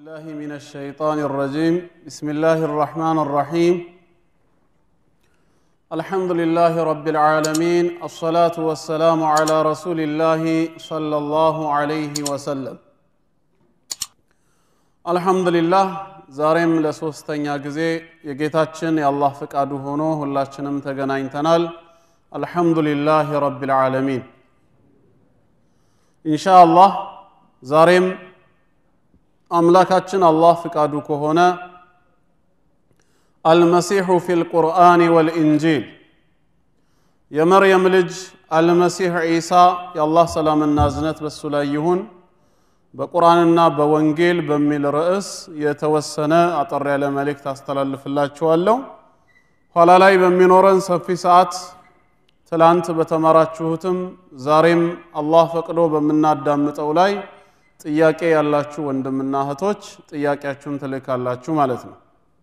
بالله من الشيطان الرجيم بسم الله الرحمن الرحيم الحمد لله رب العالمين الصلاة والسلام على رسول الله صلى الله عليه وسلم الحمد لله ዛሬም ለሶስተኛ ጊዜ የጌታችን የአላህ ፍቃዱ ሆኖ ሁላችንም ተገናኝተናል አልহামዱሊላሂ ረቢል ዓለሚን ኢንሻአላህ ዛሬም አምላካችን አላህ ፍቃዱ ከሆነ አልመሲሁ ፊል ቁርአን ወልኢንጂል የመርየም ልጅ አልመሲህ ኢሳ የአላህ ሰላምና እዝነት በሱ ላይ ይሁን በቁርአንና በወንጌል በሚል ርዕስ የተወሰነ አጠር ያለ መልእክት አስተላልፍላችኋለሁ ኋላ ላይ በሚኖረን ሰፊ ሰዓት ትላንት በተማራችሁትም ዛሬም አላህ ፈቅዶ በመናዳምጠው ላይ ጥያቄ ያላችሁ ወንድምና እህቶች ጥያቄያችሁን ትልካላችሁ ማለት ነው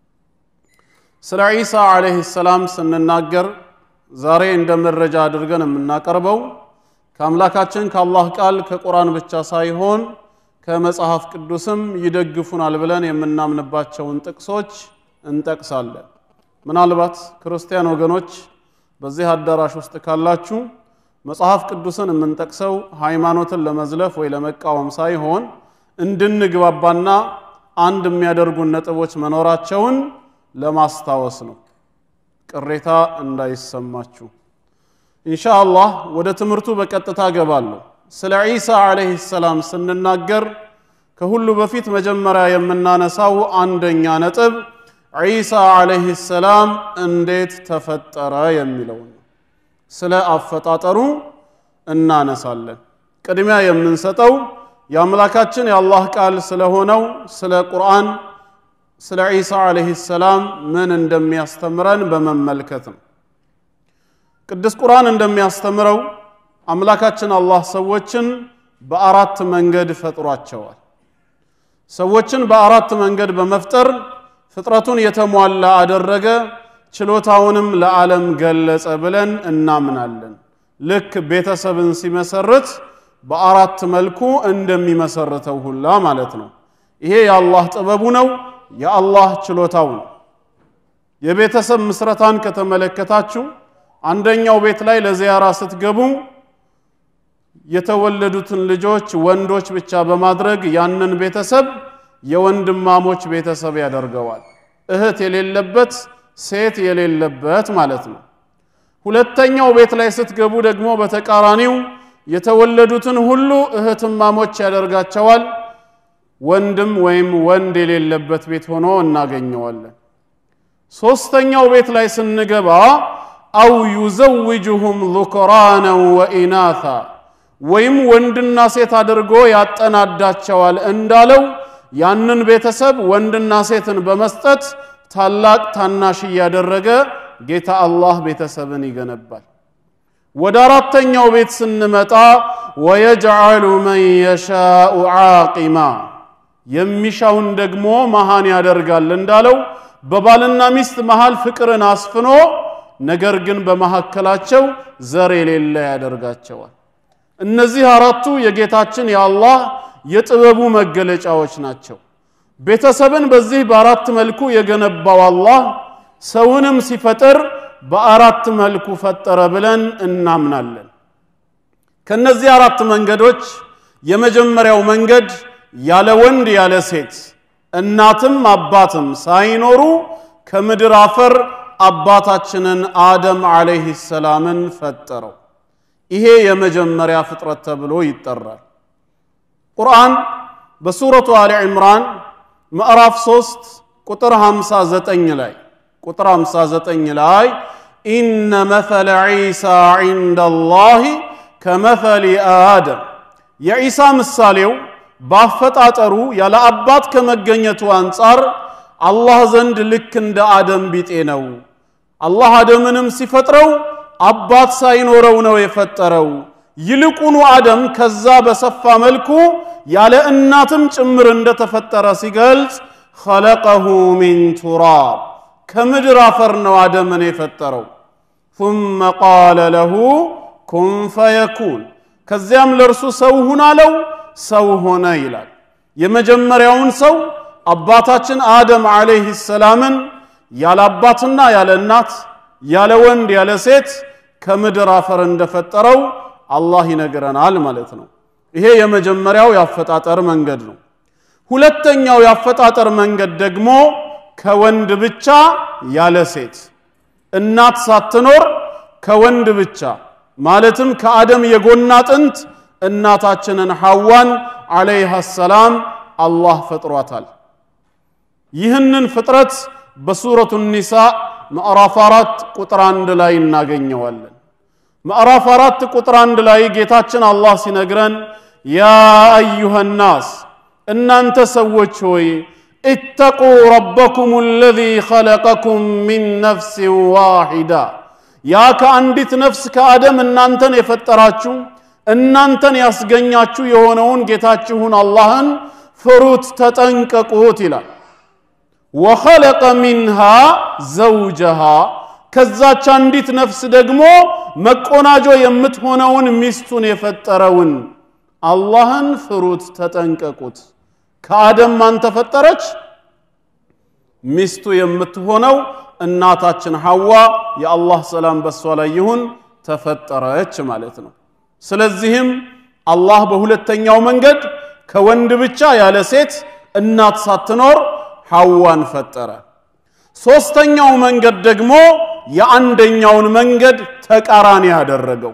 ስለ ኢሳ አለይሂ ሰላም ስንናገር ዛሬ እንደ መረጃ አድርገን የምናቀርበው ከአምላካችን ከአላህ ቃል ከቁርአን ብቻ ሳይሆን ከመጽሐፍ ቅዱስም ይደግፉናል ብለን የምናምንባቸውን ጥቅሶች እንጠቅሳለን ምናልባት ክርስቲያን ወገኖች በዚህ አዳራሽ ውስጥ ካላችሁ መጽሐፍ ቅዱስን የምንጠቅሰው ሃይማኖትን ለመዝለፍ ወይ ለመቃወም ሳይሆን እንድንግባባና አንድ የሚያደርጉን ነጥቦች መኖራቸውን ለማስታወስ ነው ቅሬታ እንዳይሰማችሁ ኢንሻአላህ ወደ ትምርቱ በቀጥታ ገባለሁ ስለ ኢሳ አለይሂ ሰላም ስንናገር ከሁሉ በፊት መጀመሪያ የምናነሳው አንደኛ ነጥብ ኢሳ አለይሂ ሰላም እንዴት ተፈጠረ የሚለው ነው ስለ አፈጣጠሩ እናነሳለን ቅድሚያ የምንሰጠው የአምላካችን የአላህ ቃል ስለሆነው ስለ ቁርአን ስለ ኢሳ አለይሂ ሰላም ምን እንደሚያስተምረን በመመልከት ነው ቅዱስ ቁርአን እንደሚያስተምረው አምላካችን አላህ ሰዎችን በአራት መንገድ ፈጥሯቸዋል ሰዎችን በአራት መንገድ በመፍጠር ፍጥረቱን የተሟላ አደረገ ችሎታውንም ለዓለም ገለጸ ብለን እናምናለን ልክ ቤተሰብን ሲመሰርት በአራት መልኩ እንደሚመሰርተው ሁላ ማለት ነው ይሄ የአላህ ጥበቡ ነው የአላህ ችሎታው ነው የቤተሰብ ምስረታን ከተመለከታችሁ አንደኛው ቤት ላይ ለዚያራ ስትገቡ የተወለዱትን ልጆች ወንዶች ብቻ በማድረግ ያንን ቤተሰብ የወንድማሞች ቤተሰብ ያደርገዋል እህት የሌለበት ሴት የሌለበት ማለት ነው ሁለተኛው ቤት ላይ ስትገቡ ደግሞ በተቃራኒው የተወለዱትን ሁሉ እህትማሞች ያደርጋቸዋል ወንድም ወይም ወንድ የሌለበት ቤት ሆኖ እናገኘዋለን ሶስተኛው ቤት ላይ ስንገባ አው يزوجهم ذكرانا واناثا ወይም ወንድና ሴት አድርጎ ያጠናዳቸዋል እንዳለው ያንን ቤተሰብ ወንድና ሴትን በመስጠት ታላቅ ታናሽ ያደረገ ጌታ አላህ ቤተሰብን ይገነባል ወደ አራተኛው ቤት ስንመጣ ويجعل من يشاء عاقما የሚሻውን ደግሞ መሃን ያደርጋል እንዳለው በባልና ሚስት መሃል ፍቅርን አስፍኖ ነገር ግን በመሐከላቸው ዘር የሌለ ያደርጋቸዋል እነዚህ አራቱ የጌታችን የአላህ የጥበቡ መገለጫዎች ናቸው ቤተሰብን በዚህ በአራት መልኩ የገነባው አላህ ሰውንም ሲፈጥር በአራት መልኩ ፈጠረ ብለን እናምናለን ከነዚህ አራት መንገዶች የመጀመሪያው መንገድ ያለ ወንድ ያለ ሴት እናትም አባትም ሳይኖሩ ከምድር አፈር አባታችንን አደም አለይሂ ሰላምን ፈጠረው ይሄ የመጀመሪያ ፍጥረት ተብሎ ይጠራል ቁርአን በሱረቱ አሊ ኢምራን ምዕራፍ 3 ቁጥር 59 ላይ ቁጥር 59 ላይ ኢነ መሰለ ኢሳ ዐንደላሂ ከመሰሊ አደም የኢሳ ምሳሌው ባፈጣጠሩ ያለ አባት ከመገኘቱ አንፃር አላህ ዘንድ ልክ እንደ አደም ቢጤ ነው አላህ አደምንም ሲፈጥረው አባት ሳይኖረው ነው የፈጠረው ይልቁኑ አደም ከዛ በሰፋ መልኩ ያለ እናትም ጭምር እንደተፈጠረ ሲገልጽ خلقه من تراب ከምድር አፈር ነው አደምን የፈጠረው ثم قال له كن فيكون ከዚያም ለርሱ ሰው ሁን አለው ሰው ሆነ ይላል የመጀመሪያውን ሰው አባታችን አደም አለይሂ ሰላምን ያለ አባትና ያለ እናት ያለ ወንድ ያለ ሴት ከምድር አፈር እንደፈጠረው አላህ ይነግረናል ማለት ነው። ይሄ የመጀመሪያው ያፈጣጠር መንገድ ነው። ሁለተኛው ያፈጣጠር መንገድ ደግሞ ከወንድ ብቻ ያለ ሴት እናት ሳትኖር ከወንድ ብቻ ማለትም ከአደም የጎን አጥንት እናታችንን ሐዋን አለይሃ ሰላም አላህ ፈጥሯታል። ይህንን ፍጥረት በሱረቱ ኒሳ ምዕራፍ 4 ቁጥር 1 ላይ እናገኘዋለን። ምዕራፍ 4 ቁጥር 1 ላይ ጌታችን አላህ ሲነግረን ያ አዩሃ الناس እናንተ ሰዎች ሆይ اتقوا ربكم الذي خلقكم من نفس واحدة ያ ከአንዲት ነፍስ ከአደም እናንተን የፈጠራችሁ እናንተን ያስገኛችሁ የሆነውን ጌታችሁን አላህን ፍሩት ተጠንቀቁት ይላል። وخلق منها زوجها ከዛች አንዲት ነፍስ ደግሞ መቆናጆ የምትሆነውን ሚስቱን የፈጠረውን አላህን ፍሩት ተጠንቀቁት። ከአደም ማን ተፈጠረች? ሚስቱ የምትሆነው እናታችን ሐዋ የአላህ ሰላም በሷ ላይ ይሁን ተፈጠረች ማለት ነው። ስለዚህም አላህ በሁለተኛው መንገድ ከወንድ ብቻ ያለ ሴት እናት ሳትኖር ሐዋን ፈጠረ። ሶስተኛው መንገድ ደግሞ የአንደኛውን መንገድ ተቃራኒ ያደረገው።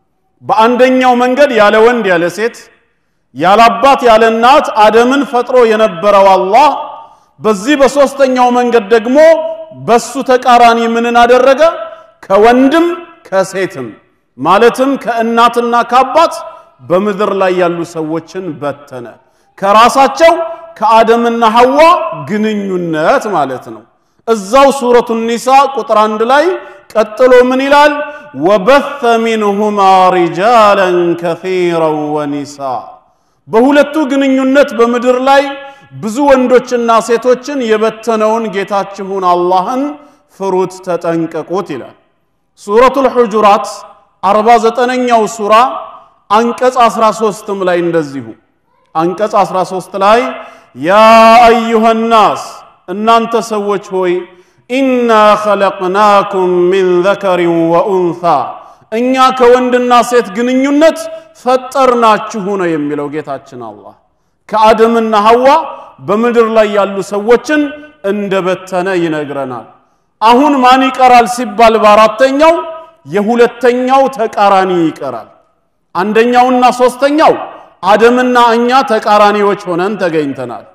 በአንደኛው መንገድ ያለ ወንድ ያለ ሴት ያለ አባት ያለ እናት አደምን ፈጥሮ የነበረው አላህ በዚህ በሶስተኛው መንገድ ደግሞ በሱ ተቃራኒ ምንን አደረገ? ከወንድም ከሴትም ማለትም ከእናትና ከአባት በምድር ላይ ያሉ ሰዎችን በተነ። ከራሳቸው ከአደምና ሐዋ ግንኙነት ማለት ነው። እዛው ሱረቱ ኒሳ ቁጥር 1 ላይ ቀጥሎ ምን ይላል? ወበث منهما رجالا كثيرا ونساء በሁለቱ ግንኙነት በምድር ላይ ብዙ ወንዶችና ሴቶችን የበተነውን ጌታችሁን አላህን ፍሩት ተጠንቀቁት ይላል። ሱረቱል ሁጁራት 49ኛው ሱራ አንቀጽ 13 ላይ እንደዚሁ አንቀጽ 13 ላይ ያ አዩሃ الناس እናንተ ሰዎች ሆይ ኢና خلقناكم من ذكر وانثى እኛ ከወንድና ሴት ግንኙነት ፈጠርናችሁ ነው የሚለው ጌታችን አላህ። ከአደምና ሐዋ በምድር ላይ ያሉ ሰዎችን እንደበተነ ይነግረናል። አሁን ማን ይቀራል ሲባል በአራተኛው የሁለተኛው ተቃራኒ ይቀራል። አንደኛውና ሶስተኛው አደምና እኛ ተቃራኒዎች ሆነን ተገኝተናል።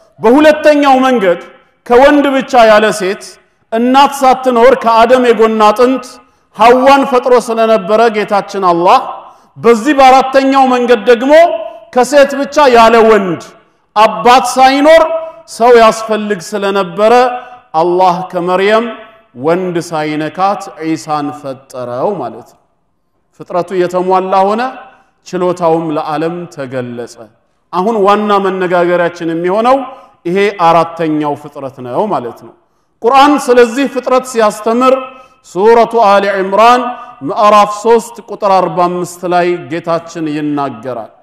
በሁለተኛው መንገድ ከወንድ ብቻ ያለ ሴት እናት ሳትኖር ከአደም የጎን አጥንት ሐዋን ፈጥሮ ስለነበረ ጌታችን አላህ በዚህ በአራተኛው መንገድ ደግሞ ከሴት ብቻ ያለ ወንድ አባት ሳይኖር ሰው ያስፈልግ ስለነበረ አላህ ከመርየም ወንድ ሳይነካት ዒሳን ፈጠረው ማለት ነው። ፍጥረቱ የተሟላ ሆነ፣ ችሎታውም ለዓለም ተገለጸ። አሁን ዋና መነጋገሪያችን የሚሆነው ይሄ አራተኛው ፍጥረት ነው ማለት ነው። ቁርአን ስለዚህ ፍጥረት ሲያስተምር ሱረቱ አሊ ኢምራን ምዕራፍ 3 ቁጥር 45 ላይ ጌታችን ይናገራል።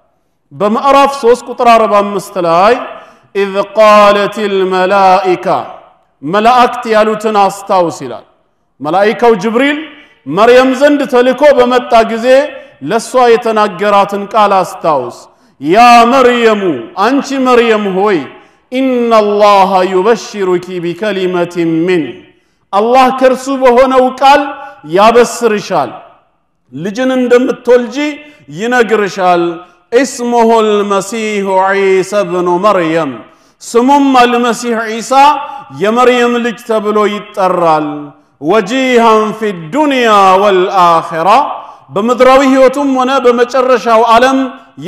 በምዕራፍ 3 ቁጥር 45 ላይ إذ قالت الملائكة መላእክት ያሉትን አስታውስ ይላል። መላእክው ጅብሪል መርየም ዘንድ ተልኮ በመጣ ጊዜ ለሷ የተናገራትን ቃል አስታውስ። ያ መርየሙ አንቺ መርየም ሆይ إن الله يبشرك بكلمة من الله ከርሱ በሆነው ቃል ያበስርሻል፣ ልጅን እንደምትወልጂ ይነግርሻል። اسمه المسيح عيسى ابن مريم ስሙም المسيح عيسى የመርየም ልጅ ተብሎ ይጠራል። وجيها في الدنيا والآخرة በምድራዊ ህይወቱም ሆነ በመጨረሻው ዓለም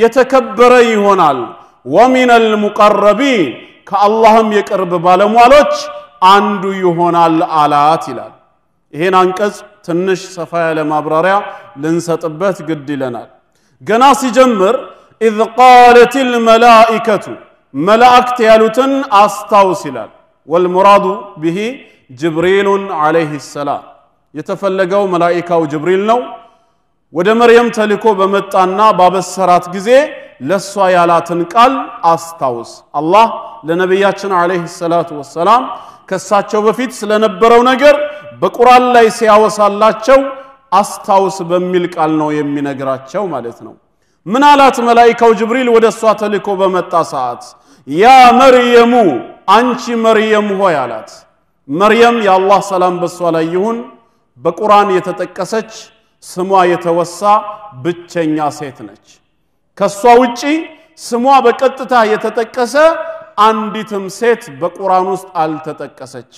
የተከበረ ይሆናል። ومن المقربين ከአላህም የቅርብ ባለሟሎች አንዱ ይሆናል አላት ይላል። ይሄን አንቀጽ ትንሽ ሰፋ ያለ ማብራሪያ ልንሰጥበት ግድ ይለናል። ገና ሲጀምር إذ قالت الملائكة ملائكة ያሉትን አስታውስ ይላል። والمراد به جبريل عليه السلام የተፈለገው መላእክቱ ጅብሪል ነው። ወደ መርየም ተልኮ በመጣና ባበሰራት ጊዜ ለሷ ያላትን ቃል አስታውስ አላህ ለነብያችን አለይሂ ሰላቱ ወሰለም ከሳቸው በፊት ስለነበረው ነገር በቁርአን ላይ ሲያወሳላቸው አስታውስ በሚል ቃል ነው የሚነግራቸው ማለት ነው ምን አላት መላእክቱ ጅብሪል ወደሷ ተልኮ በመጣ ሰዓት ያ መርየሙ አንቺ መርየም ሆይ አላት መርየም ያላህ ሰላም በሷ ላይ ይሁን በቁርአን የተጠቀሰች ስሟ የተወሳ ብቸኛ ሴት ነች ከሷ ውጪ ስሟ በቀጥታ የተጠቀሰ አንዲትም ሴት በቁርአን ውስጥ አልተጠቀሰች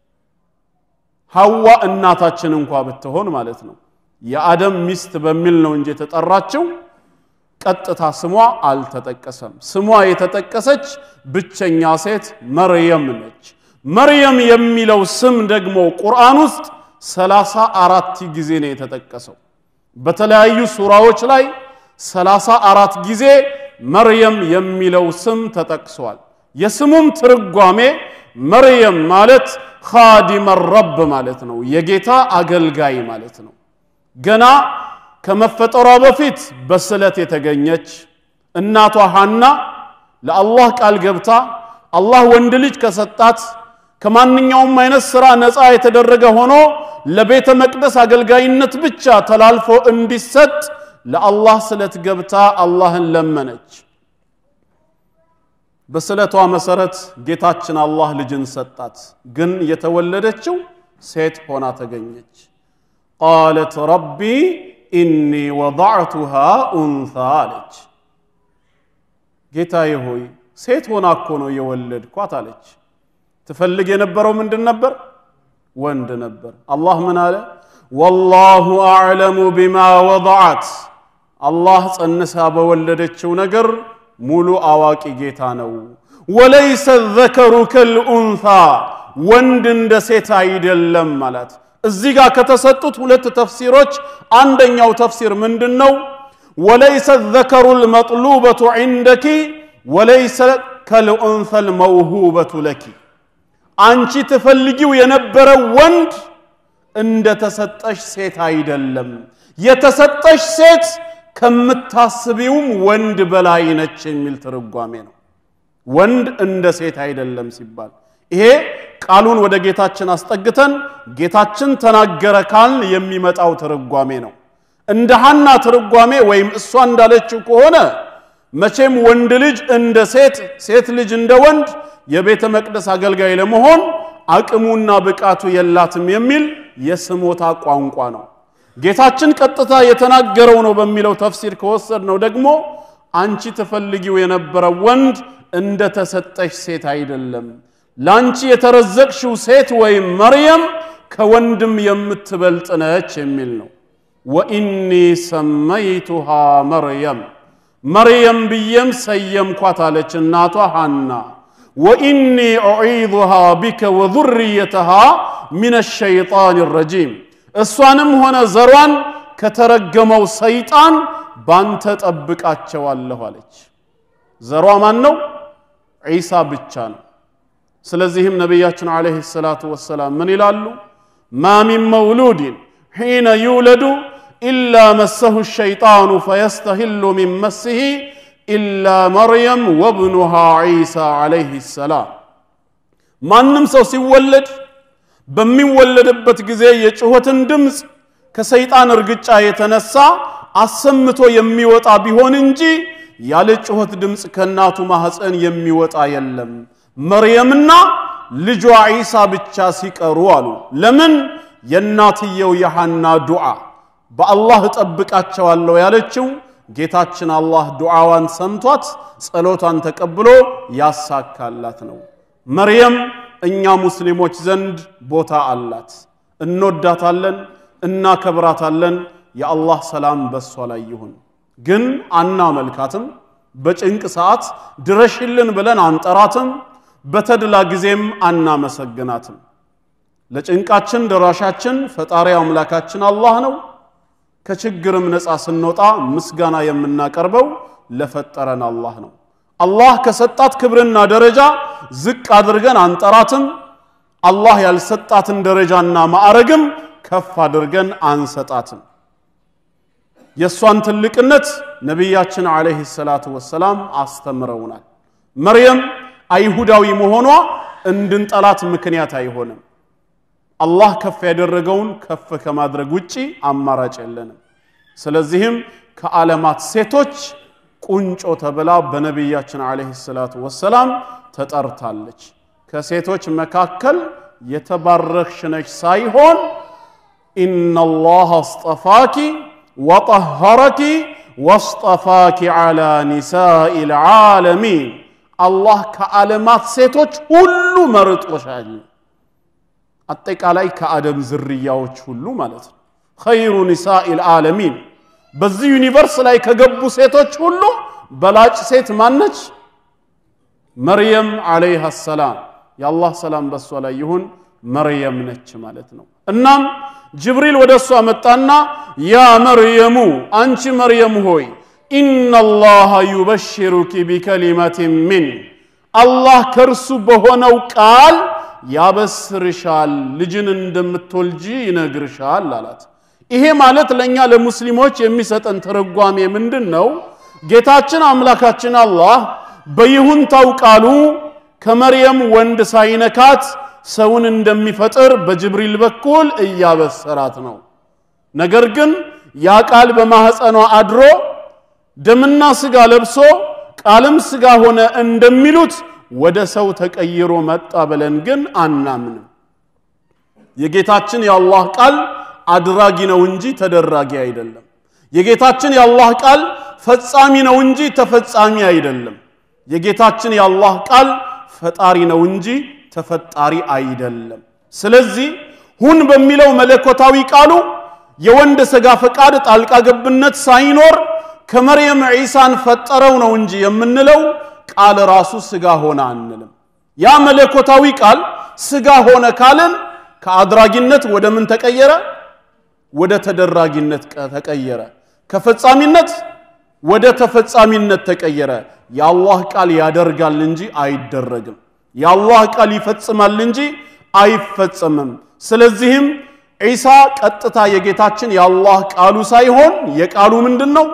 ሐዋ እናታችን እንኳን ብትሆን ማለት ነው የአደም ሚስት በሚል ነው እንጂ ተጠራችው ቀጥታ ስሟ አልተጠቀሰም ስሟ የተጠቀሰች ብቸኛ ሴት መርየም ነች መርየም የሚለው ስም ደግሞ ቁርአን ውስጥ 34 ጊዜ ነው የተጠቀሰው በተለያዩ ሱራዎች ላይ 34 ጊዜ መርየም የሚለው ስም ተጠቅሷል የስሙም ትርጓሜ መርየም ማለት ኻዲም الرب ማለት ነው የጌታ አገልጋይ ማለት ነው ገና ከመፈጠሯ በፊት በስለት የተገኘች እናቷ ሐና ለአላህ ቃል ገብታ አላህ ወንድ ልጅ ከሰጣት ከማንኛውም አይነት ስራ ነፃ የተደረገ ሆኖ ለቤተ መቅደስ አገልጋይነት ብቻ ተላልፎ እንዲሰጥ ለአላህ ስለት ገብታ አላህን ለመነች በስለቷ መሰረት ጌታችን አላህ ልጅን ሰጣት ግን የተወለደችው ሴት ሆና ተገኘች قالت ربي إني وضعتها أنثى አለች ጌታዬ ሆይ ሴት ሆና እኮ ነው የወለድኳት አለች ትፈልግ የነበረው ምንድን ነበር ወንድ ነበር አላህ ምን አለ والله أعلم بما وضعت አላህ ጸንሳ በወለደችው ነገር ሙሉ አዋቂ ጌታ ነው وليس الذكر كالأنثى ወንድ እንደ ሴት አይደለም ማለት እዚህ ጋር ከተሰጡት ሁለት ተፍሲሮች አንደኛው ተፍሲር ምንድነው وليس الذكر المطلوبة عندك وليس كالأنثى الموهوبة لك አንቺ ተፈልጊው የነበረው ወንድ እንደ ተሰጠሽ ሴት አይደለም የተሰጠሽ ሴት ከምታስቢውም ወንድ በላይ ነች የሚል ትርጓሜ ነው ወንድ እንደ ሴት አይደለም ሲባል ይሄ ቃሉን ወደ ጌታችን አስጠግተን ጌታችን ተናገረ ካልን የሚመጣው ትርጓሜ ነው እንደ ሐና ትርጓሜ ወይም እሷ እንዳለችው ከሆነ መቼም ወንድ ልጅ እንደ ሴት ልጅ እንደ ወንድ የቤተ መቅደስ አገልጋይ ለመሆን አቅሙና ብቃቱ የላትም የሚል የስሞታ ቋንቋ ነው ጌታችን ቀጥታ የተናገረው ነው በሚለው ተፍሲር ከወሰድነው ደግሞ አንቺ ተፈልጊው የነበረው ወንድ እንደ ተሰጠሽ ሴት አይደለም ላንቺ የተረዘቅሽው ሴት ወይም መርየም ከወንድም የምትበልጥ ነች የሚል ነው ወኢኒ ሰመይቱሃ መርየም ብየም ሰየምኳት አለች እናቷ ሐና وإني أعيذها بك وذريتها من الشيطان الرجيم እሷንም ሆነ ዘሯን ከተረገመው ሰይጣን ባንተ ጠብቃቸዋለሁ አለች ዘሯ ማን ነው ዒሳ ብቻ ነው ስለዚህም ነብያችን አለይሂ ሰላቱ ወሰለም ምን ይላሉ ما من مولود حين يولد إلا مسه الشيطان فيستهل من مسه إلا مريم وابنها عيسى عليه السلام ማንም ሰው ሲወለድ በሚወለድበት ጊዜ የጩኸትን ድምጽ ከሰይጣን እርግጫ የተነሳ አሰምቶ የሚወጣ ቢሆን እንጂ ያለ ጩኸት ድምጽ ከናቱ ማህፀን የሚወጣ የለም መርየምና ልጇ ዒሳ ብቻ ሲቀሩ አሉ ለምን የናትየው የሐና ዱዓ በአላህ ተጠብቃቸዋለሁ ያለችው ጌታችን አላህ ዱዓዋን ሰምቷት ጸሎቷን ተቀብሎ ያሳካላት ነው መርየም እኛ ሙስሊሞች ዘንድ ቦታ አላት እንወዳታለን እናከብራታለን የአላህ ሰላም በሷ ላይ ይሁን ግን አናመልካትም በጭንቅ ሰዓት ድረሽልን ብለን አንጠራትም በተድላ ጊዜም አናመሰግናትም ለጭንቃችን ደራሻችን ፈጣሪ አምላካችን አላህ ነው ከችግርም ነፃ ስንወጣ ምስጋና የምናቀርበው ለፈጠረን አላህ ነው አላህ ከሰጣት ክብርና ደረጃ ዝቅ አድርገን አንጠራትም አላህ ያልሰጣትን ደረጃና ማዕረግም ከፍ አድርገን አንሰጣትም የሷን ትልቅነት ነብያችን አለይሂ ሰላቱ ወሰለም አስተምረውናል መርየም አይሁዳዊ መሆኗ እንድንጠላት ምክንያት አይሆንም አላህ ከፍ ያደረገውን ከፍ ከማድረግ ውጪ አማራጭ የለንም ስለዚህም ከዓለማት ሴቶች ቁንጮ ተብላ በነብያችን አለይሂ ሰላቱ ወሰለም ተጠርታለች ከሴቶች መካከል የተባረክሽ ነሽ ሳይሆን ኢነላህ አስጠፋኪ ወጠهرኪ واصطفاك على نساء العالمين الله ከዓለማት ሴቶች ሁሉ መርጦሻል አጠቃላይ ከአደም ዝርያዎች ሁሉ ማለት ነው خير نساء العالمين በዚህ ዩኒቨርስ ላይ ከገቡ ሴቶች ሁሉ በላጭ ሴት ማነች መርየም አለይሃ ሰላም ያላህ ሰላም በሷ ላይ ይሁን መርየም ነች ማለት ነው እናም ጅብሪል ወደሷ መጣና ያ መርየሙ አንቺ መርየም ሆይ ኢነላህ ይበሽሩኪ ቢከሊማት ሚን አላህ ከርሱ በሆነው ቃል ያበስርሻል ልጅን እንደምትወልጂ ይነግርሻል አላት ይሄ ማለት ለኛ ለሙስሊሞች የሚሰጠን ተረጓሜ ምንድነው ጌታችን አምላካችን አላህ በይሁንታው ቃሉ ከመርየም ወንድ ሳይነካት ሰውን እንደሚፈጥር በጅብሪል በኩል እያበሰራት ነው ነገር ግን ያ ቃል በማህፀኗ አድሮ ደምና ስጋ ለብሶ ቃልም ስጋ ሆነ እንደሚሉት ወደ ሰው ተቀይሮ መጣ ብለን ግን አናምንም የጌታችን የአላህ ቃል አድራጊ ነው እንጂ ተደራጊ አይደለም የጌታችን የአላህ ቃል ፈጻሚ ነው እንጂ ተፈጻሚ አይደለም የጌታችን የአላህ ቃል ፈጣሪ ነው እንጂ ተፈጣሪ አይደለም ስለዚህ ሁን በሚለው መለኮታዊ ቃሉ የወንድ ስጋ ፈቃድ ጣልቃ ገብነት ሳይኖር ከመርየም ኢሳን ፈጠረው ነው እንጂ የምንለው ቃል ራሱ ስጋ ሆነ አንልም ያ መለኮታዊ ቃል ስጋ ሆነ ካለን ከአድራጊነት ወደ ምን ተቀየረ ወደ ተደራጊነት ተቀየረ ከፈጻሚነት ወደ ተፈጻሚነት ተቀየረ ያላህ ቃል ያደርጋል እንጂ አይደረግም ያላህ ቃል ይፈጽማል እንጂ አይፈጸምም ስለዚህም ኢሳ ቀጥታ የጌታችን ያላህ ቃሉ ሳይሆን የቃሉ ምንድነው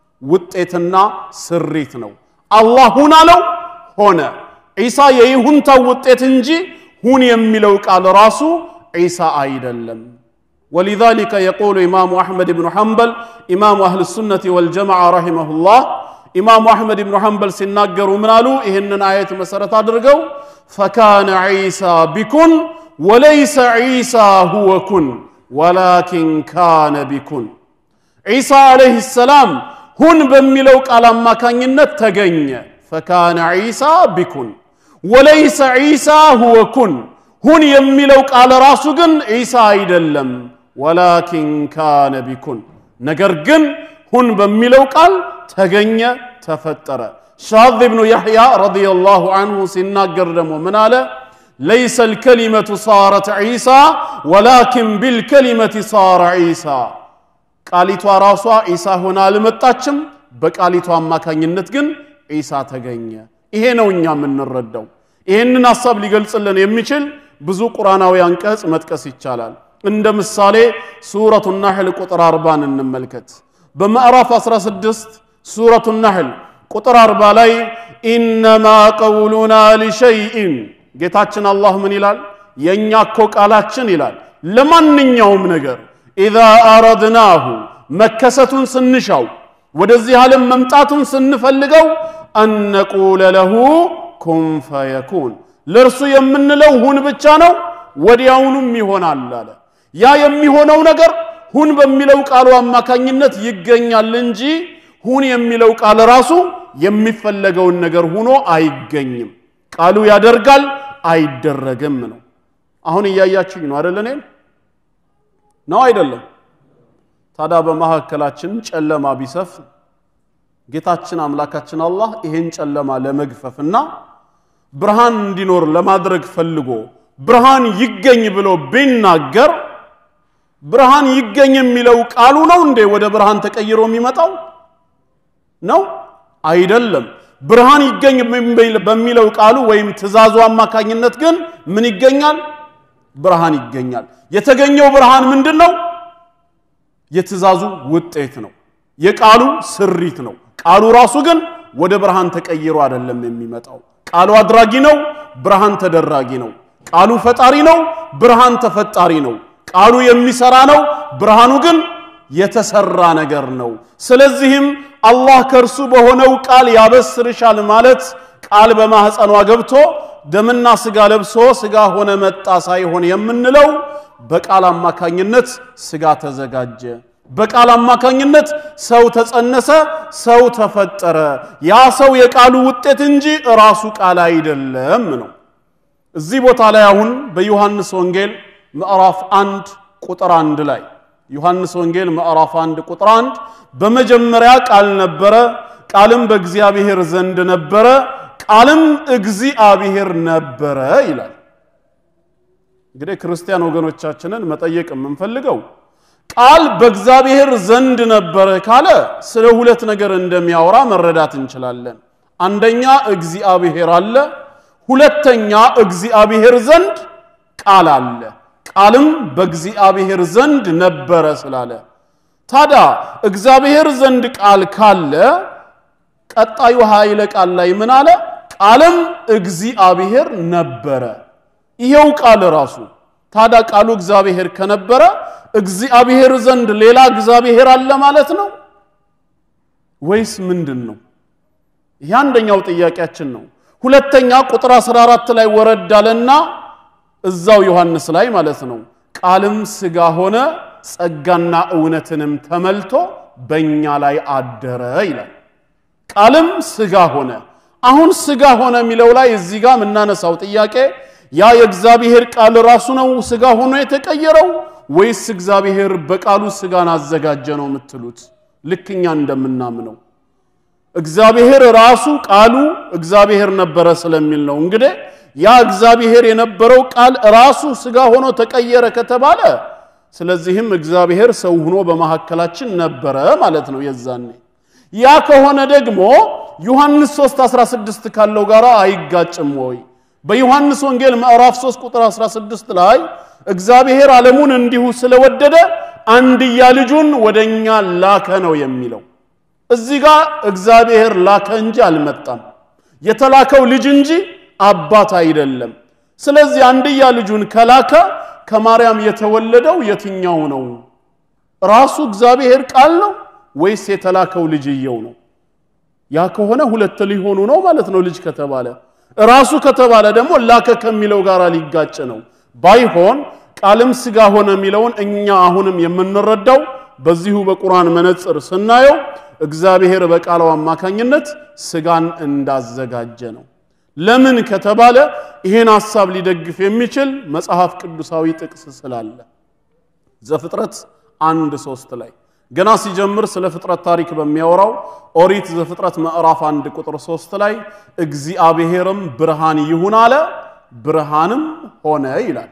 ውጤትና ስሪት ነው አላህ ሁን አለው ሆነ ኢሳ የይሁንታው ውጤት እንጂ ሁን የሚለው ቃል ራሱ ኢሳ አይደለም ولذلك يقول امام احمد بن حنبل امام اهل السنه والجماعه رحمه الله امام احمد بن حنبل ሲናገሩ ምን አሉ ይሄንን አየት መሰረት አድርገው فكان عيسى بكن وليس عيسى هو كن ولكن كان بكن عيسى عليه السلام ሁን በሚለው ቃል አማካኝነት ተገኘ فكان عيسى بكن وليس عيسى هو كن ሁን የሚለው ቃል ራሱ ግን ኢሳ አይደለም ولكن كان بكن ነገር ግን ሁን በሚለው ቃል ተገኘ ተፈጠረ ሻዝ ኢብኑ ያህያ ረዲየላሁ ዐንሁ ሲናገር ደግሞ ምን አለ ليس الكلمه صارت عيسى ولكن بالكلمه صار عيسى ቃሊቷ ራሷ ኢሳ ሆና አልመጣችም በቃሊቷ አማካኝነት ግን ኢሳ ተገኘ ይሄ ነው እኛ የምንረዳው ይሄንን ሐሳብ ሊገልጽልን የሚችል ብዙ ቁርአናዊ አንቀጽ መጥቀስ ይቻላል እንደ ምሳሌ ሱረቱ النحل ቁጥር 40 እንመልከት በማዕራፍ 16 ሱረቱ النحل ቁጥር 40 ላይ انما قولنا لشيء ጌታችን አላህ ምን ይላል የኛ እኮ ቃላችን ይላል ለማንኛውም ነገር اذا اردناه መከሰቱን ስንሻው ወደዚህ ዓለም መምጣቱን ስንፈልገው ان نقول له كن فيكون ለርሱ የምንለው ሁን ብቻ ነው ወዲያውኑም ይሆናል አለ ያ የሚሆነው ነገር ሁን በሚለው ቃሉ አማካኝነት ይገኛል እንጂ ሁን የሚለው ቃል ራሱ የሚፈለገው ነገር ሆኖ አይገኝም ቃሉ ያደርጋል አይደረግም ነው አሁን ያያችሁኝ ነው አይደል ነው አይደለም ታዲያ በመሐከላችን ጨለማ ቢሰፍ ጌታችን አምላካችን አላህ ይሄን ጨለማ ለመግፈፍና ብርሃን እንዲኖር ለማድረግ ፈልጎ ብርሃን ይገኝ ብሎ ቢናገር ብርሃን ይገኝ የሚለው ቃሉ ነው እንዴ ወደ ብርሃን ተቀይሮ የሚመጣው ነው አይደለም ብርሃን ይገኝ በሚለው ቃሉ ወይም ትእዛዙ አማካኝነት ግን ምን ይገኛል ብርሃን ይገኛል የተገኘው ብርሃን ምንድነው የትእዛዙ ውጤት ነው የቃሉ ስሪት ነው ቃሉ ራሱ ግን ወደ ብርሃን ተቀይሮ አይደለም የሚመጣው ቃሉ አድራጊ ነው ብርሃን ተደራጊ ነው ቃሉ ፈጣሪ ነው ብርሃን ተፈጣሪ ነው ቃሉ የሚሰራ ነው ብርሃኑ ግን የተሰራ ነገር ነው ስለዚህም አላህ ከርሱ በሆነው ቃል ያበስርሻል ማለት ቃል በማህፀኗ ገብቶ ደምና ስጋ ለብሶ ስጋ ሆነ መጣ ሳይሆን የምንለው በቃል አማካኝነት ስጋ ተዘጋጀ በቃል አማካኝነት ሰው ተጸነሰ ሰው ተፈጠረ ያ ሰው የቃሉ ውጤት እንጂ ራሱ ቃል አይደለም ነው እዚህ ቦታ ላይ አሁን በዮሐንስ ወንጌል ምዕራፍ 1 ቁጥር 1 ላይ ዮሐንስ ወንጌል ምዕራፍ 1 ቁጥር 1 በመጀመሪያ ቃል ነበረ ቃልም በእግዚአብሔር ዘንድ ነበረ ቃልም እግዚአብሔር ነበረ ይላል እንግዲህ ክርስቲያን ወገኖቻችንን መጠየቅ የምንፈልገው ቃል በእግዚአብሔር ዘንድ ነበረ ካለ ስለ ሁለት ነገር እንደሚያወራ መረዳት እንችላለን አንደኛ እግዚአብሔር አለ ሁለተኛ እግዚአብሔር ዘንድ ቃል አለ ቃልም በእግዚአብሔር ዘንድ ነበረ ስላለ ታዲያ እግዚአብሔር ዘንድ ቃል ካለ ቀጣዩ ኃይለ ቃል ላይ ምን አለ ቃልም እግዚአብሔር ነበረ ይሄው ቃል ራሱ ታዲያ ቃሉ እግዚአብሔር ከነበረ እግዚአብሔር ዘንድ ሌላ እግዚአብሔር አለ ማለት ነው ወይስ ምንድነው ያንደኛው ጥያቄያችን ነው ሁለተኛ ቁጥር 14 ላይ ወረድ አለና እዛው ዮሐንስ ላይ ማለት ነው ቃልም ስጋ ሆነ ጸጋና እውነትንም ተመልቶ በእኛ ላይ አደረ ይላል ቃልም ስጋ ሆነ አሁን ስጋ ሆነ የሚለው ላይ እዚህ ጋር ምናነሳው ጥያቄ ያ የእግዚአብሔር ቃል ራሱ ነው ስጋ ሆኖ የተቀየረው ወይስ እግዚአብሔር በቃሉ ስጋን አዘጋጀ ነው የምትሉት ልክኛ እንደምናምነው እግዚአብሔር ራሱ ቃሉ እግዚአብሔር ነበረ ስለሚል ነው እንግዲህ ያ እግዚአብሔር የነበረው ቃል ራሱ ስጋ ሆኖ ተቀየረ ከተባለ ስለዚህም እግዚአብሔር ሰው ሆኖ በመሐከላችን ነበረ ማለት ነው የዛኔ ያ ከሆነ ደግሞ ዮሐንስ 3:16 ካለው ጋራ አይጋጭም ወይ በዮሐንስ ወንጌል ምዕራፍ 3 ቁጥር 16 ላይ እግዚአብሔር ዓለሙን እንዲሁ ስለወደደ አንድያ ልጁን ወደኛ ላከ ነው የሚለው እዚህ ጋር እግዚአብሔር ላከ እንጂ አልመጣም የተላከው ልጅ እንጂ አባት አይደለም ስለዚህ አንድያ ልጁን ከላከ ከማርያም የተወለደው የትኛው ነው ራሱ እግዚአብሔር ቃል ነው ወይስ የተላከው ልጅየው ነው ያ ከሆነ ሁለት ሊሆኑ ነው ማለት ነው ልጅ ከተባለ ራሱ ከተባለ ደግሞ ላከ ከሚለው ጋራ ሊጋጭ ነው ባይሆን ቃልም ስጋ ሆነ የሚለውን እኛ አሁንም የምንረዳው በዚሁ በቁርአን መነጽር ስናየው እግዚአብሔር በቃሉ አማካኝነት ስጋን እንዳዘጋጀ ነው ለምን ከተባለ ይሄን ሐሳብ ሊደግፍ የሚችል መጽሐፍ ቅዱሳዊ ጥቅስ ስላለ ዘፍጥረት 1:3 ላይ ገና ሲጀምር ስለ ፍጥረት ታሪክ በሚያወራው ኦሪት ዘፍጥረት ምዕራፍ 1 ቁጥር 3 ላይ እግዚአብሔርም ብርሃን ይሁን አለ ብርሃንም ሆነ ይላል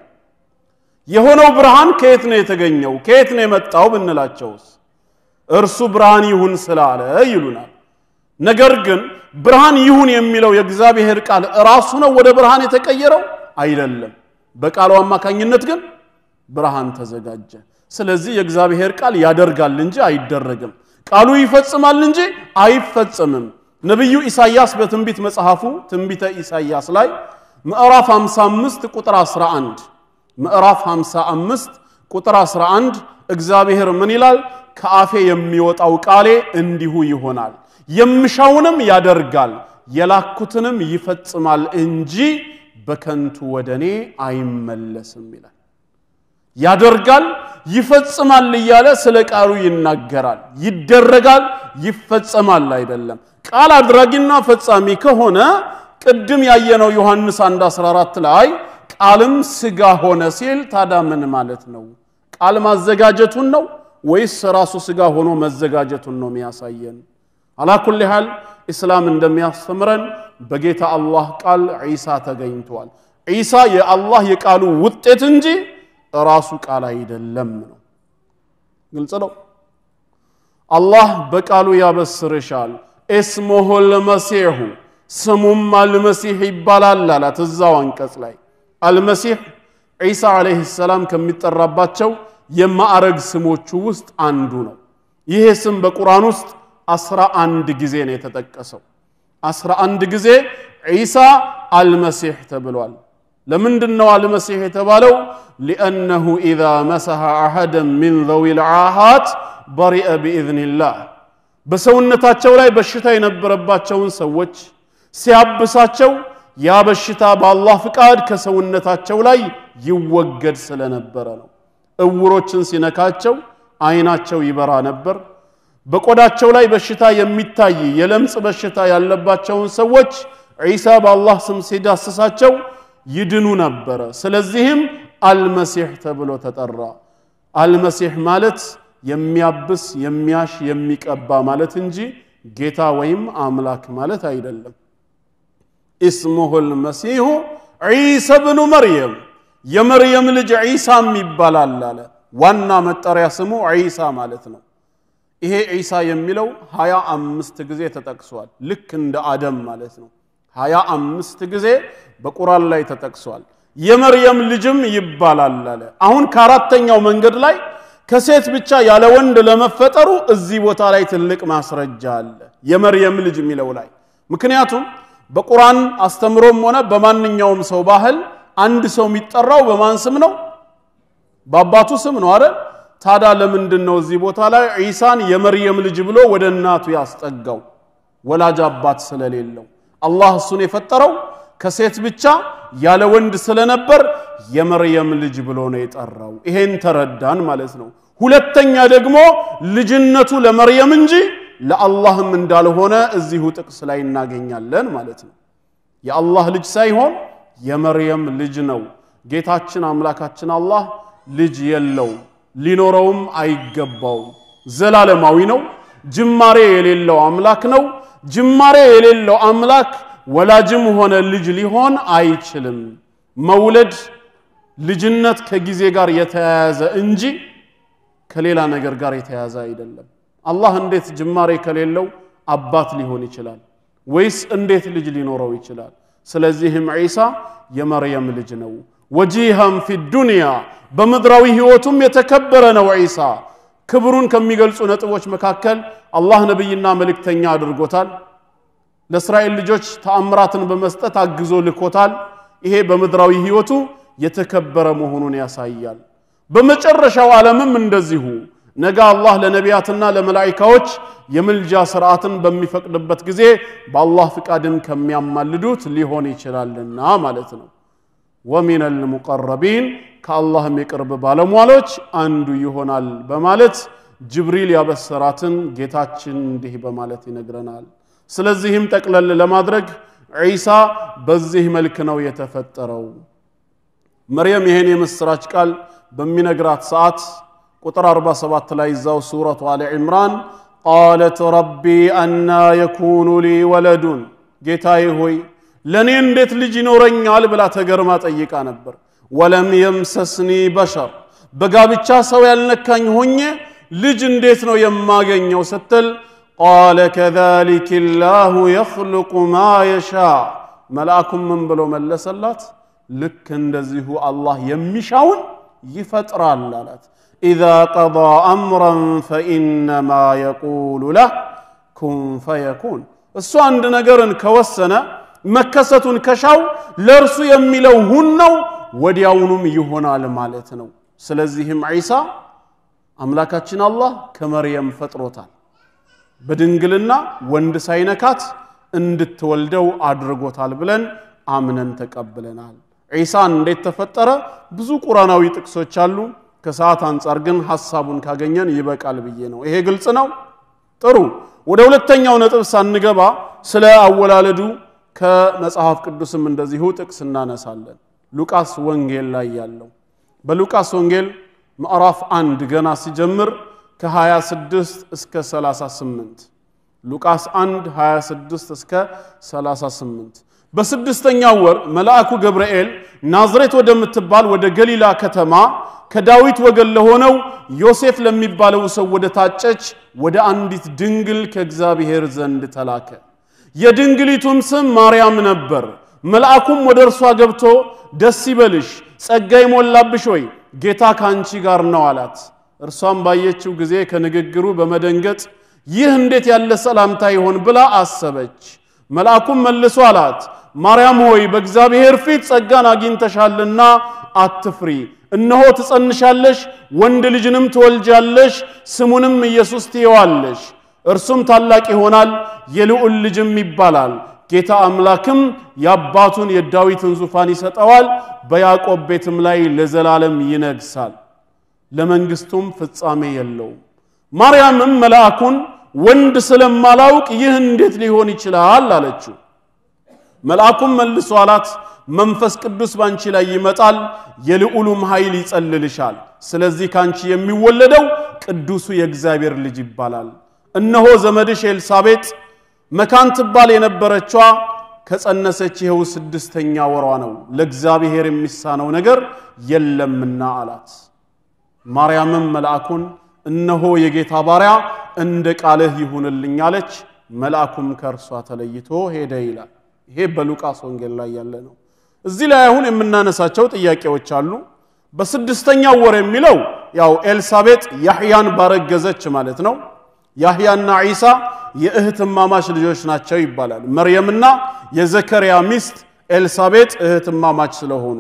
የሆነው ብርሃን ከየት ነው የተገኘው ከየት ነው የመጣው ብንላቸውስ እርሱ ብርሃን ይሁን ስላለ ይሉናል ነገር ግን ብርሃን ይሁን የሚለው የእግዚአብሔር ቃል ራሱ ነው ወደ ብርሃን የተቀየረው አይደለም በቃሉ አማካኝነት ግን ብርሃን ተዘጋጀ ስለዚህ የእግዚአብሔር ቃል ያደርጋል እንጂ አይደረግም ቃሉ ይፈጽማል እንጂ አይፈጽምም ነብዩ ኢሳይያስ በትንቢት መጽሐፉ ትንቢተ ኢሳይያስ ላይ ምዕራፍ 55 ቁጥር 11 ምዕራፍ 55 ቁጥር 11 እግዚአብሔር ምን ይላል ከአፌ የሚወጣው ቃሌ እንዲሁ ይሆናል የምሻውንም ያደርጋል የላኩትንም ይፈጽማል እንጂ በከንቱ ወደኔ አይመለስም ይላል ያደርጋል ይፈጽማል እያለ ስለ ቃሉ ይናገራል ይደረጋል ይፈጽማል አይደለም ቃል አድራጊና ፈጻሚ ከሆነ ቅድም ያየነው ዮሐንስ 1:14 ላይ ቃልም ስጋ ሆነ ሲል ታዲያ ምን ማለት ነው ቃል ማዘጋጀቱን ነው ወይስ ራሱ ስጋ ሆኖ መዘጋጀቱን ነው የሚያሳየን አላኩል ሐል እስላም እንደሚያስተምረን በጌታ አላህ ቃል ኢሳ ተገኝቷል ኢሳ የአላህ የቃሉ ውጤት እንጂ ራሱ ቃል አይደለም ነው ግልጽ ነው አላህ በቃሉ ያበስርሻል እስሙሁል መሲሁ ስሙም አልመሲህ ይባላል አላት እዛው አንቀጽ ላይ አልመሲህ ኢሳ አለይሂ ሰላም ከሚጠራባቸው የማዕረግ ስሞቹ ውስጥ አንዱ ነው ይሄ ስም በቁርአን ውስጥ 11 ጊዜ ነው የተጠቀሰው 11 ጊዜ ዒሳ አልመሲህ ተብሏል ለምንድነው አልመሲህ የተባለው لانه اذا مسح احدا من ذوي العاهات برئ باذن الله በሰውነታቸው ላይ በሽታ የነበረባቸውን ሰዎች ሲያብሳቸው ያ በሽታ በአላህ ፍቃድ ከሰውነታቸው ላይ ይወገድ ስለነበረ ነው እውሮችን ሲነካቸው አይናቸው ይበራ ነበር በቆዳቸው ላይ በሽታ የሚታይ የለምጽ በሽታ ያለባቸውን ሰዎች ዒሳ በአላህ ስም ሲዳስሳቸው ይድኑ ነበር ስለዚህም አልመሲህ ተብሎ ተጠራ አልመሲህ ማለት የሚያብስ የሚያሽ የሚቀባ ማለት እንጂ ጌታ ወይም አምላክ ማለት አይደለም اسمه المسيح عيسى ابن مريم የመርየም ልጅ ዒሳ ይባላል አለ ዋና መጠሪያ ስሙ ዒሳ ማለት ነው ይሄ ዒሳ የሚለው 25 ጊዜ ተጠቅሷል ልክ እንደ አደም ማለት ነው 25 ጊዜ በቁርአን ላይ ተጠቅሷል የመርየም ልጅም ይባላል አለ አሁን ከአራተኛው መንገድ ላይ ከሴት ብቻ ያለ ወንድ ለመፈጠሩ እዚህ ቦታ ላይ ትልቅ ማስረጃ አለ የመርየም ልጅ የሚለው ላይ ምክንያቱም በቁርአን አስተምሮም ሆነ በማንኛውም ሰው ባህል አንድ ሰው የሚጠራው በማን ስም ነው በአባቱ ስም ነው አይደል ታዲያ ለምንድነው እዚህ ቦታ ላይ ዒሳን የመርየም ልጅ ብሎ ወደ እናቱ ያስጠጋው ወላጅ አባት ስለሌለው አላህ እሱን የፈጠረው ከሴት ብቻ ያለ ወንድ ስለነበር የመርየም ልጅ ብሎ ነው የጠራው ይሄን ተረዳን ማለት ነው ሁለተኛ ደግሞ ልጅነቱ ለመርየም እንጂ ለአላህም እንዳልሆነ እዚሁ ጥቅስ ላይ እናገኛለን ማለት ነው የአላህ ልጅ ሳይሆን የመርየም ልጅ ነው ጌታችን አምላካችን አላህ ልጅ የለው ሊኖረውም አይገባው ዘላለማዊ ነው ጅማሬ የሌለው አምላክ ነው ጅማሬ የሌለው አምላክ ወላጅም ሆነ ልጅ ሊሆን አይችልም መውለድ ልጅነት ከጊዜ ጋር የተያያዘ እንጂ ከሌላ ነገር ጋር የተያያዘ አይደለም አላህ እንዴት ጅማሬ ከሌለው አባት ሊሆን ይችላል ወይስ እንዴት ልጅ ሊኖረው ይችላል ስለዚህም ዒሳ የመርየም ልጅ ነው ወጂሃን ፊ ዱንያ በመድራዊ ህይወቱም የተከበረ ነው ዒሳ ክብሩን ከሚገልጹ ነጥቦች መካከል አላህ ነብይና መልእክተኛ አድርጎታል ለእስራኤል ልጆች ተአምራትን በመስጠት አግዞ ልኮታል ይሄ በመድራዊ ህይወቱ የተከበረ መሆኑን ያሳያል በመጨረሻው ዓለምም እንደዚሁ ነገ አላህ ለነቢያትና ለመላእክቶች የምልጃ ሥርዓትን በሚፈቅድበት ጊዜ በአላህ ፍቃድም ከሚያማልዱት ሊሆን ይችላልና ማለት ነው ومن المقربين ከአላህ የቅርብ ባለሟሎች አንዱ ይሆናል በማለት ጅብሪል ያበሰራትን ጌታችን እንዲህ በማለት ይነግረናል ስለዚህም ጠቅለል ለማድረግ ዒሳ በዚህ መልክ ነው የተፈጠረው መርየም ይሄን የምስራች ቃል በሚነግራት ሰዓት ቁጥር 47 ላይ ዛው ሱረቱ አለ ኢምራን قالت ربي أن يكون لي ولد ጌታዬ ሆይ ለኔ እንዴት ልጅ ይኖረኛል ብላ ተገርማ ጠይቃ ነበር ወለም يمسسني بشر በጋብቻ ሰው ያልነካኝ ሆኜ ልጅ እንዴት ነው የማገኘው ስትል قال كذلك الله يخلق ما يشاء ملائكم من ብሎ መለሰላት ልክ እንደዚሁ አላህ የሚሻውን ይፈጥራል አላት إذا قضى أمرا فإنما يقول له كن فيكون እሱ አንድ ነገርን ከወሰነ መከሰቱን ከሻው ለርሱ የሚለው ሁን ነው ወዲያውኑም ይሆናል ማለት ነው ስለዚህም ዒሳ አምላካችን አላህ ከመርየም ፈጥሮታል በድንግልና ወንድ ሳይነካት እንድትወልደው አድርጎታል ብለን አምነን ተቀበለናል ዒሳ እንዴት ተፈጠረ ብዙ ቁርአናዊ ጥቅሶች አሉ ከሰዓት አንፃር ግን ሐሳቡን ካገኘን ይበቃል ብዬ ነው ይሄ ግልጽ ነው ጥሩ ወደ ሁለተኛው ነጥብ ሳንገባ ስለ አወላለዱ ከመጽሐፍ ቅዱስም እንደዚሁ ጥቅስ እናነሳለን ሉቃስ ወንጌል ላይ ያለው በሉቃስ ወንጌል ምዕራፍ 1 ገና ሲጀምር ከ26 እስከ 38 ሉቃስ 1 26 እስከ 38 በስድስተኛው ወር መልአኩ ገብርኤል ናዝሬት ወደምትባል ወደ ገሊላ ከተማ ከዳዊት ወገን ለሆነው ዮሴፍ ለሚባለው ሰው ወደ ታጨች ወደ አንዲት ድንግል ከእግዚአብሔር ዘንድ ተላከ የድንግሊቱም ስም ማርያም ነበር መልአኩም ወደ እርሷ ገብቶ ደስ ይበልሽ ጸጋ ይሞላብሽ ሆይ ጌታ ካንቺ ጋር ነው አላት እርሷም ባየችው ጊዜ ከንግግሩ በመደንገጥ ይህ እንዴት ያለ ሰላምታ ይሆን ብላ አሰበች መልአኩም መልሶ አላት ማርያም ሆይ በእግዚአብሔር ፊት ጸጋን አግኝተሻልና አትፍሪ እነሆ ትጸንሻለሽ ወንድ ልጅንም ትወልጃለሽ ስሙንም ኢየሱስ ትይዋለሽ እርሱም ታላቅ ይሆናል የልዑል ልጅም ይባላል ጌታ አምላክም ያባቱን የዳዊትን ዙፋን ይሰጠዋል በያዕቆብ ቤትም ላይ ለዘላለም ይነግሳል ለመንግስቱም ፍጻሜ የለውም ማርያምም መልአኩን ወንድ ስለማላውቅ ይህ እንዴት ሊሆን ይችላል አለችው መልአኩም መልሶ አላት መንፈስ ቅዱስ ባንቺ ላይ ይመጣል የልዑሉም ኃይል ይጸልልሻል ስለዚህ ካንቺ የሚወለደው ቅዱሱ የእግዚአብሔር ልጅ ይባላል እነሆ ዘመድሽ ኤልሳቤጥ መካን ትባል የነበረችዋ ከጸነሰች ይኸው 6ኛ ወሯ ነው ለእግዚአብሔር የሚሳነው ነገር የለምና አላት ማርያምም መልአኩን እነሆ የጌታ ባሪያ እንደ ቃልህ ይሁንልኝ አለች መልአኩም ከርሷ ተለይቶ ሄደ ይላል ይሄ በሉቃስ ወንጌል ላይ ያለ ነው እዚህ ላይ አሁን የምናነሳቸው ጥያቄዎች አሉ በ6ኛው ወር የሚለው ያው ኤልሳቤጥ ያህያን ባረገዘች ማለት ነው ያህያና ኢሳ የእህትማማች ልጆች ናቸው ይባላል መርየምና የዘከርያ ሚስት ኤልሳቤጥ እህትማማች ስለሆኑ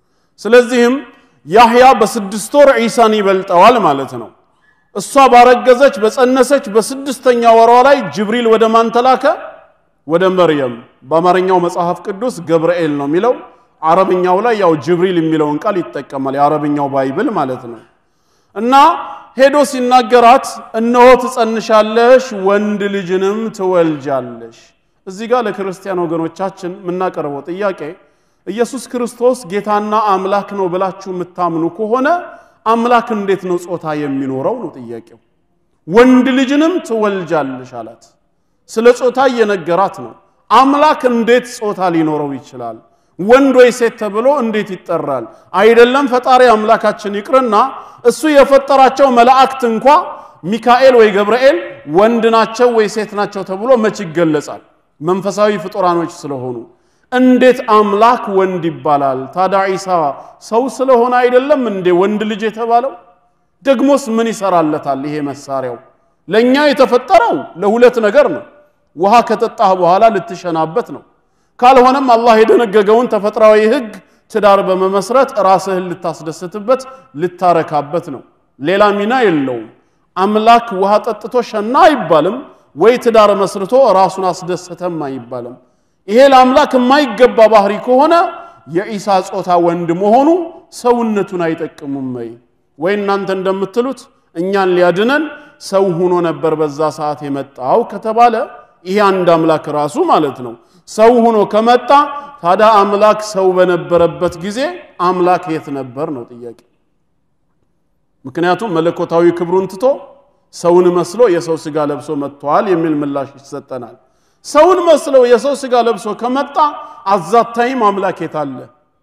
ስለዚህም ያህያ በ6 ወር ኢሳን ይበልጠዋል ማለት ነው እሷ ባረገዘች በጸነሰች በ6ኛው ወሯ ላይ ጅብሪል ወደ ማን ተላከ ወደ መርየም በአማርኛው መጽሐፍ ቅዱስ ገብርኤል ነው የሚለው አረብኛው ላይ ያው ጅብሪል የሚለውን ቃል ይጠቀማል የአረብኛው ባይብል ማለት ነው እና ሄዶ ሲናገራት እነሆ ትጸንሻለሽ ወንድ ልጅንም ትወልጃለሽ እዚህ ጋር ለክርስቲያን ወገኖቻችን ምናቀርበው ጥያቄ ኢየሱስ ክርስቶስ ጌታና አምላክ ነው ብላችሁ የምታምኑ ከሆነ አምላክ እንዴት ነው ጾታ የሚኖረው ነው ጥያቄው ወንድ ልጅንም ትወልጃለሽ አላት ስለ ጾታ እየነገራት ነው አምላክ እንዴት ጾታ ሊኖረው ይችላል ወንድ ወይ ሴት ተብሎ እንዴት ይጠራል አይደለም ፈጣሪ አምላካችን ይቅርና እሱ የፈጠራቸው መላእክት እንኳን ሚካኤል ወይ ገብርኤል ወንድ ናቸው ወይ ሴት ናቸው ተብሎ መች ይገለጻል መንፈሳዊ ፍጡራኖች ስለሆኑ እንዴት አምላክ ወንድ ይባላል ታዲያ ኢሳ ሰው ስለሆነ አይደለም እንዴ ወንድ ልጅ የተባለው ደግሞስ ምን ይሰራለታል ይሄ መሳሪያው ለኛ የተፈጠረው ለሁለት ነገር ነው ውሃ ከጠጣህ በኋላ ልትሸናበት ነው ካልሆነም አላህ የደነገገውን ተፈጥሯዊ ህግ ትዳር በመመስረት ራስህን ልታስደስትበት ልታረካበት ነው ሌላ ሚና የለውም አምላክ ውሃ ጠጥቶ ሸና አይባልም ወይ ትዳር መስርቶ ራሱን አስደስተም አይባልም ይሄ ለአምላክ የማይገባ ባህሪ ከሆነ የኢሳ ጾታ ወንድ መሆኑ ሰውነቱን አይጠቅሙም ወይ እናንተ እንደምትሉት እኛን ሊያድነን ሰው ሆኖ ነበር በዛ ሰዓት የመጣው ከተባለ ይሄ አንድ አምላክ ራሱ ማለት ነው ሰው ሆኖ ከመጣ ታዲያ አምላክ ሰው በነበረበት ጊዜ አምላክ የት ነበር ነው ጥያቄ ምክንያቱም መለኮታዊ ክብሩን ትቶ ሰውን መስሎ የሰው ስጋ ለብሶ መጥቷል የሚል ምላሽ ይሰጠናል ሰውን መስሎ የሰው ስጋ ለብሶ ከመጣ አዛታይም አምላክ የታለ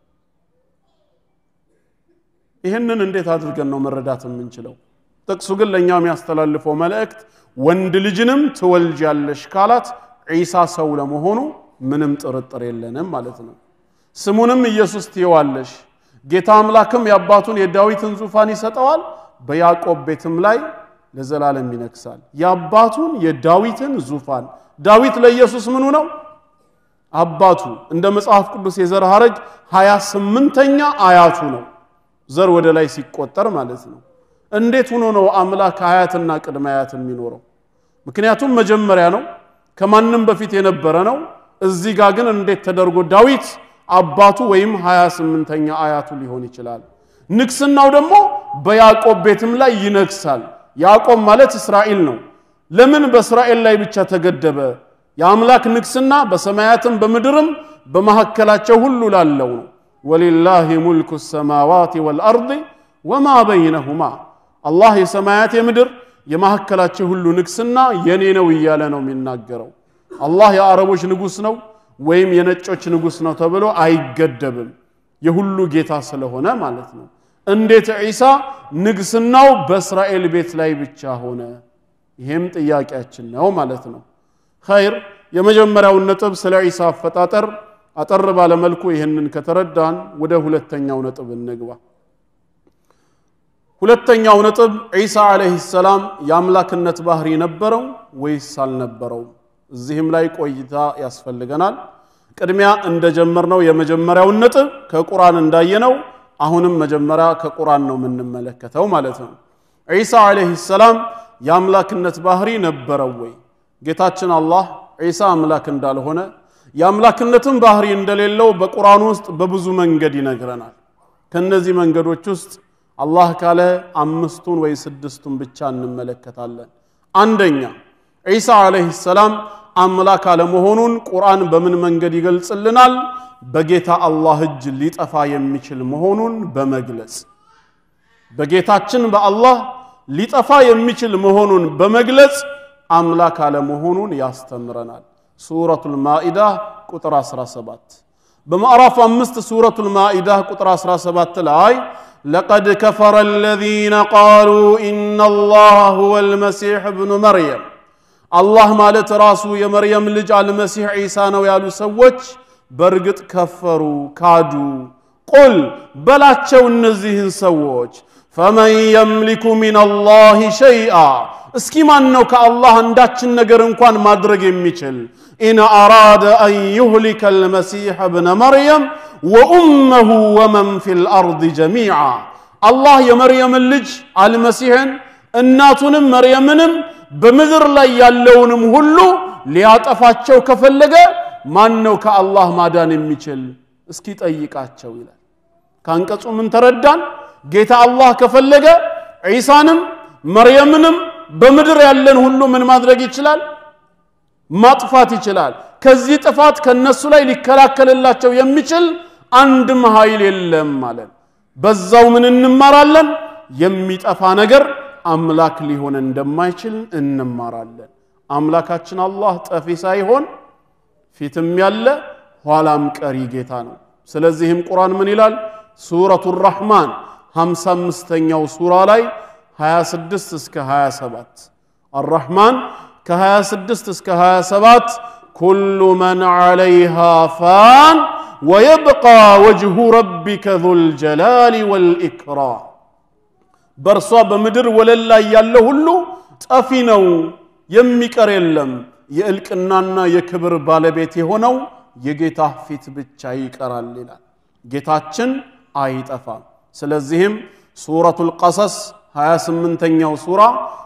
ይሄንን እንዴት አድርገን ነው መረዳት የምንችለው ጥቅሱ ግን ለኛም ያስተላልፈው መልእክት ወንድ ልጅንም ትወልጃለሽ ካላት ኢሳ ሰው ለመሆኑ ምንም ጥርጥር የለንም ማለት ነው ስሙንም ኢየሱስ ትይዋለሽ ጌታ አምላክም ያባቱን የዳዊትን ዙፋን ይሰጠዋል በያዕቆብ ቤትም ላይ ለዘላለም ይነግሳል ያባቱን የዳዊትን ዙፋን ዳዊት ለኢየሱስ ምኑ ነው አባቱ እንደ መጽሐፍ ቅዱስ የዘር ሐረግ 28ኛ አያቱ ነው ዘር ወደ ላይ ሲቆጠር ማለት ነው እንዴት ሆኖ ነው አምላክ አያትና ቅድመ አያት የሚኖረው ምክንያቱም መጀመሪያ ነው ከማንንም በፊት የነበረ ነው እዚህ ጋር ግን እንዴት ተደርጎ ዳዊት አባቱ ወይም 28ኛ አያቱ ሊሆን ይችላል ንግስናው ደግሞ በያዕቆብ ቤትም ላይ ይነግሳል ያዕቆብ ማለት እስራኤል ነው ለምን በእስራኤል ላይ ብቻ ተገደበ የአምላክ ንግስና በሰማያትም በምድርም በመሐከላቸው ሁሉ ላለው ነው ወሊላሂ ሙልኩ السماوات والارض وما بينهما አላህ የሰማያት የምድር የመሐከላቸው ሁሉ ንግስና የኔ ነው ይያለ ነው የሚናገረው አላህ የአረቦች ንጉስ ነው ወይም የነጮች ንጉስ ነው ተብሎ አይገደብም የሁሉ ጌታ ስለሆነ ማለት ነው እንዴት ኢሳ ንግስናው በእስራኤል ቤት ላይ ብቻ ሆነ ይሄም ጥያቄያችን ነው ማለት ነው ኸይር የመጀመሪያው ነጥብ ስለ ኢሳ አፈጣጠር አጠር ባለ መልኩ ይሄንን ከተረዳን ወደ ሁለተኛው ነጥብ እንግባ ሁለተኛው ነጥብ ዒሳ አለይሂ ሰላም የአምላክነት ባህሪ ነበረው ወይስ አልነበረው? እዚህም ላይ ቆይታ ያስፈልገናል። ቅድሚያ እንደጀመርነው የመጀመሪያው ነጥብ ከቁርአን እንዳየነው አሁንም መጀመሪያ ከቁርአን ነው የምንመለከተው ማለት ነው። ዒሳ አለይሂ ሰላም የአምላክነት ባህሪ ነበረው ወይ? ጌታችን አላህ ዒሳ አምላክ እንዳልሆነ የአምላክነትን ባህሪ እንደሌለው በቁርአን ውስጥ በብዙ መንገድ ይነግረናል። ከነዚህ መንገዶች ውስጥ አላህ ካለ 5ቱን ወይ 6ቱን ብቻ እንመለከታለን። አንደኛ ዒሳ አለይሂ ሰላም አምላክ አለመሆኑን ቁርአን በምን መንገድ ይገልጽልናል? በጌታ አላህ እጅ ሊጠፋ የሚችል መሆኑን በመግለጽ በጌታችን በአላህ ሊጠፋ የሚችል መሆኑን በመግለጽ አምላክ አለመሆኑን ያስተምረናል። ሱረቱል ማኢዳ ቁጥር 17 በማዕራፍ 5 ሱረቱል ማኢዳ ቁጥር 17 ላይ لقد كفر الذين قالوا إن الله هو المسيح ابن مريم الله ማለት ራሱ የመርየም ልጅ አልመሲህ ዒሳ ነው ያሉ ሰዎች በርግጥ ከፈሩ ካዱ። ቁል በላቸው እነዚህን ሰዎች فمن يملك من الله شيئا እስኪ ማን ነው ከአላህ አንዳችን ነገር እንኳን ማድረግ የሚችል إن أراد أن يهلك المسيح ابن مريم وأمه ومن في الأرض جميعا الله يمريم اللج المسيح الناتنم مريمنم بمذر لا يالونم هلو لياطفاچو كفلگه ማነው ከአላህ ማዳን የሚችል እስኪ ጠይቃቸው ይላል። ካንቀጹ ምን ተረዳን? ጌታ አላህ ከፈለገ ዒሳንም መርየምንም በምድር ያለን ሁሉ ምን ማድረግ ይችላል? ማጥፋት ይችላል። ከዚህ ጥፋት ከነሱ ላይ ሊከላከልላቸው የሚችል አንድም ኃይል የለም ማለት። በዛው ምን እንማራለን? የሚጠፋ ነገር አምላክ ሊሆን እንደማይችል እንማራለን። አምላካችን አላህ ጠፊ ሳይሆን ፊትም ያለ ኋላም ቀሪ ጌታ ነው። ስለዚህም ቁርአን ምን ይላል? ሱረቱር ረህማን 55ኛው ሱራ ላይ 26 እስከ 27 الرحمن ከ26 እስከ 27 كل من عليها فان ويبقى وجه ربك ذو الجلال والإكرام በርሷ በምድር ወለል ላይ ያለው ሁሉ ጠፊ ነው የሚቀር የለም የእልቅናና የክብር ባለቤት የሆነው የጌታ ፊት ብቻ ይቀራል ይላል። ጌታችን አይጠፋም። ስለዚህም ሱረቱል ቀሰስ 28ኛው ሱራ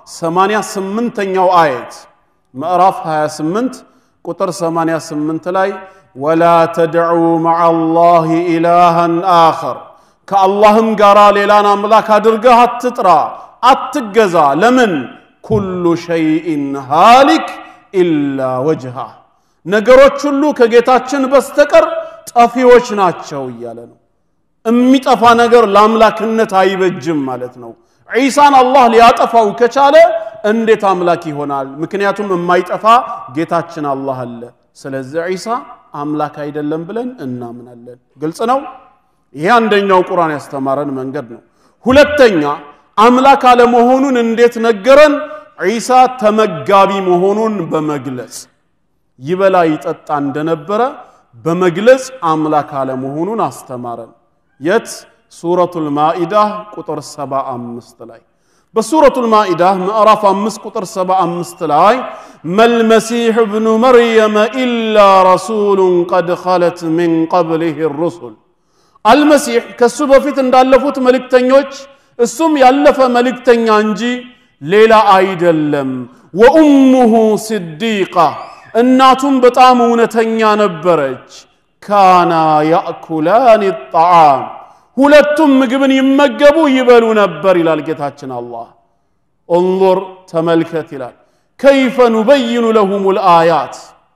88ኛው አየት ምዕራፍ 28 ቁጥር 88 ላይ ولا تدعوا مع الله إلها آخر ከአላህም ጋራ ሌላን አምላክ አድርገህ አትጥራ አትገዛ። ለምን? كل شيء هالك إلا وجهه ነገሮች ሁሉ ከጌታችን በስተቀር ጠፊዎች ናቸው እያለ ነው። የሚጠፋ ነገር ለአምላክነት አይበጅም ማለት ነው። ዒሳን አላህ ሊያጠፋው ከቻለ እንዴት አምላክ ይሆናል? ምክንያቱም የማይጠፋ ጌታችን አላህ አለ። ስለዚህ ዒሳ አምላክ አይደለም ብለን እናምናለን። ግልጽ ነው። ይሄ አንደኛው ቁርአን ያስተማረን መንገድ ነው። ሁለተኛ አምላክ አለመሆኑን እንዴት ነገረን? ዒሳ ተመጋቢ መሆኑን በመግለጽ ይበላ ይጠጣ እንደነበረ በመግለጽ አምላክ አለመሆኑን አስተማረን። የት? ሱረቱል ማኢዳ ቁጥር 75 ላይ በሱረቱል ማኢዳ ምዕራፍ 5 ቁጥር 75 ላይ መል መሲህ ኢብኑ መርየም ኢላ ረሱሉን ቀድ ኸለት ሚን ቀብሊሂ الرسل አልመሲህ ከሱ በፊት እንዳለፉት መልእክተኞች እሱም ያለፈ መልእክተኛ እንጂ ሌላ አይደለም። ወኡሙሁ ሲዲቃ እናቱም በጣም እውነተኛ ነበረች። ካና ያእኩላን الطعام ሁለቱም ምግብን ይመገቡ ይበሉ ነበር ይላል ጌታችን አላህ። انظر ተመልከት ይላል كيف نبين لهم الآيات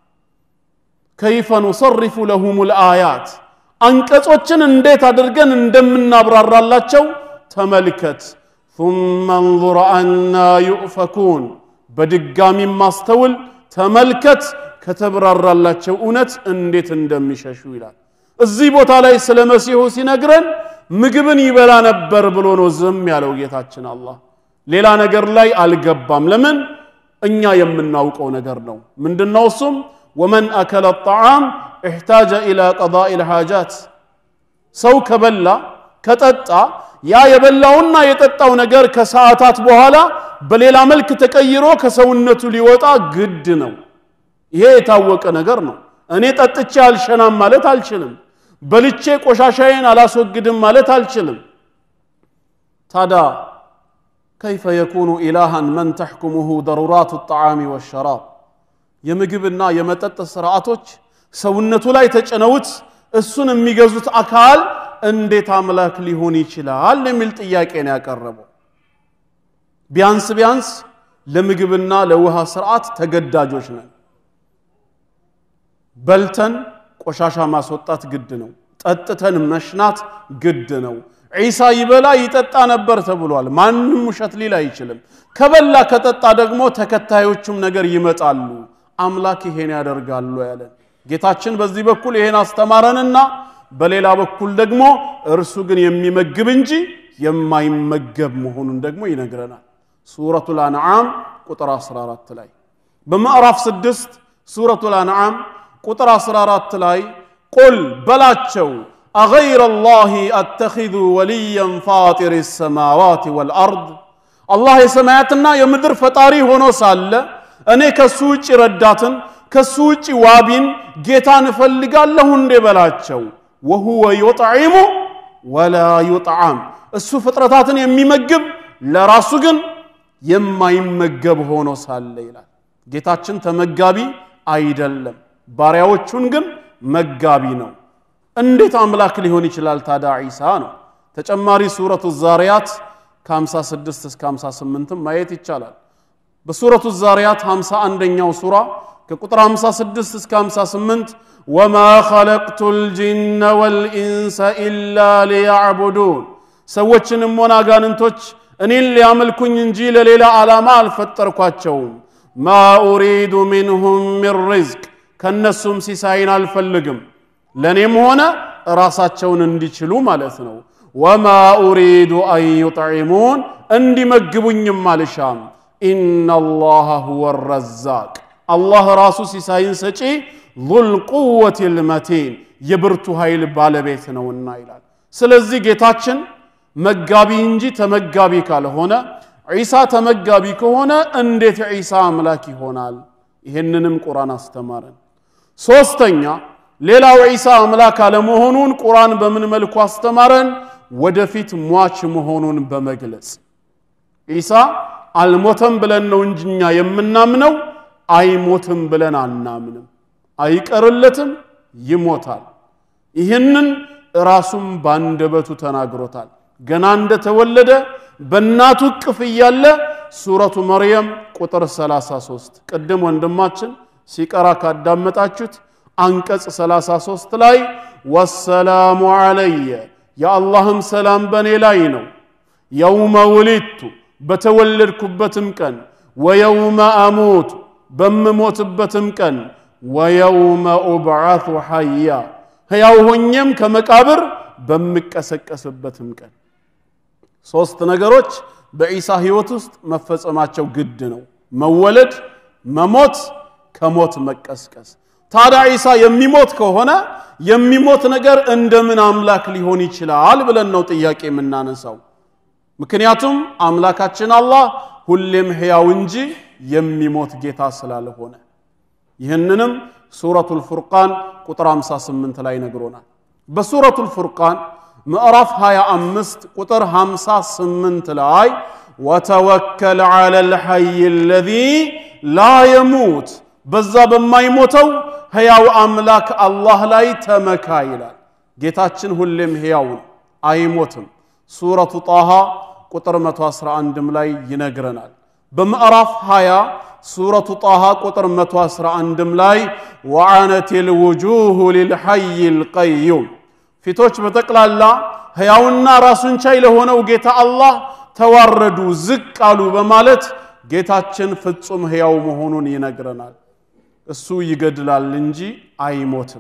كيف نصرف لهم الآيات አንቀጾችን እንዴት አድርገን እንደምናብራራላቸው ተመልከት። ثم انظر أنا يؤفكون በድጋሚ ማስተውል ተመልከት ከተብራራላቸው እውነት እንዴት እንደሚሸሹ ይላል። እዚህ ቦታ ላይ ስለ መሲሁ ሲነግረን ምግብን ይበላ ነበር ብሎ ነው ዝም ያለው ጌታችን አላህ። ሌላ ነገር ላይ አልገባም። ለምን? እኛ የምናውቀው ነገር ነው። ምንድነው እሱም? ومن أكل الطعام احتاج إلى قضاء الحاجات ሰው ከበላ ከጠጣ ያ የበላውና የጠጣው ነገር ከሰዓታት በኋላ በሌላ መልክ ተቀይሮ ከሰውነቱ ሊወጣ ግድ ነው ይሄ የታወቀ ነገር ነው እኔ ጠጥቼ አልሸናም ማለት አልችልም በልቼ ቆሻሻዬን አላስወግድም ማለት አልችልም ታዳ كيف يكون إلها من تحكمه ضرورات الطعام والشراب የምግብና የመጠጥ ስርዓቶች ሰውነቱ ላይ ተጨነውት እሱን የሚገዙት አካል እንዴት አምላክ ሊሆን ይችላል የሚል ጥያቄ ነው ያቀረበው ቢያንስ ለምግብና ለውሃ ስርዓት ተገዳጆች ነን በልተን ቆሻሻ ማስወጣት ግድ ነው ጠጥተን መሽናት ግድ ነው ኢሳ ይበላ ይጠጣ ነበር ተብሏል ማንንም ውሸት ሊል አይችልም ከበላ ከጠጣ ደግሞ ተከታዮቹም ነገር ይመጣሉ አምላክ ይሄን ያደርጋሉ ያለን ጌታችን በዚህ በኩል ይሄን አስተማረንና በሌላ በኩል ደግሞ እርሱ ግን የሚመግብ እንጂ የማይመገብ መሆኑን ደግሞ ይነግረናል ሱረቱል አንዓም ቁጥር 14 ላይ በማዕራፍ 6 ሱረቱል አንዓም ቁጥር 14 ላይ ቁል በላቸው أغير الله أتخذ وليا فاطر السماوات والأرض الله يسمعتنا يمدر فطاري هونو سال أني كسوچ رداتن كسوچ وابين جيتان فلقالله اندي بلاتشو وهو يطعم ولا يطعم السو فطرتاتن يميمجب لراسو ግን የማይመገብ ሆኖ ሳለ ይላል ጌታችን ተመጋቢ አይደለም ባሪያዎቹን ግን መጋቢ ነው እንዴት አምላክ ሊሆን ይችላል ታዳ ኢሳ ነው ተጨማሪ ሱረቱ ዛሪያት ከ56 እስከ 58 ማየት ይቻላል በሱረቱ ዛሪያት 51ኛው ሱራ ከቁጥር 56 እስከ 58 وما خلقت الجن والانس الا ليعبدون ሰዎችንም ሆነ አጋንንቶች እኔን ሊያመልኩኝ እንጂ ለሌላ ዓላማ አልፈጠርኳቸውም ما اريد منهم من رزق ከነሱም ሲሳይን አልፈልግም ለኔም ሆነ ራሳቸውን እንዲችሉ ማለት ነው وما اريد ان يطعمون እንዲመግቡኝም አልሻም ان الله هو الرزاق الله ራሱ ሲሳይን ሰጪ ذو القوه المتين የብርቱ ኃይል ባለቤት ነውና ይላል ስለዚህ ጌታችን መጋቢ እንጂ ተመጋቢ ካልሆነ ኢሳ ተመጋቢ ከሆነ እንዴት ኢሳ አምላክ ይሆናል ይሄንንም ቁርአን አስተማረን ሶስተኛ ሌላው ኢሳ አምላክ አለመሆኑን ቁርአን በምን መልኩ አስተማረን ወደፊት ሟች መሆኑን በመግለጽ ኢሳ አልሞተም ብለን ነው እንጂኛ የምናምነው አይሞትም ብለን አናምንም አይቀርለትም ይሞታል ይሄንን ራሱም ባንደበቱ ተናግሮታል ገና እንደተወለደ በእናቱ ቅፍ ያለ ሱረቱ መርየም ቁጥር 33 ቀደም ወንድማችን ሲቀራ ካዳመጣችሁት አንቀጽ 33 ላይ ወሰላሙ ዐለየ ያአላህም ሰላም በኔ ላይ ነው የውመ ወሊድቱ በተወለድኩበትም ቀን ወየውመ አሙት በመሞትበትም ቀን ወየውመ ኡብዓቱ ሐያ ሕያው ሆኜም ከመቃብር በመቀሰቀስበትም ቀን ሶስት ነገሮች በኢሳ ህይወት ውስጥ መፈጸማቸው ግድ ነው መወለድ መሞት ከሞት መቀስቀስ ታዲያ ኢሳ የሚሞት ከሆነ የሚሞት ነገር እንደምን አምላክ ሊሆን ይችላል ብለን ነው ጥያቄ የምናነሳው ምክንያቱም አምላካችን አላህ ሁሌም ሕያው እንጂ የሚሞት ጌታ ስላልሆነ ይህንንም ሱረቱል ፉርቃን ቁጥር 58 ላይ ነግሮናል በሱረቱል ፉርቃን ምዕራፍ 25 ቁጥር 58 ላይ ወተወከል ዐለል ሐይ الذي لا يموت በዛ በማይሞተው ሕያው አምላክ አላህ ላይ ተመካ ይላል ጌታችን ሁሌም ሕያው አይሞትም ሱረቱ ጣሃ ቁጥር 111 ላይ ይነግረናል በምዕራፍ 20 ሱረቱ ጣሃ ቁጥር 111 ላይ ወአነቲል ውጁህ للحي القيوم ፊቶች በተቀላላ ሕያውና ራሱን ቻይ ለሆነው ጌታ አላህ ተዋረዱ ዝቅ አሉ በማለት ጌታችን ፍጹም ሕያው መሆኑን ይነግረናል እሱ ይገድላል እንጂ አይሞትም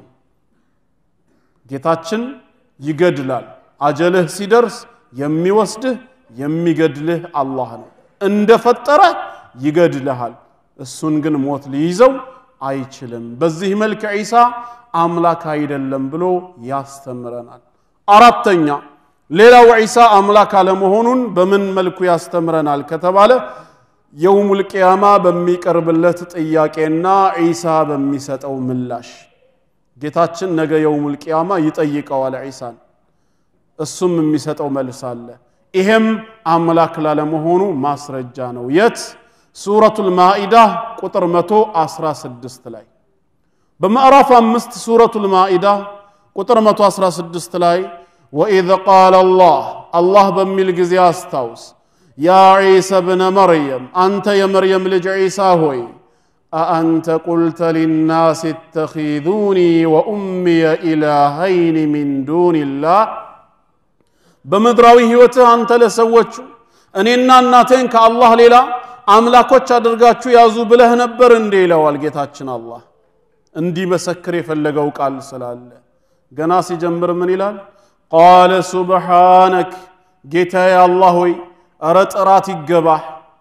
ጌታችን ይገድላል አጀልህ ሲደርስ የሚወስድህ የሚገድልህ አላህ ነው እንደፈጠረ ይገድልሃል እሱን ግን ሞት ሊይዘው አይችልም በዚህ መልኩ ኢሳ አምላክ አይደለም ብሎ ያስተምረናል አራተኛ ሌላው ዒሳ አምላክ አለመሆኑን በምን መልኩ ያስተምረናል ከተባለ የውሙል ቂያማ በሚቀርብለት ጥያቄና ዒሳ በሚሰጠው ምላሽ ጌታችን ነገ የውሙል ቂያማ ይጠይቀዋል ዒሳን እሱም የሚሰጠው መልስ አለ ይሄም አምላክ ላለመሆኑ ማስረጃ ነው የት ሱረቱል ማኢዳ ቁጥር 116 ላይ በማዕራፍ 5 ሱረቱል ማኢዳ ቁጥር 116 ላይ وإذ قال الله بميل جزي أستوس يا عيسى ابن مريم أنت يا مريم لج عيسى هوي أأنت قلت للناس اتخذوني وأمي إلهين من دون الله بمدراوي هوته أنت لسوتشو أننا الناتين كالله ليلا أملاكوش أدرقاتشو يازو بله نبرن ديلا والقيتاتشن الله اندي مسكري فلقوك على السلال قناسي جنبر من إلال قال سبحانك جيت يا الله أردت أراتي الجبح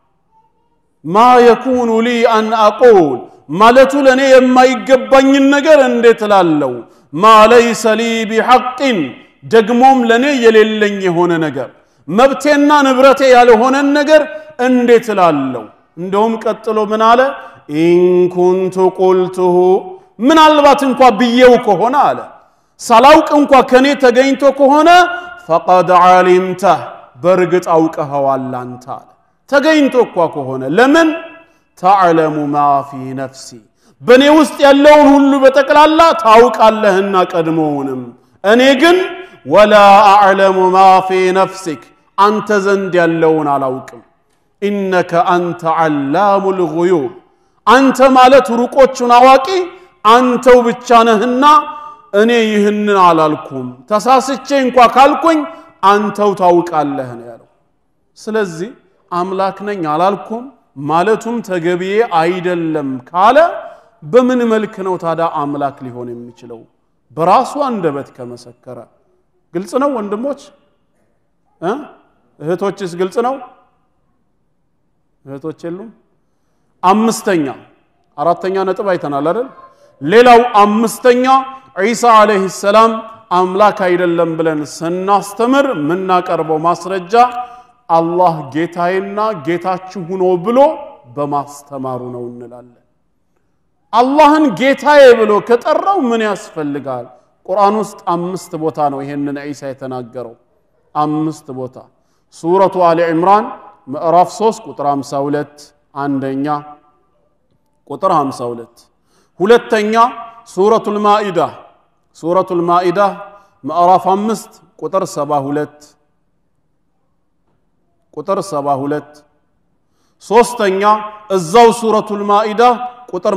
ما يكون لي أن أقول ما لتلني يما يقبني النجر انديت لالو ما ليس لي بحق دقموم لني يللني هنا نجر مبتنا نبرتي على هنا النجر انديت لالو عندهم قتلوا من على إن كنت قلته من البات انكوا بيوك هنا على سلاوك انكوا كني تغينتو كهونه فقد علمته برغت اوقه والانت تغينتو كهونه لمن تعلم ما في نفسي بني وسط يالون ሁሉ በተቀላላ ታውቃለህና ቀድሞውንም እኔ ግን ولا اعلم ما في نفسك አንተ ዘንድ ያለውን አላውቅም انك انت علام الغيوب አንተ ማለት ሩቆቹን አዋቂ አንተው ብቻ ነህና እኔ ይህንን አላልኩም ተሳስቼ እንኳን ካልኩኝ አንተው ታውቃለህ ነው ያለው ስለዚህ አምላክ ነኝ አላልኩም ማለቱም ተገቢዬ አይደለም ካለ በምን መልክ ነው ታዲያ አምላክ ሊሆን የሚችለው በራሱ አንደበት ከመሰከረ ግልጽ ነው ወንድሞች እህቶችስ ግልጽ ነው እህቶች የሉም አምስተኛ አራተኛ ነጥብ አይተናል አይደል ሌላው አምስተኛ ዒሳ አለይሂ ሰላም አምላክ አይደለም ብለን ስናስተምር ምናቀርበው ማስረጃ አላህ ጌታዬና ጌታችሁ ሆኖ ብሎ በማስተማሩ ነው እንላለን አላህን ጌታዬ ብሎ ከጠራው ምን ያስፈልጋል ቁርአን ውስጥ 5 ቦታ ነው ይሄንን ዒሳ የተናገረው 5 ቦታ ሱረቱ አሊ ኢምራን ምዕራፍ 3 ቁጥር 52 አንደኛ ቁጥር 52 ሁለተኛ ሱረቱል ማኢዳ ምዕራፍ 5 ቁጥር 72 ሶስተኛ እዛው ሱረቱል ማኢዳ ቁጥር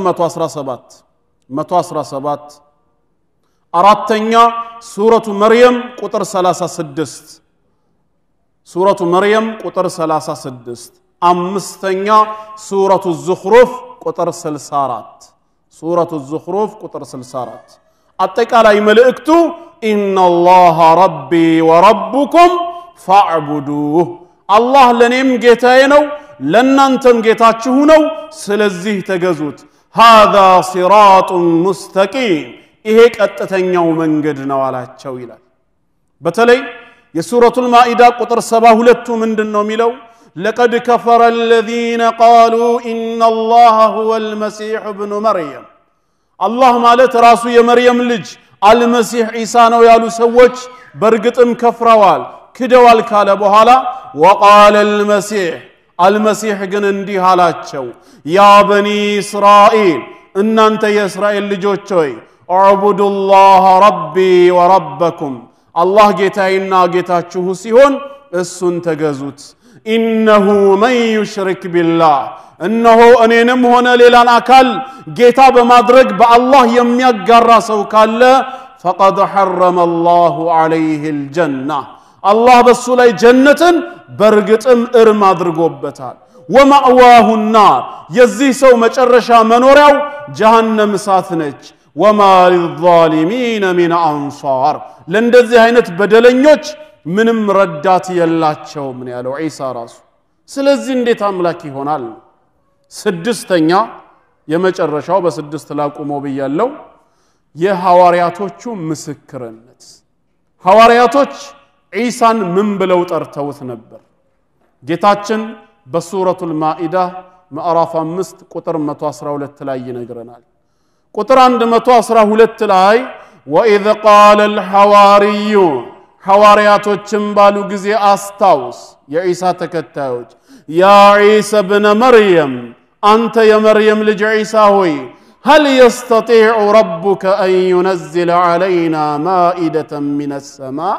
117 አራተኛ ሱረቱ መርየም ቁጥር 36 ሱረቱ መርየም ቁጥር 36 አምስተኛ ሱረቱ ዙኽሩፍ ቁጥር 64 ሱረቱ ዙኽሩፍ ቁጥር 64 አጠቃላይ መልእክቱ ኢነላህ ረቢ ወረብኩም ፈዕቡዱህ አላህ ለኔም ጌታዬ ነው ለናንተም ጌታችሁ ነው ስለዚህ ተገዙት هذا صراط مستقيم ይሄ ቀጥተኛው መንገድ ነው አላቸው ይላል በተለይ የሱረቱል ማኢዳ ቁጥር 72 ምንድነው የሚለው لقد كفر الذين قالوا ان الله هو المسيح ابن مريم الله ማለት ራሱ የመርየም ልጅ አልመሲህ ኢሳ ነው ያሉ ሰዎች በርግጥም ከፍረዋል ክደዋል ካለ በኋላ وقال المسيح ግን እንዲህ አላቸው يا بني اسرائيل እናንተ የእስራኤል ልጆች ሆይ اعبدوا الله ربي وربكم الله ጌታዬና ጌታችሁ ሲሆን እሱን ተገዙት إنه من يشرك بالله إنه أنينم هنا ليلان أكل جيتا بمدرج بالله يميقر سو كلا فقد حرم الله عليه الجنة الله بسولي جنة برقتم إرمادرقوب بتال ومأواه النار يزي سو مجرشا منورو جهنم ساثنج وما للظالمين من أنصار لندزي هينت بدلنيوش ምንም ረዳት የላቸውም ምን ያለው ዒሳ ራሱ ስለዚህ እንዴት አምላክ ይሆናል ስድስተኛ የመጨረሻው በስድስት ላቁመው በያለው የሐዋርያቶቹ ምስክርነት ሐዋርያቶች ዒሳን ምን ብለው ጠርተውት ነበር? ጌታችን በሱረቱል ማኢዳ ምዕራፍ 5 ቁጥር 112 ላይ ይነግረናል። ቁጥር 112 ላይ ወኢዝ ቃለ الحواريون ሐዋርያቶችም ባሉ ጊዜ አስታውስ የዒሳ ተከታዮች ያ ዒሳ ኢብነ መርየም አንተ የመርየም ልጅ ዒሳ ሆይ هل يستطيع ربك أن ينزل علينا مائدة من السماء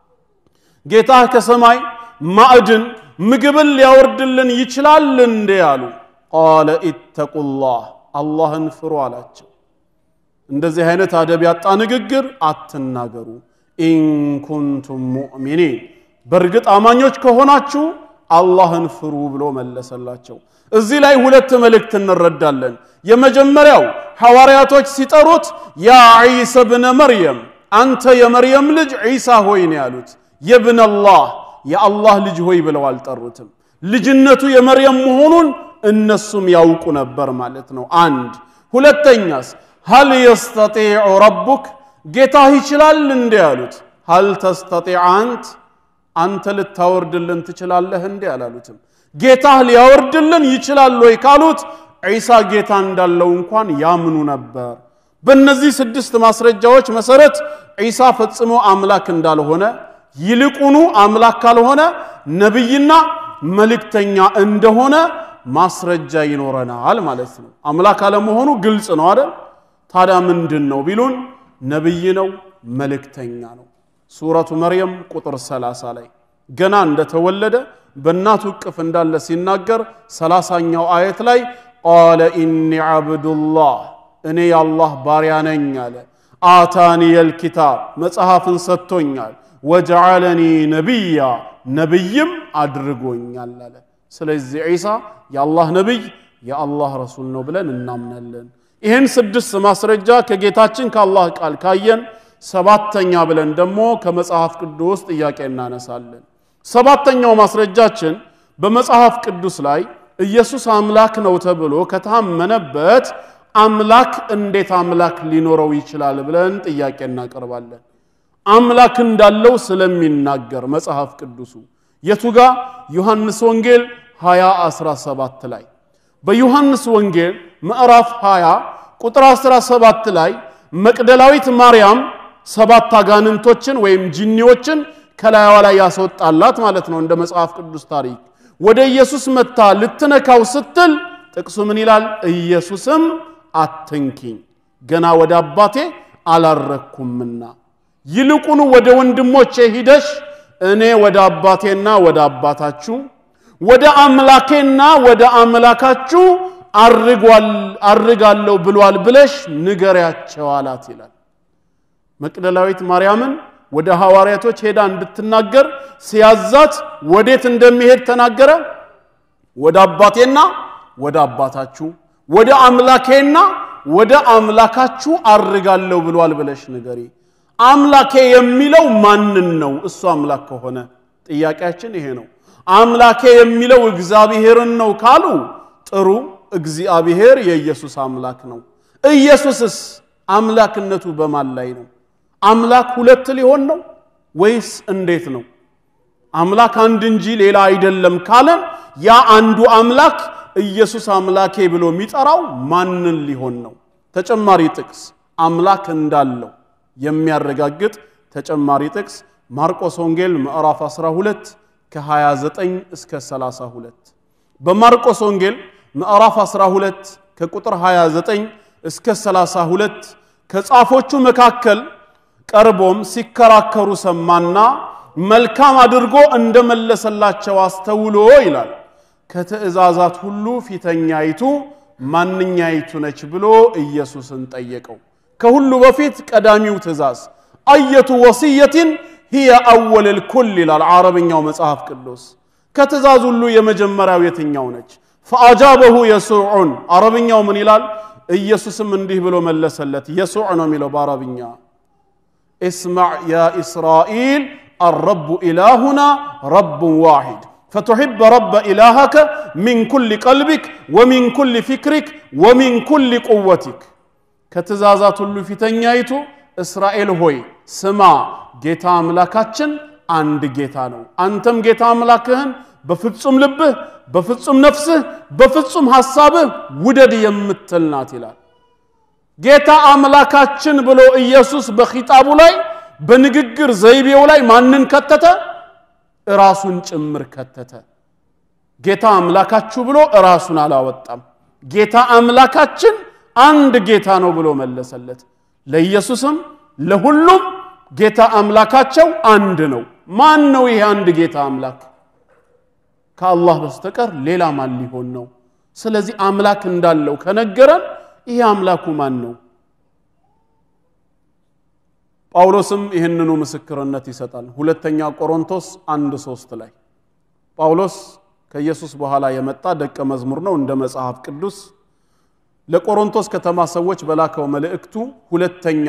ጌታህ ከሰማይ ማዕድን ምግብን ሊያወርድልን ይችላል እንዴ አሉ። قال اتقوا الله አላህን ፍሩ አላቸው። እንደዚህ አይነት አደብ ያጣ ንግግር አትናገሩ። ኢን ኩንቱም ሙእሚኒን በርግጥ አማኞች ከሆናችሁ አላህን ፍሩ ብሎ መለሰላቸው። እዚህ ላይ ሁለት መልእክት እንረዳለን። የመጀመሪያው ሐዋርያቶች ሲጠሩት ያ ዒሳ ኢብነ መርየም አንተ የመርየም ልጅ ዒሳ ሆይ ነው ያሉት። የብነ አላህ የአላህ ልጅ ሆይ ብለው አልጠሩትም። ልጅነቱ የመርየም መሆኑን እነሱም ያውቁ ነበር ማለት ነው። አንድ ሁለተኛስ هل يستطيع ربك ጌታህ ይችላል እንዴ ያሉት። هل تستطيع አንተ ልታወርድልን ትችላለህ እንዴ አላሉትም። ጌታህ ሊያወርድልን ይችላል ወይ ካሉት ዒሳ ጌታ እንዳለው እንኳን ያምኑ ነበር። በእነዚህ 6 ማስረጃዎች መሰረት ዒሳ ፈጽሞ አምላክ እንዳልሆነ ይልቁኑ አምላክ ካልሆነ ነብይና መልእክተኛ እንደሆነ ማስረጃ ይኖረናል ማለት ነው። አምላክ አለመሆኑ ግልጽ ነው አይደል? ታዲያ ምንድነው ቢሉን ነብይ ነው መልእክተኛ ነው። ሱረቱ መርየም ቁጥር 30 ላይ ገና እንደተወለደ በእናቱ እቅፍ እንዳለ ሲናገር 30ኛው አየት ላይ قال إني عبد الله እኔ የአላህ ባሪያ ነኝ አለ። آتاني الكتاب መጽሐፍን ሰጥቶኛል وجعلني نبيا ነብይም አድርጎኛል አለ። ስለዚህ ዒሳ የአላህ ነብይ የአላህ ረሱል ነው ብለን እናምናለን። ይሄን 6 ማስረጃ ከጌታችን ከአላህ ቃል ካየን ሰባተኛ ብለን ደግሞ ከመጽሐፍ ቅዱስ ጥያቄ እናነሳለን። ሰባተኛው ማስረጃችን በመጽሐፍ ቅዱስ ላይ ኢየሱስ አምላክ ነው ተብሎ ከታመነበት አምላክ እንዴት አምላክ ሊኖረው ይችላል ብለን ጥያቄ እናቀርባለን። አምላክ እንዳለው ስለሚናገር መጽሐፍ ቅዱሱ የቱጋ ዮሐንስ ወንጌል 20:17 ላይ በዮሐንስ ወንጌል ምዕራፍ 20 ቁጥር 17 ላይ መቅደላዊት ማርያም 7 አጋንንቶችን ወይም ጂኒዎችን ከላይዋ ላይ ያስወጣላት ማለት ነው። እንደ መጽሐፍ ቅዱስ ታሪክ ወደ ኢየሱስ መጣ ልትነካው ስትል ጥቅሱ ምን ይላል? ኢየሱስም አትንኪኝ ገና ወደ አባቴ አላረኩምና ይልቁኑ ወደ ወንድሞቼ ሂደሽ እኔ ወደ አባቴና ወደ አባታችሁ ወደ አምላኬና ወደ አምላካችሁ አርጋለሁ ብሏል ብለሽ ንገሪያቸው አላት ይላል። መቅደላዊት ማርያምን ወደ ሐዋርያቶች ሄዳ እንድትናገር ሲያዛት ወዴት እንደሚሄድ ተናገረ። ወደ አባቴና ወደ አባታችሁ ወደ አምላኬና ወደ አምላካችሁ አርጋለሁ ብሏል ብለሽ ንገሪ። አምላኬ የሚለው ማንን ነው? እሱ አምላክ ከሆነ ጥያቄያችን ይሄ ነው። አምላኬ የሚለው እግዚአብሔርን ነው ካሉ ጥሩ፣ እግዚአብሔር የኢየሱስ አምላክ ነው። ኢየሱስስ አምላክነቱ በማን ላይ ነው? አምላክ ሁለት ሊሆን ነው ወይስ እንዴት ነው? አምላክ አንድ እንጂ ሌላ አይደለም ካለን ያ አንዱ አምላክ ኢየሱስ አምላኬ ብሎ የሚጠራው ማንን ሊሆን ነው? ተጨማሪ ጥቅስ አምላክ እንዳለው የሚያረጋግጥ ተጨማሪ ጥቅስ ማርቆስ ወንጌል ምዕራፍ 12 ከ29 እስከ 32 በማርቆስ ወንጌል ምዕራፍ 12 ከቁጥር 29 እስከ 32 ከጻፎቹ መካከል ቀርቦም ሲከራከሩ ሰማና መልካም አድርጎ እንደመለሰላቸው አስተውሎ ይላል። ከተእዛዛት ሁሉ ፊተኛይቱ ማንኛይቱ ነች ብሎ ኢየሱስን ጠየቀው። ከሁሉ በፊት ቀዳሚው ትእዛዝ አየቱ ወሲየትን هي اول الكل للعربኛው መጽሐፍ ቅዱስ ከትእዛዝ ሁሉ የመጀመሪያው የትኛው ነች? فاجابه يسوع አረብኛው ምን ይላል? ኢየሱስም እንዲህ ብሎ መለሰለት። يسوع ነው የሚለው በአረብኛ اسمع يا اسرائيل الرب إلهنا رب واحد فتحب رب إلهك من كل قلبك ومن كل فكرك ومن كل قوتك كتزازات اللي في تنيايتو إسرائيل هوي سما جيتا أملاكاتشن አንድ ጌታ ነው አንተም ጌታ አምላክህን በፍጹም ልብህ በፍጹም ነፍስህ በፍጹም ሐሳብህ ውደድ የምትልናት ይላል ጌታ አምላካችን ብሎ ኢየሱስ በኺጣቡ ላይ በንግግር ዘይቤው ላይ ማንን ከተተ ራሱን ጭምር ከተተ ጌታ አምላካችሁ ብሎ ራሱን አላወጣም ጌታ አምላካችን አንድ ጌታ ነው ብሎ መለሰለት ለኢየሱስም ለሁሉም ጌታ አምላካቸው አንድ ነው ማን ነው ይሄ አንድ ጌታ አምላክ ከአላህ በስተቀር ሌላ ማን ሊሆን ነው ስለዚህ አምላክ እንዳለው ከነገረን ይሄ አምላኩ ማን ነው ጳውሎስም ይሄንኑ ምስክርነት ይሰጣል ሁለተኛ ቆሮንቶስ 1:3 ላይ ጳውሎስ ከኢየሱስ በኋላ የመጣ ደቀ መዝሙር ነው እንደ መጽሐፍ ቅዱስ ለቆሮንቶስ ከተማ ሰዎች በላከው መልእክቱ ሁለተኛ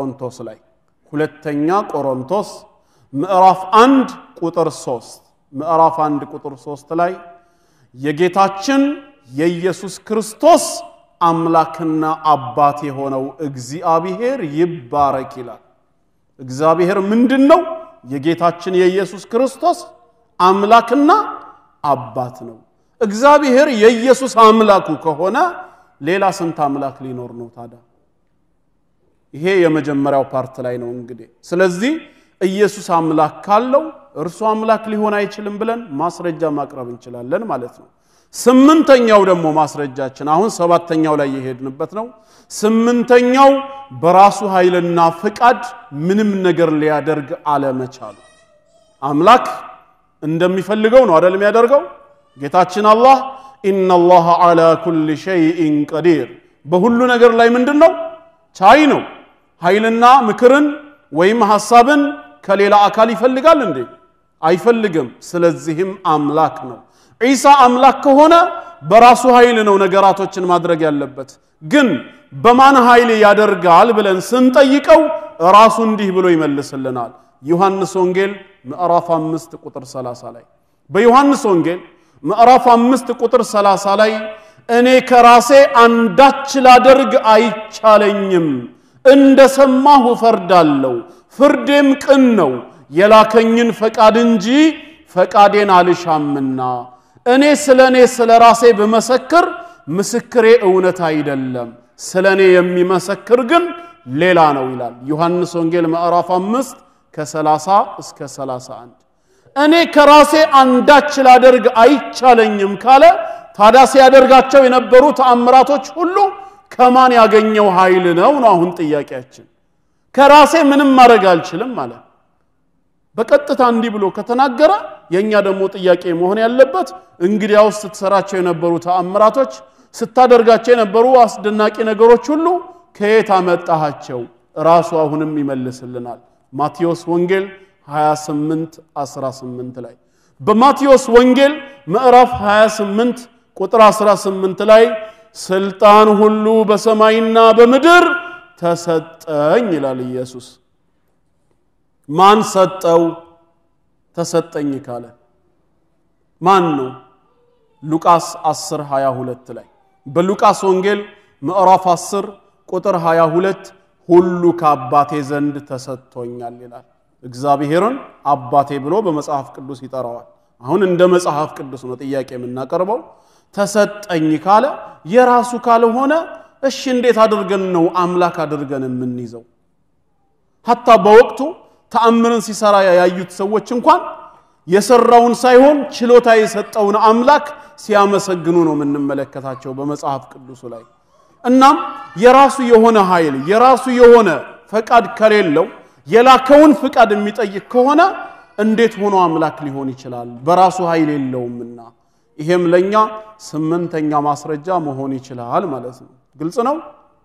ቆሮንቶስ ምዕራፍ 1 ቁጥር 3 ምዕራፍ 1 ቁጥር 3 ላይ የጌታችን የኢየሱስ ክርስቶስ አምላክና አባት የሆነው እግዚአብሔር ይባረክ ይላል እግዚአብሔር ምንድነው የጌታችን የኢየሱስ ክርስቶስ አምላክና አባት ነው እግዚአብሔር የኢየሱስ አምላኩ ከሆነ ሌላ ስንት አምላክ ሊኖር ነው ታዲያ ይሄ የመጀመሪያው ፓርት ላይ ነው እንግዲህ ስለዚህ ኢየሱስ አምላክ ካለው እርሱ አምላክ ሊሆን አይችልም ብለን ማስረጃ ማቅረብ እንችላለን ማለት ነው ስምንተኛው ደግሞ ማስረጃችን አሁን ሰባተኛው ላይ የሄድንበት ነው ስምንተኛው በራሱ ኃይልና ፍቃድ ምንም ነገር ሊያደርግ አለመቻሉ አምላክ እንደሚፈልገው ነው አይደል የሚያደርገው ጌታችን አላህ ኢነላህ ዐላ ኩሊ ሸይኢን ቀዲር በሁሉ ነገር ላይ ምንድነው ቻይ ነው ኃይልና ምክርን ወይም ሐሳብን ከሌላ አካል ይፈልጋል እንዴ አይፈልግም ስለዚህም አምላክ ነው ኢሳ አምላክ ከሆነ በራሱ ኃይል ነው ነገራቶችን ማድረግ ያለበት ግን በማን ኃይል ያደርጋል ብለን ስንጠይቀው ራሱ እንዲህ ብሎ ይመልስልናል ዮሐንስ ወንጌል ምዕራፍ 5 ቁጥር 30 ላይ በዮሐንስ ወንጌል ምዕራፍ 5 ቁጥር 30 ላይ እኔ ከራሴ አንዳች ላደርግ አይቻለኝም እንደሰማሁ ፈርዳለሁ ፍርዴም ቅን ነው የላከኝን ፈቃድ እንጂ ፈቃዴን አልሻምና እኔ ስለራሴ በመሰክር ምስክሬ እውነት አይደለም ስለኔ የሚመሰክር ግን ሌላ ነው ይላል ዮሐንስ ወንጌል ምዕራፍ 5 ከ30 እስከ 31 እኔ ከራሴ አንዳች ላደርግ አይቻለኝም ካለ ታዲያ ሲያደርጋቸው የነበሩ ተአምራቶች ሁሉ ከማን ያገኘው ኃይል ነው አሁን ጥያቄያችን ከራሴ ምንም ማድረግ አልችልም ማለት በቀጥታ እንዲህ ብሎ ከተናገረ የኛ ደግሞ ጥያቄ መሆን ያለበት እንግዲያው ስትሰራቸው የነበሩ ተአምራቶች ስታደርጋቸው የነበሩ አስደናቂ ነገሮች ሁሉ ከየት አመጣሃቸው ራሱ አሁንም ይመልስልናል ማቴዎስ ወንጌል 28:18 ላይ በማቴዎስ ወንጌል ምዕራፍ 28 ቁጥር 18 ላይ ስልጣን ሁሉ በሰማይና በምድር ተሰጠኝ ይላል ኢየሱስ ማን ሰጠው ተሰጠኝ ካለ ማን ነው ሉቃስ 10:22 ላይ በሉቃስ ወንጌል ምዕራፍ 10 ቁጥር 22 ሁሉ ከአባቴ ዘንድ ተሰጥቶኛል ይላል እግዚአብሔርን አባቴ ብሎ በመጽሐፍ ቅዱስ ይጠራዋል አሁን እንደ መጽሐፍ ቅዱስ ነው ጥያቄ የምናቀርበው ተሰጠኝ ካለ የራሱ ካልሆነ እሺ እንዴት አድርገን ነው አምላክ አድርገን የምንይዘው hatta በወቅቱ ተአምርን ሲሰራ ያዩት ሰዎች እንኳን የሰራውን ሳይሆን ችሎታ የሰጠውን አምላክ ሲያመሰግኑ ነው የምንመለከታቸው በመጽሐፍ ቅዱስ ላይ እናም የራሱ የሆነ ኃይል የራሱ የሆነ ፈቃድ ከሌለው የላከውን ፈቃድ የሚጠይቅ ከሆነ እንዴት ሆኖ አምላክ ሊሆን ይችላል በራሱ ኃይል የለውምና ይሄም ለኛ ስምንተኛ ማስረጃ መሆን ይችላል ማለት ነው ግልጽ ነው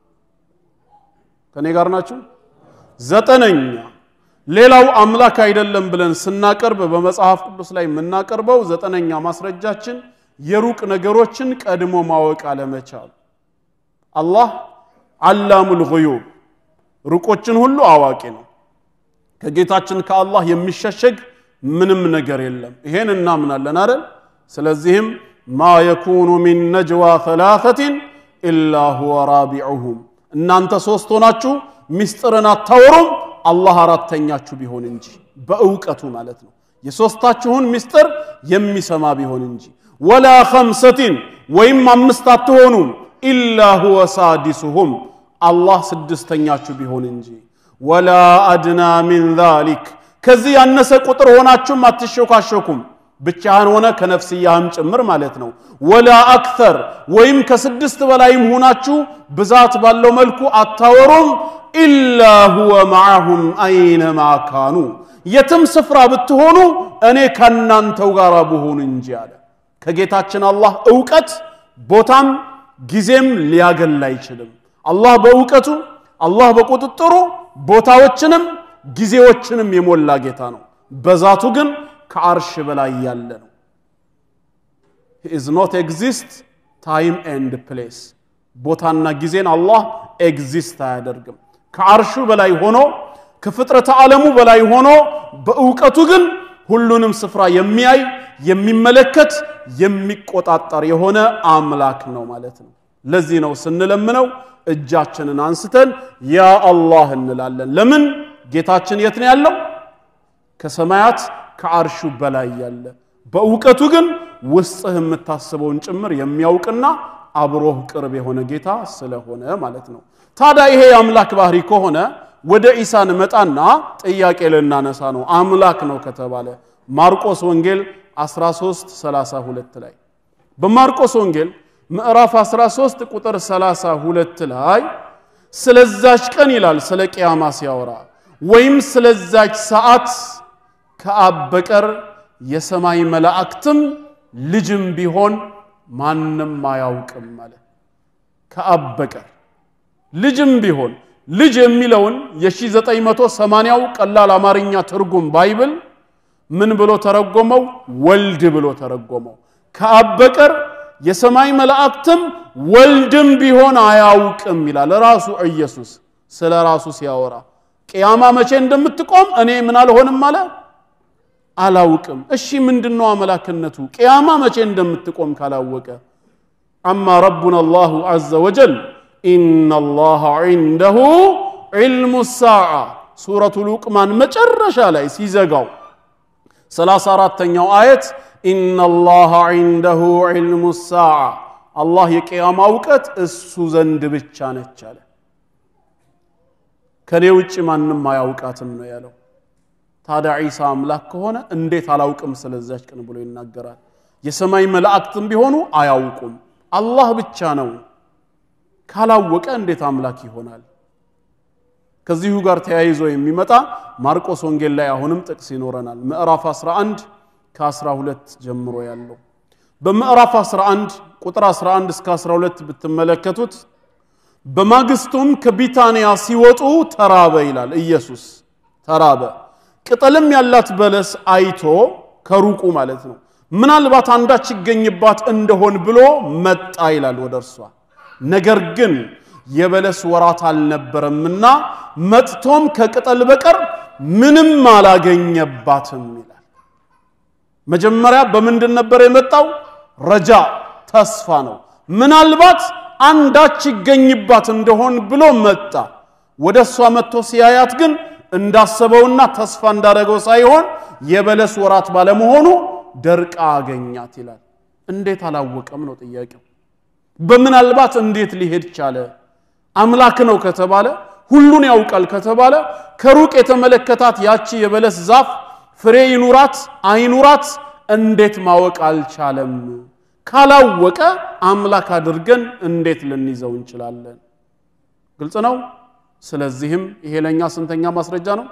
ከኔ ጋር ናችሁ ዘጠነኛ ሌላው አምላክ አይደለም ብለን ስናቀርብ በመጽሐፍ ቅዱስ ላይ የምናቀርበው ዘጠነኛ ማስረጃችን የሩቅ ነገሮችን ቀድሞ ማወቅ አለመቻል አላህ አላሙል ጉዩብ ሩቆችን ሁሉ አዋቂ ነው ከጌታችን ከአላህ የሚሸሸግ ምንም ነገር የለም ይሄን እናምናለን አይደል ስለዚህም ما يكون من نجوى ثلاثه الا هو رابعهم እናንተ ሶስት ሆናችሁ ሚስጥርን አታወሩም አላህ አራተኛችሁ ቢሆን እንጂ በእውቀቱ ማለት ነው የሶስታችሁን ምስጢር የሚሰማ ቢሆን እንጂ ወላ ኸምሰቲን ወይም አምስት አትሆኑም ኢላ ሁወ ሳዲሱሁም አላህ ስድስተኛችሁ ቢሆን እንጂ ወላ አድና ሚን ዛሊክ ከዚህ ያነሰ ቁጥር ሆናችሁም አትሾካሾኩም ብቻህን ሆነ ከነፍስያህም ጭምር ማለት ነው ወላ አክተር ወይም ከስድስት በላይም ሆናችሁ ብዛት ባለው መልኩ አታወሩም ኢላ ሁወ ማዐሁም አይነማ ካኑ የትም ስፍራ ብትሆኑ እኔ ከናንተው ጋር ብሆን እንጂ አለ ከጌታችን አላህ ዕውቀት ቦታም ጊዜም ሊያገል አይችልም አላህ በዕውቀቱ አላህ በቁጥጥሩ ቦታዎችንም ጊዜዎችንም የሞላ ጌታ ነው በዛቱ ግን ከአርሽ በላይ ያለ ነው he is not exist time and place ቦታና ጊዜን አላህ ኤግዚስት አያደርግም ከአርሹ በላይ ሆኖ ከፍጥረተ ዓለሙ በላይ ሆኖ በዕውቀቱ ግን ሁሉንም ስፍራ የሚያይ የሚመለከት የሚቆጣጣር የሆነ አምላክ ነው ማለት ነው ለዚህ ነው ስንለምነው እጃችንን አንስተን ያ አላህ እንላለን ለምን ጌታችን የት ነው ያለው ከሰማያት ከአርሹ በላይ ያለ በዕውቀቱ ግን ውስጥህ የምታስበውን ጭምር የሚያውቅና አብሮህ ቅርብ የሆነ ጌታ ስለሆነ ማለት ነው ታዲያ ይሄ አምላክ ባህሪ ከሆነ ወደ ኢሳን መጣና ጥያቄ ለናነሳ ነው አምላክ ነው ከተባለ ማርቆስ ወንጌል 13:32 ላይ በማርቆስ ወንጌል ምዕራፍ 13 ቁጥር 32 ላይ ስለዛች ቀን ይላል ስለ ቂያማ ሲያወራ ወይም ስለዛች ሰዓት ከአብ በቀር የሰማይ መላእክትም ልጅም ቢሆን ማንንም አያውቅም ማለት ከአብ በቀር ልጅም ቢሆን ልጅ የሚለውን የ1980ው ቀላል አማርኛ ትርጉም ባይብል ምን ብሎ ተረጎመው ወልድ ብሎ ተረጎመው ከአብ በቀር የሰማይ መላእክትም ወልድም ቢሆን አያውቅም ይላል ራሱ ኢየሱስ ስለ ራሱ ሲያወራ ቂያማ መቼ እንደምትቆም እኔ ምን አልሆንም ማለት አላውቅም እሺ ምንድነው አምላክነቱ ቂያማ መቼ እንደምትቆም ካላወቀ አማ ረቡና አላሁ ዐዘ ወጀል ኢነላህ ዒንደሁ ዒልሙ ሳዓ ሱረቱ ሉቅማን መጨረሻ ላይ ሲዘጋው 34ኛው አየት ኢነላህ ዒንደሁ ዒልሙ ሳዓ አላህ የቂያማ ዕውቀት እሱ ዘንድ ብቻ ነች አለ ከኔ ውጪ ማንንም አያውቃትም ነው ያለው ታዲያ ኢሳ አምላክ ከሆነ እንዴት አላውቅም ስለዛች ቀን ብሎ ይናገራል የሰማይ መላእክትም ቢሆኑ አያውቁም አላህ ብቻ ነው ካላወቀ እንዴት አምላክ ይሆናል ከዚሁ ጋር ተያይዞ የሚመጣ ማርቆስ ወንጌል ላይ አሁንም ጥቅስ ይኖረናል ምዕራፍ 11 ከ12 ጀምሮ ያለው በምዕራፍ 11 ቁጥር 11 እስከ 12 ብትመለከቱት በማግስቱም ከቢታንያ ሲወጡ ተራበ ይላል ኢየሱስ ተራበ ቅጠልም ያላት በለስ አይቶ ከሩቁ ማለት ነው ምናልባት አንዳች ይገኝባት እንደሆን ብሎ መጣ ይላል ወደርሷ ነገር ግን የበለስ ወራት አልነበረምና መጥቶም ከቅጠል በቀር ምንም አላገኘባትም ይላል መጀመሪያ በመንደን ነበር የመጣው ረጃ ተስፋ ነው ምናልባት አንዳች ይገኝባት እንደሆን ብሎ መጣ ወደሷ መጥቶ ሲያያት ግን እንዳሰበውና ተስፋ እንዳደረገው ሳይሆን የበለስ ወራት ባለመሆኑ ደርቃ አገኛት ይላል እንዴት አላወቀም ነው ጥያቄው በምናልባት እንዴት ሊሄድ ቻለ አምላክ ነው ከተባለ ሁሉን ያውቃል ከተባለ ከሩቅ የተመለከታት ያቺ የበለስ ዛፍ ፍሬ ይኑራት አይኑራት እንዴት ማወቅ አልቻለም ካላወቀ አምላክ አድርገን እንዴት ልንይዘው እንችላለን ግልጽ ነው ስለዚህም ይሄ ለኛ ስንተኛ ማስረጃ ነው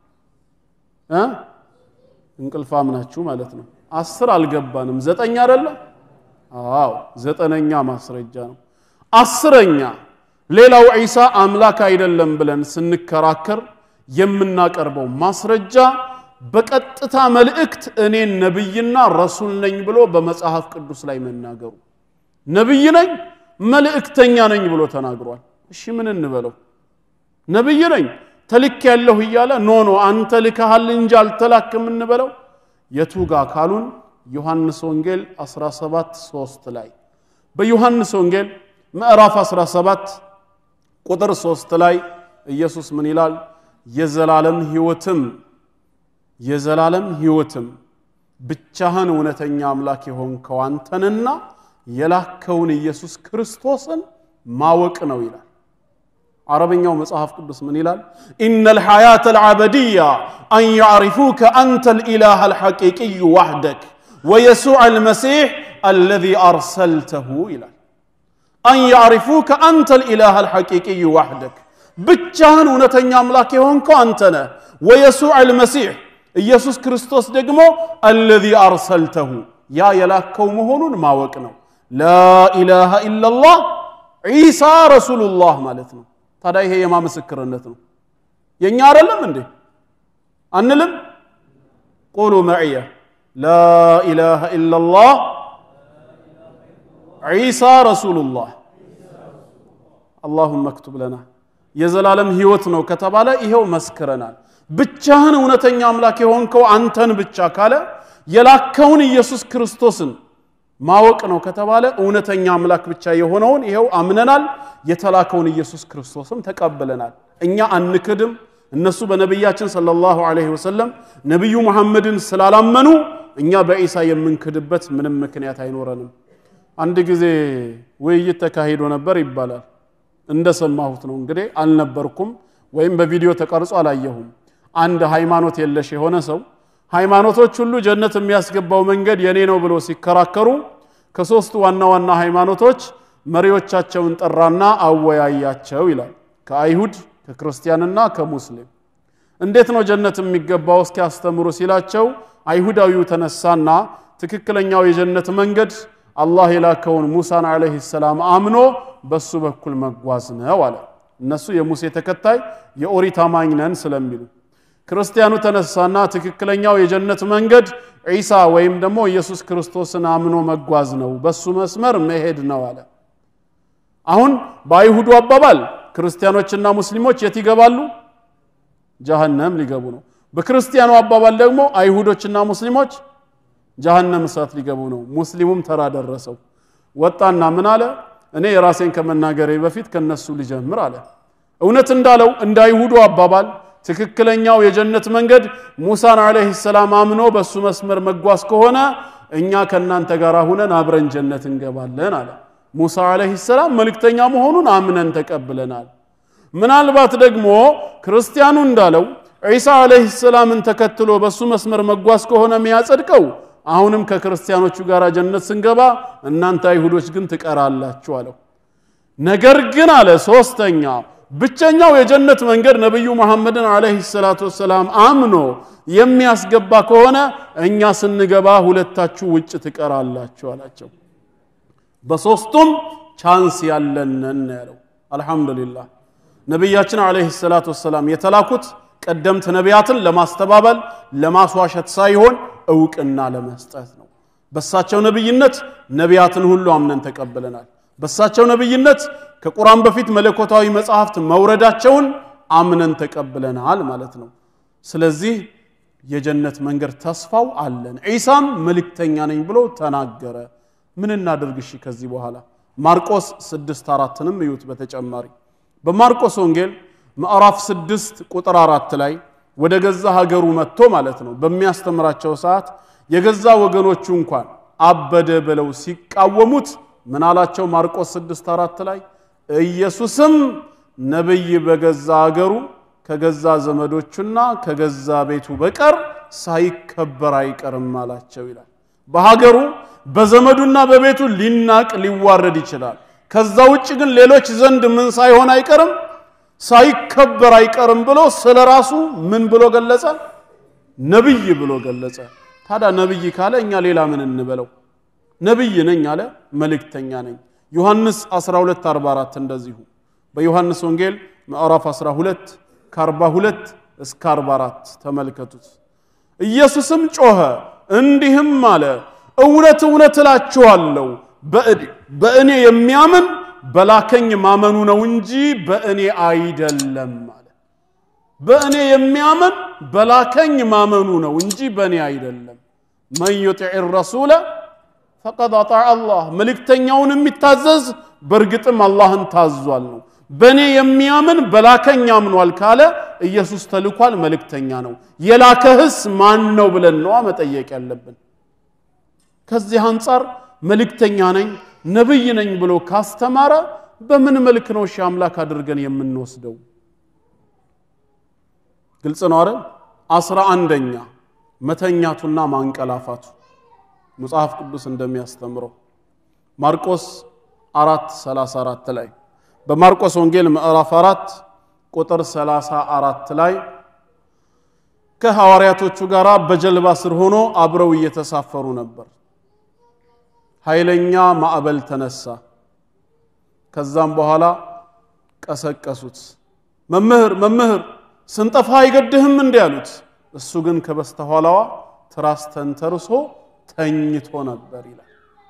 እንቅልፋም ናችሁ ማለት ነው 10 አልገባንም 9 አይደለ አዎ 9ኛ ማስረጃ ነው 10ኛ ሌላው ኢሳ አምላክ አይደለም ብለን ስንከራከር የምናቀርበው ማስረጃ በቀጥታ መልእክት እኔ ነብይና ረሱል ነኝ ብሎ በመጽሐፍ ቅዱስ ላይ መናገሩ ነብይ ነኝ መልእክተኛ ነኝ ብሎ ተናግሯል እሺ ምን እንበለው ነብይ ነኝ ተልክ ያለው ይያለ ኖ አንተ ልከሃል እንጂ አልተላከም እንበለው የቱጋ ካሉን ዮሐንስ ወንጌል 17:3 ላይ በዮሐንስ ወንጌል ምዕራፍ 17 ቁጥር 3 ላይ ኢየሱስ ምን ይላል የዘላለም ህይወትም ብቻህን እውነተኛ አምላክ የሆንከው አንተንና የላከውን ኢየሱስ ክርስቶስን ማወቅ ነው ይላል عربيኛው መጽሐፍ ቅዱስ ምን ይላል ان الحياه العبديه ان يعرفوك انت الاله الحقيقي وحدك ويسوع المسيح الذي ارسلته ይላል ان يعرفوك انت الاله الحقيقي وحدك ብቻህን እውነተኛ አምላክ የሆንከው አንተ ነህ ويسوع المسيح ኢየሱስ ክርስቶስ ደግሞ الذي ارسلته ያ የላከው መሆኑን ማወቅ ነው لا اله الا الله عيسى رسول الله ማለት ነው ታዲያ ይሄ የማ ምስክርነት ነው የኛ አይደለም እንዴ አንልም قولوا معي لا اله الا الله عيسى رسول الله اللهم اكتب لنا የዘላለም ህይወት ነው ከተባለ ይሄው መስክረናል ብቻህን እውነተኛ አምላክ የሆንከው አንተን ብቻ ካለ የላከውን ኢየሱስ ክርስቶስን ማወቅ ነው ከተባለ እውነተኛ አምላክ ብቻ የሆነውን ይሄው አምነናል የተላከውን ኢየሱስ ክርስቶስም ተቀበለናል እኛ አንክድም እነሱ በነብያችን ሰለላሁ ዐለይሂ ወሰለም ነብዩ መሐመድን ስላላመኑ እኛ በኢሳ የምንክድበት ምንም ምክንያት አይኖርንም አንድ ጊዜ ውይይት ተካሂዶ ነበር ይባላል እንደሰማሁት ነው እንግዲህ አልነበርኩም ወይም በቪዲዮ ተቀርጾ አላየሁም አንድ ሃይማኖት የለሽ የሆነ ሰው ሃይማኖቶች ሁሉ ጀነት የሚያስገባው መንገድ የኔ ነው ብሎ ሲከራከሩ ከሶስቱ ዋና ሃይማኖቶች መሪዎቻቸውን ጠራና አወያያቸው ይላል ከአይሁድ ከክርስቲያንና ከሙስሊም እንዴት ነው ጀነት የሚገባው እስኪ አስተምሩ ሲላቸው አይሁዳዊው ተነሳና ትክክለኛው የጀነት መንገድ አላህ የላከውን ሙሳን አለይሂ ሰላም አምኖ በሱ በኩል መጓዝ ነው አለ እነሱ የሙሴ ተከታይ የኦሪት አማኝ ነን ስለሚሉ ክርስቲያኑ ተነሳና ትክክለኛው የጀነት መንገድ ኢሳ ወይም ደግሞ ኢየሱስ ክርስቶስን አምኖ መጓዝ ነው በሱ መስመር መሄድ ነው አለ አሁን በአይሁዱ አባባል ክርስቲያኖችና ሙስሊሞች የት ይገባሉ ጀሃነም ሊገቡ ነው በክርስቲያኑ አባባል ደግሞ አይሁዶችና ሙስሊሞች ጀሃነም እሳት ሊገቡ ነው ሙስሊሙም ተራ ደረሰው ወጣና ምን አለ እኔ የራሴን ከመናገሬ በፊት ከነሱ ልጀምር አለ እውነት እንዳለው እንደ አይሁዱ አባባል ትክክለኛው የጀነት መንገድ ሙሳን አለይሂ ሰላም አምኖ በሱ መስመር መጓዝ ከሆነ እኛ ከናንተ ጋር ሆነን አብረን ጀነት እንገባለን አለ ሙሳ አለይሂ ሰላም መልእክተኛ መሆኑን አምነን ተቀብለናል ምናልባት ደግሞ ክርስቲያኑ እንዳለው ኢሳ አለይሂ ሰላምን ተከትሎ በሱ መስመር መጓዝ ከሆነ የሚያጸድቀው አሁንም ከክርስቲያኖቹ ጋር ጀነት ስንገባ እናንተ አይሁዶች ግን ትቀራላችሁ አለው ነገር ግን አለ ሶስተኛ ብቸኛው የጀነት መንገድ ነብዩ መሐመድን አለይሂ ሰላቱ ወሰለም አምኖ የሚያስገባ ከሆነ እኛ ስንገባ ሁለታችሁ ውጭ ትቀራላችሁ አላቸው በሶስቱም ቻንስ ያለንን ያለው አልহামዱሊላህ ነብያችን አለይሂ ሰላቱ ወሰለም የተላኩት ቀደምት ነቢያትን ለማስተባበል ለማስዋሸት ሳይሆን እውቅና ለመስጠት ነው በሳቸው ነብይነት ነቢያትን ሁሉ አምነን ተቀበለናል በሳቸው ነብይነት ከቁርአን በፊት መለኮታዊ መጽሐፍት መውረዳቸውን አምነን ተቀበለናል ማለት ነው ስለዚህ የጀነት መንገድ ተስፋው አለን ኢሳም መልእክተኛ ነኝ ብሎ ተናገረ ምን እናደርግሽ ከዚህ በኋላ ማርቆስ 6:4ንም ይዩት በተጨማሪ በማርቆስ ወንጌል ምዕራፍ 6 ቁጥር 4 ላይ ወደ ገዛ ሀገሩ መጥቶ ማለት ነው በሚያስተምራቸው ሰዓት የገዛ ወገኖቹ እንኳን አበደ ብለው ሲቃወሙት ምን አላቸው ማርቆስ 6:4 ላይ ኢየሱስም ነብይ በገዛ ሀገሩ ከገዛ ዘመዶቹና ከገዛ ቤቱ በቀር ሳይከበር አይቀርም አላቸው ይላል በሀገሩ በዘመዱና በቤቱ ሊናቅ ሊዋረድ ይችላል ከዛ ውጭ ግን ሌሎች ዘንድ ምን ሳይሆን አይቀርም ሳይከበር አይቀርም ብሎ ስለራሱ ምን ብሎ ገለጸ ነብይ ብሎ ገለጸ ታዲያ ነብይ ካለ እኛ ሌላ ምን እንበለው ነብይ ነኝ አለ መልእክተኛ ነኝ ዮሐንስ 12:44 እንደዚሁ በዮሐንስ ወንጌል ምዕራፍ 12 ከ42 እስከ 44 ተመልከቱት ኢየሱስም ጮኸ እንዲህም አለ እውነት እውነት እላችኋለሁ በእኔ የሚያምን በላከኝ ማመኑ ነው እንጂ በእኔ አይደለም አለ በእኔ የሚያምን በላከኝ ማመኑ ነው እንጂ በእኔ አይደለም من يطع الرسول فقد اطاع الله መልእክተኛውን የሚታዘዝ በርግጥም አላህን ታዟል ነው በኔ የሚያምን በላከኝ ያምኗል ካለ ኢየሱስ ተልኳል መልእክተኛ ነው የላከህስ ማን ነው ብለን ነው መጠየቅ ያለብን ከዚህ አንፃር መልእክተኛ ነኝ ነብይ ነኝ ብሎ ካስተማረ በምን መልክ ነው አምላክ አድርገን የምንወስደው ግልጽ ነው አይደል 11ኛ መተኛቱና ማንቀላፋቱ መጽሐፍ ቅዱስ እንደሚያስተምረው ማርቆስ 4:34 ላይ በማርቆስ ወንጌል ምዕራፍ 4 ቁጥር 34 ላይ ከሐዋርያቶቹ ጋር በጀልባ ስር ሆኖ አብረው እየተሳፈሩ ነበር ኃይለኛ ማዕበል ተነሳ ከዛም በኋላ ቀሰቀሱት መምህር ስንጠፋ አይገድህም እንዴ ያሉት እሱ ግን ከበስተኋላዋ ትራስ ተንተርሶ ተኝቶ ነበር ይላል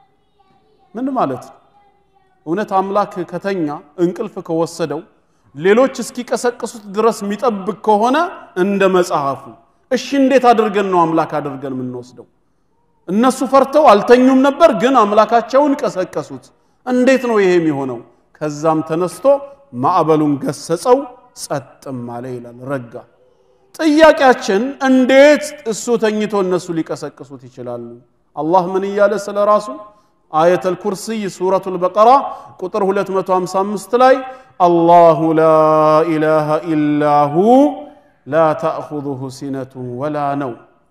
ምን ማለት ነው እውነት አምላክ ከተኛ እንቅልፍ ከወሰደው ሌሎች እስኪቀሰቅሱት ድረስ የሚጠብቅ ከሆነ እንደ መጽሐፉ እሺ እንዴት አድርገን ነው አምላክ አድርገን ምን ወስደው እነሱ ፈርተው አልተኙም ነበር ግን አምላካቸውን ቀሰቀሱት እንዴት ነው ይሄ የሚሆነው ከዛም ተነስቶ ማዕበሉን ገሰጸው ጸጥም አለ ይላል ረጋ ጥያቄያችን እንዴት እሱ ተኝቶ እነሱ ሊቀሰቅሱት ይችላሉ አላህ ምን ይያለ ስለራሱ አየተል ኩርሲ ሱረቱል በቀራ ቁጥር 255 ላይ አላሁ ላ ኢላሃ ኢላ ሁ ላ ተእኹዙሁ ሲነቱን ወላ ነው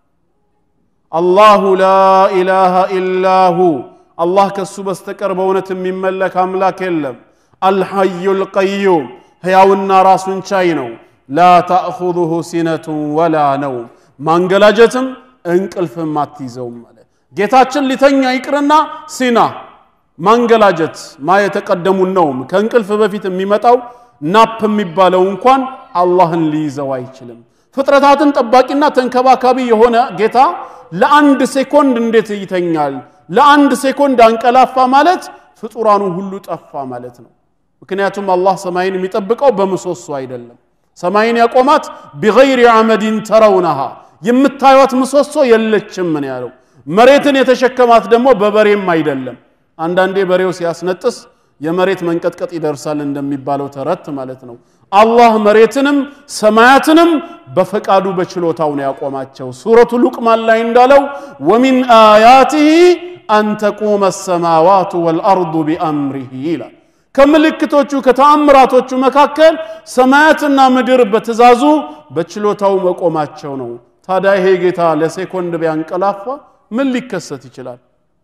አላሁ ላ ኢላሃ ኢላ ሁ አላህ ከሱ በስተቀር በእውነት የሚመለክ አምላክ የለም አልሐዩል ቀዩም ሕያውና ራሱን ቻይ ነው لا تأخذه سنة ولا نوم ማንገላጀትም እንቅልፍም አትይዘውም ማለት ጌታችን ሊተኛ ይቅርና ሲና ማንገላጀት ማየተቀደሙ ነው ከእንቅልፍ በፊት የሚመጣው ናፕ የሚባለው እንኳን አላህን ሊይዘው አይችልም ፍጥረታትን ጠባቂና ተንከባካቢ የሆነ ጌታ ለአንድ ሴኮንድ እንዴት ይተኛል ለአንድ ሴኮንድ አንቀላፋ ማለት ፍጡራኑ ሁሉ ጠፋ ማለት ነው ምክንያቱም አላህ ሰማይን የሚጠብቀው በመሶሶ አይደለም ሰማይን ያቆማት بغير عمد ترونها የምታዩት ምሰሶ የለችም ምን ያለው መሬትን የተሸከማት ደግሞ በበሬም አይደለም አንዳንዴ በሬው ሲያስነጥስ የመሬት መንቀጥቀጥ ይደርሳል እንደሚባለው ተረት ማለት ነው አላህ መሬትንም ሰማያትንም በፈቃዱ በችሎታው ነው ያቆማቸው ሱረቱ ሉቅማን ላይ እንዳለው ومن آياته أن تقوم السماوات والأرض بأمره ይላል ከመልእክቶቹ ከተአምራቶቹ መካከል ሰማያትና ምድር በተዛዙ በችሎታው መቆማቸው ነው ታዲያ ይሄ ጌታ ለሴኮንድ ቢያንቀላፋ ምን ሊከሰት ይችላል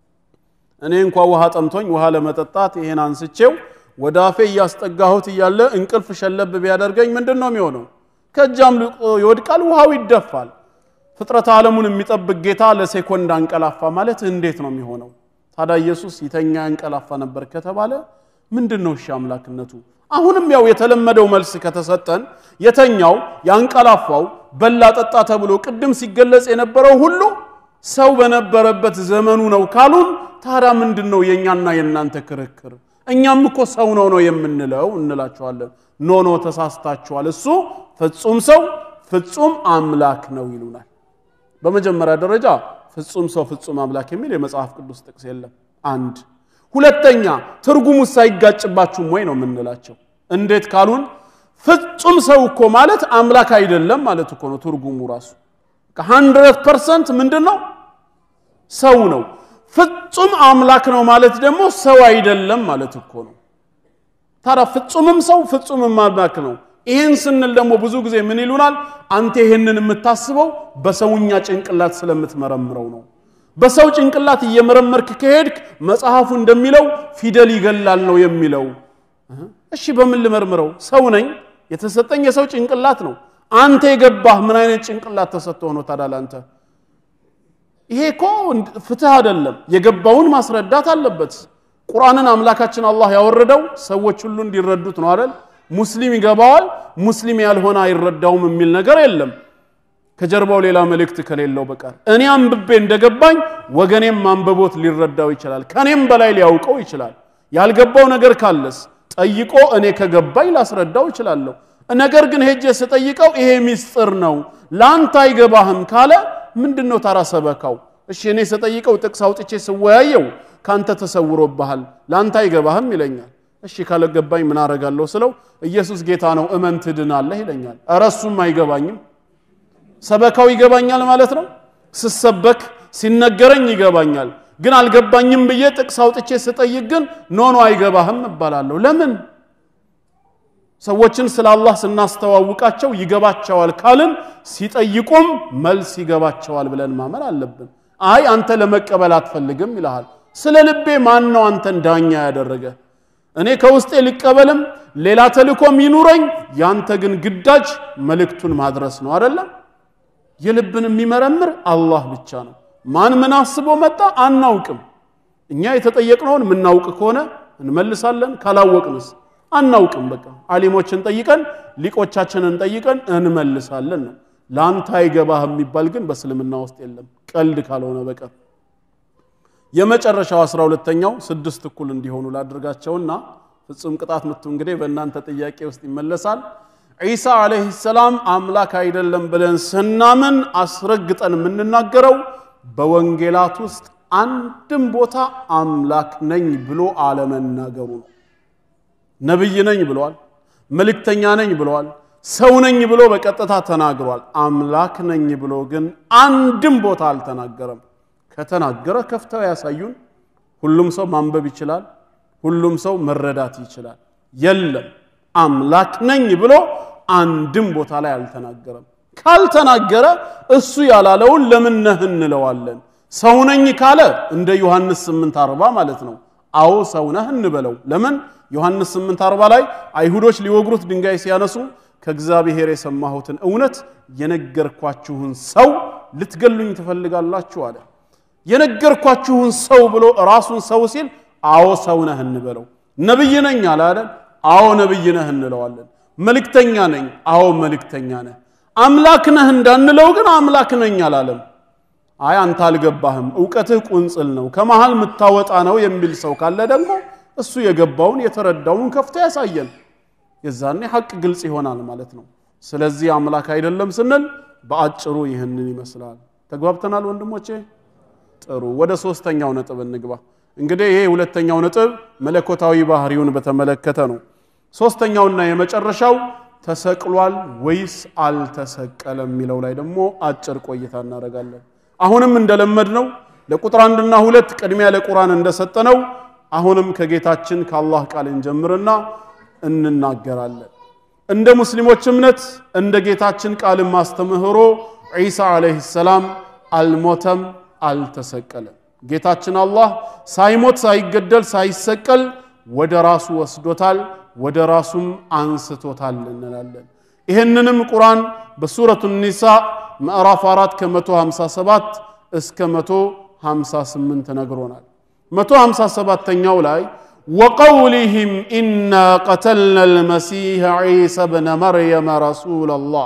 እኔ እንኳን ውሃ ጠምቶኝ ውሃ ለመጠጣት ይሄን አንስቼው ወዳፌ ያስጠጋሁት ይያለ እንቅልፍ ሸለብ ቢያደርገኝ ምንድነው የሚሆነው ከጃም ይወድቃል ውሃው ይደፋል ፍጥረት ዓለሙን የሚጠብቅ ጌታ ለሴኮንድ አንቀላፋ ማለት እንዴት ነው የሚሆነው ታዲያ ኢየሱስ ይተኛ አንቀላፋ ነበር ከተባለ ምንድነው አምላክነቱ አሁንም ያው የተለመደው መልስ ከተሰጠን የተኛው ያንቀላፋው በላ ጠጣ ተብሎ ቅድም ሲገለጽ የነበረው ሁሉ ሰው በነበረበት ዘመኑ ነው ካሉን ታዲያ ምንድነው የኛና የናንተ ክርክር እኛም እኮ ሰው ነው የምንለው እንላቸዋለን ኖ ተሳስታችኋል እሱ ፍጹም ሰው ፍጹም አምላክ ነው ይሉናል በመጀመሪያ ደረጃ ፍጹም ሰው ፍጹም አምላክ የሚል የመጽሐፍ ቅዱስ ጥቅስ የለም አንድ ሁለተኛ ትርጉሙ ሳይጋጭባችሁ ወይ ነው ምንላቸው እንዴት ካሉን ፍጹም ሰው እኮ ማለት አምላክ አይደለም ማለት እኮ ነው ትርጉሙ ራሱ 100% ምንድነው ሰው ነው ፍጹም አምላክ ነው ማለት ደግሞ ሰው አይደለም ማለት እኮ ነው ታዲያ ፍጹምም ሰው ፍጹምም አምላክ ነው ይሄን ስንል ደግሞ ብዙ ጊዜ ምን ይሉናል አንተ ይሄንን የምታስበው በሰውኛ ጭንቅላት ስለምትመረምረው ነው በሰው ጭንቅላት እየመረመርክ ከሄድክ መጽሐፉ እንደሚለው ፊደል ይገላል ነው የሚለው እሺ በምን ልመርምረው ሰው ነኝ የተሰጠኝ የሰው ጭንቅላት ነው አንተ የገባህ ምን አይነት ጭንቅላት ተሰጥቶ ነው ታዳላንተ ይሄ እኮ ፍትህ አይደለም የገባውን ማስረዳት አለበት ቁርአንን አምላካችን አላህ ያወረደው ሰዎች ሁሉ እንዲረዱት ነው አይደል ሙስሊም ይገባዋል ሙስሊም ያልሆነ አይረዳውም የሚል ነገር የለም ከጀርባው ሌላ መልእክት ከሌለው በቀር እኔ አንብቤ እንደገባኝ ወገኔም ማንበቦት ሊረዳው ይችላል ከኔም በላይ ሊያውቀው ይችላል ያልገባው ነገር ካለስ ጠይቆ እኔ ከገባኝ ላስረዳው ይችላልው ነገር ግን ሄጄ ስጠይቀው ይሄ ሚስጥር ነው ላንተ አይገባህም ካለ ምንድነው ታራሰበካው እሺ እኔ ስጠይቀው ጥቅስ አውጥቼ ስወያየው ካንተ ተሰውሮብሃል ላንተ አይገባህም ይለኛል እሺ ካለገባኝ ምን አረጋለሁ ስለው ኢየሱስ ጌታ ነው እመን ትድናለህ ይለኛል አረሱም አይገባኝም ሰበካው ይገባኛል ማለት ነው ስሰበክ ሲነገረኝ ይገባኛል ግን አልገባኝም ብዬ ጥቅስ አውጥቼ ስጠይቅ ግን ኖ አይገባህም እባላለሁ ለምን ሰዎችን ስለ አላህ ስናስተዋውቃቸው ይገባቸዋል ካልን ሲጠይቁም መልስ ይገባቸዋል ብለን ማመን አለብን አይ አንተ ለመቀበል አትፈልግም ይላል ስለ ልቤ ማን ነው አንተን ዳኛ ያደረገ እኔ ከውስጤ ልቀበልም ሌላ ተልኮም ይኑረኝ ያንተ ግን ግዳጅ መልእክቱን ማድረስ ነው አይደለም የልብን የሚመረምር አላህ ብቻ ነው ማን ምን አስቦ መጣ አናውቅም እኛ የተጠየቅነውን ምናውቅ ከሆነ እንመልሳለን ካላወቅንስ አናውቅም በቃ አሊሞችን ጠይቀን ሊቆቻችንን ጠይቀን እንመልሳለን ነው ላንተ አይገባህም የሚባል ግን በእስልምና ውስጥ የለም ቀልድ ካልሆነ በቀር የመጨረሻው 12ኛው 6 እኩል እንዲሆኑ ላድርጋቸውና ፍጹም ቅጣት ምቱ እንግዲህ በእናንተ ጥያቄ ውስጥ ይመለሳል ኢሳ አለይሂ ሰላም አምላክ አይደለም ብለን ስናምን አስረግጠን የምንናገረው በወንጌላት ውስጥ አንድም ቦታ አምላክ ነኝ ብሎ አለመናገሩ ነው ነብይ ነኝ ብሏል መልእክተኛ ነኝ ብሏል ሰው ነኝ ብሎ በቀጥታ ተናግሯል አምላክ ነኝ ብሎ ግን አንድም ቦታ አልተናገረም ከተናገረ ከፍተው ያሳዩን ሁሉም ሰው ማንበብ ይችላል ሁሉም ሰው መረዳት ይችላል የለም አምላክ ነኝ ብሎ አንድም ቦታ ላይ አልተናገረም ካልተናገረ እሱ ያላለውን ለምን ነህ እንለዋለን ሰው ነኝ ካለ እንደ ዮሐንስ 8:40 ማለት ነው አው ሰው ነህ እንበለው ለምን ዮሐንስ 8:40 ላይ አይሁዶች ሊወግሩት ድንጋይ ሲያነሱ ከእግዚአብሔር የሰማሁትን እውነት የነገርኳችሁን ሰው ልትገሉኝ ትፈልጋላችሁ አለ የነገርኳችሁን ሰው ብሎ ራሱን ሰው ሲል አው ሰው ነህ እንበለው ነብይ ነኝ አለ አይደል አው ነብይ ነህ እንለዋለን መልእክተኛ ነኝ አው መልእክተኛ ነህ አምላክ ነህ እንዳንለው ግን አምላክ ነኝ አላለም አይ አንተ አልገባህም ዕውቀትህ ቁንጽል ነው ከመሃል መታወጣ ነው የሚል ሰው ካለ ደግሞ እሱ የገባውን የተረዳውን ከፍቶ ያሳየን የዛኔ ሐቅ ግልጽ ይሆናል ማለት ነው ስለዚህ አምላክ አይደለም ስንል በአጭሩ ይህንን ይመስላል ተግባብተናል ወንድሞቼ ጥሩ ወደ ሶስተኛው ነጥብ እንግባ እንግዲህ ይሄ ሁለተኛው ነጥብ መለኮታዊ ባህሪውን በተመለከተ ነው ሶስተኛውና የመጨረሻው ተሰቅሏል ወይስ አልተሰቀለም የሚለው ላይ ደግሞ አጭር ቆይታ እናደርጋለን አሁንም እንደለመድነው ለቁጥር 1 እና 2 ቅድሚያ ለቁርአን እንደሰጠነው አሁንም ከጌታችን ከአላህ ቃል እንጀምርና እንናገራለን እንደ ሙስሊሞች እምነት እንደ ጌታችን ቃል ማስተምህሮ ኢሳ አለይሂ ሰላም አልሞተም አልተሰቀለም ጌታችን አላህ ሳይሞት ሳይገደል ሳይሰቀል ወደ ራሱ ወስዶታል ወደ ራሱም አንስቶታል እንላለን ይሄንንም ቁርአን በሱረቱ ኒሳ ምዕራፍ 4 ከ157 እስከ 158 ነግሮናል 157ኛው ላይ وقولهم إنا قتلنا المسيح عيسى بن مريم رسول الله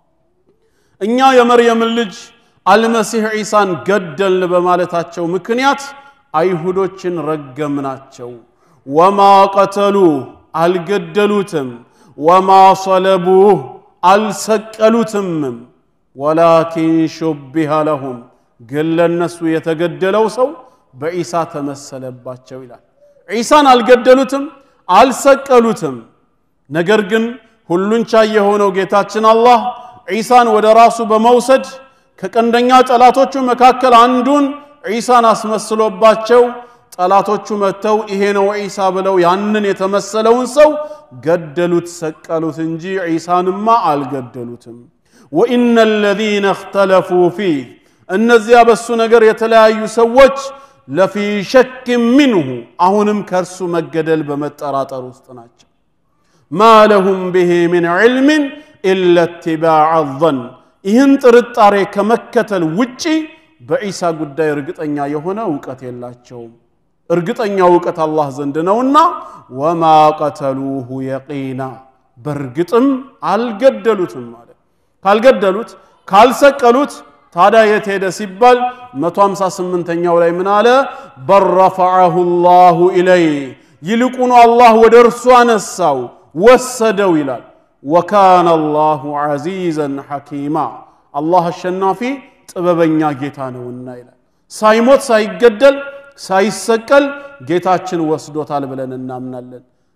إنيا يا مريم اللج المسيح عيسى قدل بمالتاتشو مكنيات أيهودوچن رقمناتشو وما قتلوه القدلوتم وما صلبوه السكلوتم ولكن شبه لهم قل الناس يتقدلوا سو بعيسى تمثلباتشو ይላል ኢሳን አልገደሉትም አልሰቀሉትም ነገር ግን ሁሉን ቻይ የሆነው ጌታችን አላህ ኢሳን ወደ ራሱ በመውሰድ ከቀንደኛ ጠላቶቹ መካከል አንዱን ኢሳን አስመስሎባቸው ጠላቶቹ መተው ይሄ ነው ኢሳ ብለው ያንን የተመሰለውን ሰው ገደሉት ሰቀሉት እንጂ ኢሳንማ አልገደሉትም وان الذين اختلفوا فيه እነዚያ በሱ ነገር የተለያዩ ሰዎች لفي شك منه አሁንም ከርሱ መገደል በመጠራጠር ውስጥ ናቸው ما لهم به من علم الا اتباع الظن ይህን ጥርጣሬ ከመከተል ውጪ በኢሳ ጉዳይ እርግጠኛ የሆነ ዕውቀት የላቸውም እርግጠኛው ዕውቀት አላህ ዘንድ ነውና وما قتلوه يقينا በርግጥም አልገደሉትም ማለት ካልገደሉት ካልሰቀሉት ታዲያ የት ሄደ ሲባል 158ኛው ላይ ምን አለ በረፈዐሁ الله ኢለይ ይልቁኑ አላህ ወደ እርሱ አነሳው ወሰደው ይላል وكان الله عزيزا حكيما الله አሸናፊ ጥበበኛ ጌታ ነውና ይላል ሳይሞት ሳይገደል ሳይሰቀል ጌታችን ወስዶታል ብለን እናምናለን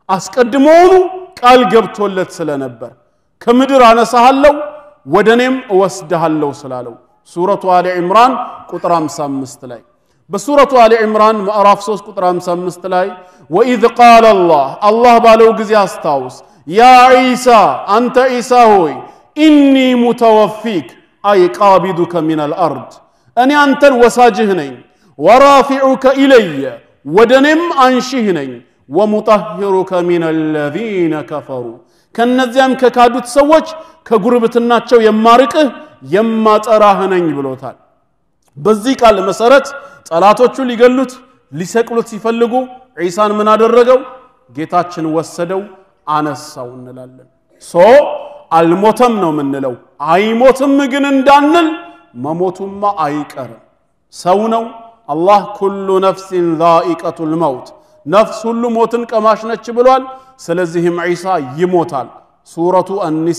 አስቀድሞውኑ ቃል ገብቶለት ስለነበር ከምድር አነሳሃለሁ ወደኔም እወስድሃለሁ ስላለው ሱረቱ አሊ ኢምራን ቁጥር 55 ላይ በሱረቱ አሊ ኢምራን ምዕራፍ 3 ቁጥር 55 ላይ ወኢዝ ቃለ አላህ ባለው ጊዜ አስታውስ ያ ኢሳ አንተ ኢሳ ሆይ ኢኒ ሙተወፊክ አይ ቃቢዱከ ሚነል አርድ እኔ አንተን ወሳጅህ ነኝ ወራፊዑከ ኢለየ ወደኔም አንሺህ ነኝ ወሙጠሂሩከ ሚነል ለዚነ ከፈሩ ከነዚያም ከካዱት ሰዎች ከጉርብትናቸው የማርቅህ የማጠራህ ነኝ ብሎታል በዚህ ቃል መሰረት ጠላቶቹ ሊገሉት ሊሰቅሉት ሲፈልጉ ኢሳን ምን አደረገው ጌታችን ወሰደው አነሳው እንላለን አልሞተም ነው ምንለው አይሞትም ግን እንዳንል መሞቱማ አይቀርም ሰው ነው አላህ ኩሉ ነፍሲን ዛኢቀቱል መውት ነፍስ ሁሉ ሞትን ቀማሽ ነች ብሏል ስለዚህም ኢሳ ይሞታል ሱረቱ አን-ኒሳ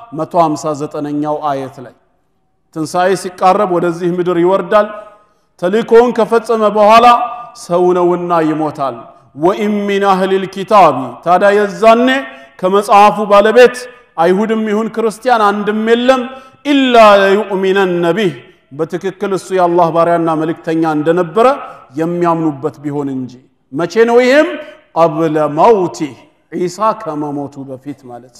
159ኛው አየት ላይ ትንሳኤ ሲቃረብ ወደዚህ ምድር ይወርዳል ተልእኮውን ከፈጸመ በኋላ ሰው ነውና ይሞታል ወኢን ሚን አህሊል ኪታቢ ታዳ የዛኔ ከመጽሐፉ ባለቤት አይሁድም ይሁን ክርስቲያን አንድም የለም ኢላ yu'minun ቢህ በትክክል እሱ የአላህ ባሪያና መልእክተኛ እንደነበረ የሚያምኑበት ቢሆን እንጂ መቼ ነው ይሄም قبل موته ኢሳ ከመሞቱ በፊት ማለት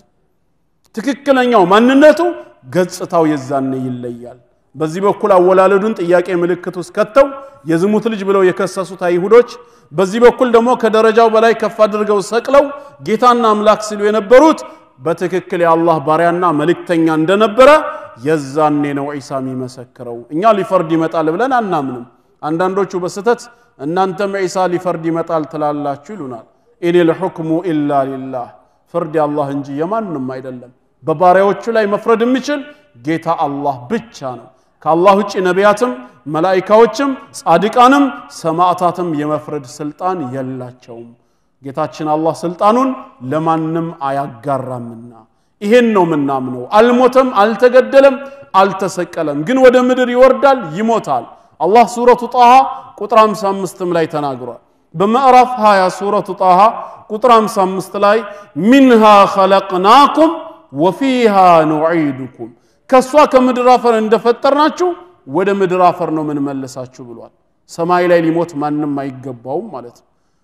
ትክክለኛው ማንነቱ ገጽታው የዛኔ ይለያል በዚህ በኩል አወላለዱን ጥያቄ ምልክት ውስጥ ከተው የዝሙት ልጅ ብለው የከሰሱት አይሁዶች በዚህ በኩል ደግሞ ከደረጃው በላይ ከፍ አድርገው ሰቅለው ጌታና አምላክ ሲሉ የነበሩት በትክክል የአላህ ባሪያና መልእክተኛ እንደነበረ የዛኔ ነው ኢሳ የሚመሰክረው እኛ ሊፈርድ ይመጣል ብለን አናምንም አንዳንዶቹ በስተት እናንተም ኢሳ ሊፈርድ ይመጣል ትላላችሁ ይሉናል ኢኒል ሁክሙ ኢላ ሊላህ ፍርድ የአላህ እንጂ የማንንም አይደለም በባሪያዎቹ ላይ መፍረድ የሚችል ጌታ አላህ ብቻ ነው ከአላህ ውጪ ነቢያትም መላእክቶችም ጻድቃንም ሰማዕታትም የመፍረድ ስልጣን የላቸውም ጌታችን አላህ ስልጣኑን ለማንም አያጋራምና ይሄን ነው ምናምነው አልሞተም አልተገደለም አልተሰቀለም ግን ወደ ምድር ይወርዳል ይሞታል አላህ ሱረቱ ጣሃ ቁጥር 55 ላይ ተናግሯል በመዕራፍ 20 ሱረቱ ጣሃ ቁጥር 55 ላይ ሚንሃ ኸለቅናኩም ወፊሃ ኑዒዱኩም ከሷ ከምድር አፈር እንደፈጠርናችሁ ወደ ምድር አፈር ነው ምን መልሳችሁ ብሏል ሰማይ ላይ ሊሞት ማንንም አይገባው ማለት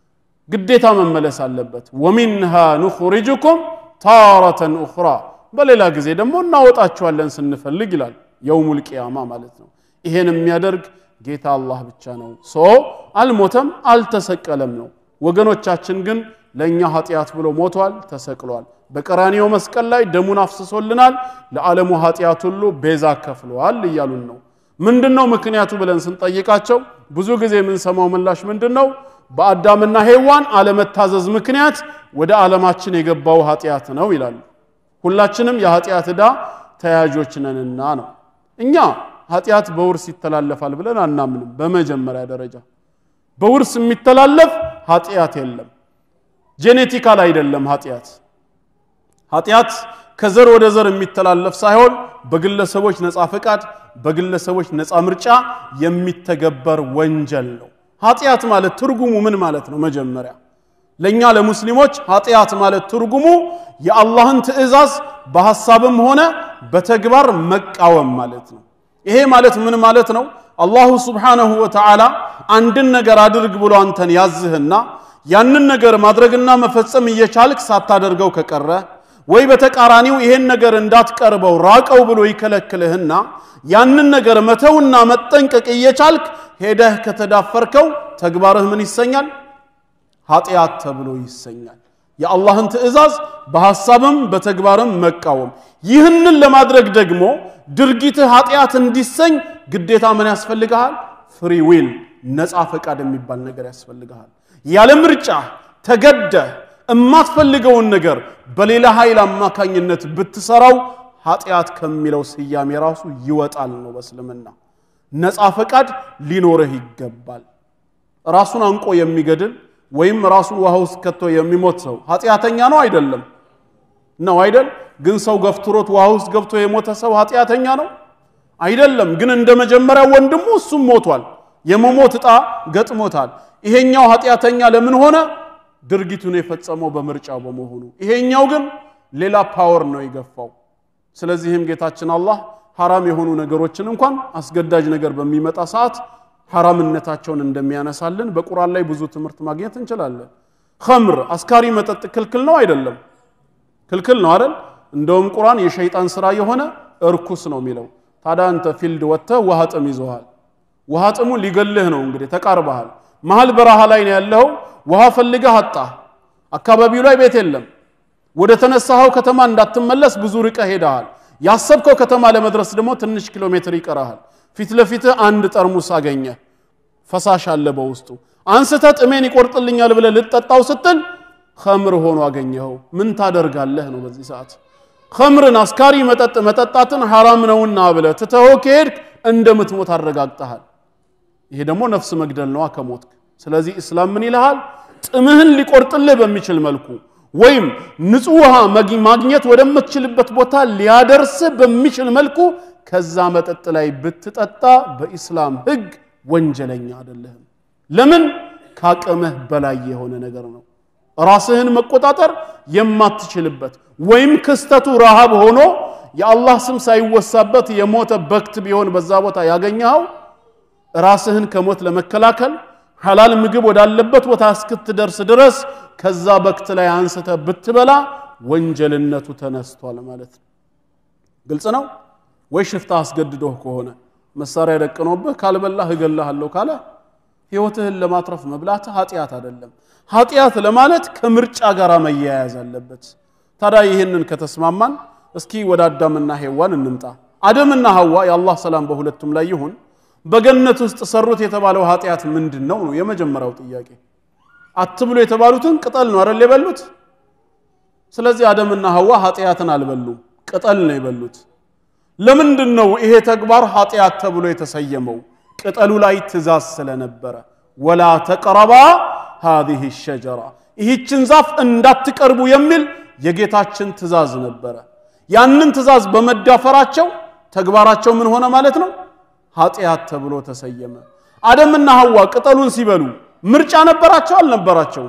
ግዴታ መመለስ አለበት ወሚንሃ ኑኽሪጁኩም ታረተን ኡኽራ በሌላ ጊዜ ደግሞ እናወጣችኋለን ስንፈልግ ይላል የውሙል ቂያማ ማለት ነው ይሄን የሚያደርግ ጌታ አላህ ብቻ ነው አልሞተም አልተሰቀለም ነው ወገኖቻችን ግን ለኛ ኃጢያት ብሎ ሞቷል ተሰቅሏል በቀራኒዮ መስቀል ላይ ደሙን አፍስሶልናል ለዓለሙ ኃጢያት ሁሉ ቤዛ ከፍሏል ይያሉን ነው ምንድነው ምክንያቱ ብለን ስንጠይቃቸው ብዙ ጊዜ ምን ሰማው ምላሽ ምንድነው በአዳምና ሔዋን አለመታዘዝ ምክንያት ወደ ዓለማችን የገባው ኃጢያት ነው ይላሉ ሁላችንም የኃጢያት ዕዳ ተያጆች ነንና ነው እኛ ኃጢያት በውርስ ይተላለፋል ብለን አናምንም በመጀመሪያ ደረጃ በውርስ የሚተላለፍ ኃጢያት የለም ጄኔቲካል አይደለም ኃጢያት ከዘር ወደ ዘር የሚተላለፍ ሳይሆን በግለሰቦች ነፃ ፈቃድ በግለሰቦች ነፃ ምርጫ የሚተገበር ወንጀል ነው ኃጢያት ማለት ትርጉሙ ምን ማለት ነው መጀመሪያ ለኛ ለሙስሊሞች ኃጢያት ማለት ትርጉሙ የአላህን ትእዛዝ በሐሳብም ሆነ በተግባር መቃወም ማለት ነው ይሄ ማለት ምን ማለት ነው አላሁ Subhanahu Wa Ta'ala አንድን ነገር አድርግ ብሎ አንተን ያዝህና ያንን ነገር ማድረግና መፈጸም እየቻልክ ሳታደርገው ከቀረ ወይ በተቃራኒው ይሄን ነገር እንዳትቀርበው ራቀው ብሎ ይከለክልህና ያንን ነገር መተውና መጠንቀቅ እየቻልክ ሄደህ ከተዳፈርከው ተግባርህ ምን ይሰኛል ኃጢያት ተብሎ ይሰኛል የአላህን ትእዛዝ በሐሳብም በተግባርም መቃወም ይህንን ለማድረግ ደግሞ ድርጊትህ ኃጢያት እንዲሰኝ ግዴታ ምን ያስፈልጋል ፍሪ ዊል ነፃ ፈቃድ የሚባል ነገር ያስፈልጋል ያለ ምርጫ ተገደህ እማትፈልገውን ነገር በሌላ ኃይል አማካኝነት ብትሰራው ኃጢያት ከሚለው ስያሜ ራሱ ይወጣል ነው በእስልምና ነፃ ፈቃድ ሊኖርህ ይገባል ራሱን አንቆ የሚገድል ወይም ራሱን ውሃ ውስጥ ከቶ የሚሞት ሰው ኃጢያተኛ ነው አይደለም ነው አይደል ግን ሰው ገፍትሮት ውሃ ውስጥ ገብቶ የሞተ ሰው ኃጢያተኛ ነው አይደለም ግን እንደመጀመሪያ ወንድሙ እሱም ሞቷል የመሞት ዕጣ ገጥሞታል ይሄኛው ኃጢያተኛ ለምን ሆነ ድርጊቱን የፈጸመው በምርጫው በመሆኑ ይሄኛው ግን ሌላ ፓወር ነው ይገፋው ስለዚህም ጌታችን አላህ حرام የሆኑ ነገሮችን እንኳን አስገዳጅ ነገር በሚመጣ ሰዓት حرامነታቸውን እንደሚያነሳልን በቁርአን ላይ ብዙ ትምህርት ማግኘት እንችላለን خمر አስካሪ መጠጥ ክልክል ነው አይደለም ክልክል ነው አይደል እንደውም ቁርአን የሸይጣን ስራ የሆነ እርኩስ ነው የሚለው ታዲያ አንተ ፊልድ ወጥተህ ውሃ ጥም ይዘዋል ውሃ ጥሙ ሊገልህ ነው እንግዲህ ተቃርበሃል መሃል በረሃ ላይ ነው ያለው ውሃ ፈልገህ አጣ አካባቢው ላይ ቤት የለም ወደ ተነሳው ከተማ እንዳትመለስ ብዙ ርቀህ ሄደሃል ያሰብከው ከተማ ለመድረስ ደግሞ ትንሽ ኪሎ ሜትር ይቀራል ፊት ለፊት አንድ ጠርሙስ አገኘ ፈሳሽ አለ በውስጡ አንስተ ጥሜን ይቆርጥልኛል ብለ ልትጠጣው ስትል خمر ሆኖ አገኘው ምን ታደርጋለህ ነው በዚህ ሰዓት خمርን አስካሪ መጠጣትን حرام ነውና ብለ ተተው ከሄድክ እንደምትሞት አረጋግጠሃል ይሄ ደግሞ ነፍስ መግደል ነው አከሞትክ ስለዚህ እስላም ምን ይልሃል ጥምህን ሊቆርጥልህ በሚችል መልኩ ወይም ንጹህ ውሃ ማግኘት ወደምትችልበት ቦታ ሊያደርስ በሚችል መልኩ ከዛ መጠጥ ላይ ብትጠጣ በእስላም ህግ ወንጀለኛ አይደለም ለምን ካቀመህ በላይ የሆነ ነገር ነው ራስህን መቆጣጠር የማትችልበት ወይም ክስተቱ ረሃብ ሆኖ የአላህ ስም ሳይወሳበት የሞተ በክት ቢሆን በዛ ቦታ ያገኘው ራስህን ከሞት ለመከላከል حلال ምግብ ወዳለበት ቦታ እስክትደርስ ድረስ ከዛ በክት ላይ አንስተ ብትበላ ወንጀልነቱ ተነስቷል ማለት ነው ግልጽ ነው ወይ ሽፍታ አስገድዶህ ከሆነ መሳሪያ ደቀኖብህ ካልበላህ እገላሃለሁ ካለ ህይወትህን ለማትረፍ መብላት ኃጢያት አይደለም ኃጢያት ለማለት ከምርጫ ጋር መያያዝ አለበት ታዲያ ይሄንን ከተስማማን እስኪ ወደ አዳምና ሔዋን እንምጣ አዳምና ሐዋ የአላህ ሰላም በሁለቱም ላይ ይሁን በገነት ውስጥ ሰሩት የተባለው ኃጢያት ምንድነው ነው የመጀመሪያው ጥያቄ አትብሉ የተባሉትን ቅጠል ነው አይደል የበሉት ስለዚህ አዳምና ሐዋ ኃጢያትን አልበሉም ቅጠል ነው የበሉት ለምንድነው ይሄ ተግባር ኃጢያት ተብሎ የተሰየመው ቅጠሉ ላይ ትእዛዝ ስለነበረ ወላ ተቀረባ هذه الشجره ይህችን ዛፍ እንዳትቀርቡ የሚል የጌታችን ትእዛዝ ነበረ ያንን ትእዛዝ በመዳፈራቸው ተግባራቸው ምን ሆነ ማለት ነው ኃጢያት ተብሎ ተሰየመ አዳምና ሐዋ ቅጠሉን ሲበሉ ምርጫ ነበራቸው አልነበራቸው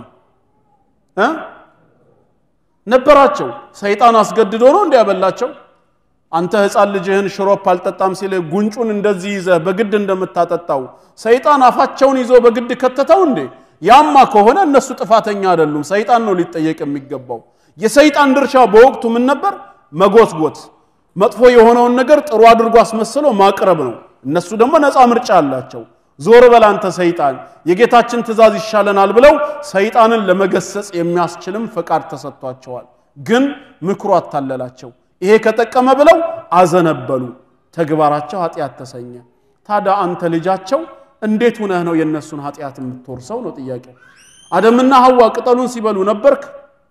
ነበራቸው ሰይጣን አስገድዶ ነው እንዲያበላቸው አንተ ህፃን ልጅህን ሽሮፕ አልጠጣም ሲል ጉንጩን እንደዚህ ይዘ በግድ እንደምታጠጣው ሰይጣን አፋቸውን ይዞ በግድ ከተተው እንዴ ያማ ከሆነ እነሱ ጥፋተኛ አይደሉም ሰይጣን ነው ሊጠየቅ የሚገባው የሰይጣን ድርሻ በወቅቱ ምን ነበር መጎትጎት መጥፎ የሆነውን ነገር ጥሩ አድርጎ አስመስሎ ማቅረብ ነው እነሱ ደግሞ ነፃ ምርጫ አላቸው ዞር በላንተ ሰይጣን የጌታችን ትእዛዝ ይሻለናል ብለው ሰይጣንን ለመገሰጽ የሚያስችልም ፈቃድ ተሰጥቷቸዋል ግን ምክሩ አታለላቸው ይሄ ከተቀመ ብለው አዘነበሉ ተግባራቸው ኃጢያት ተሰኘ ታዲያ አንተ ልጃቸው እንዴት ሆነህ ነው የነሱን ኃጢያት የምትወርሰው ነው ጥያቄው አዳምና ሐዋ ቅጠሉን ሲበሉ ነበርክ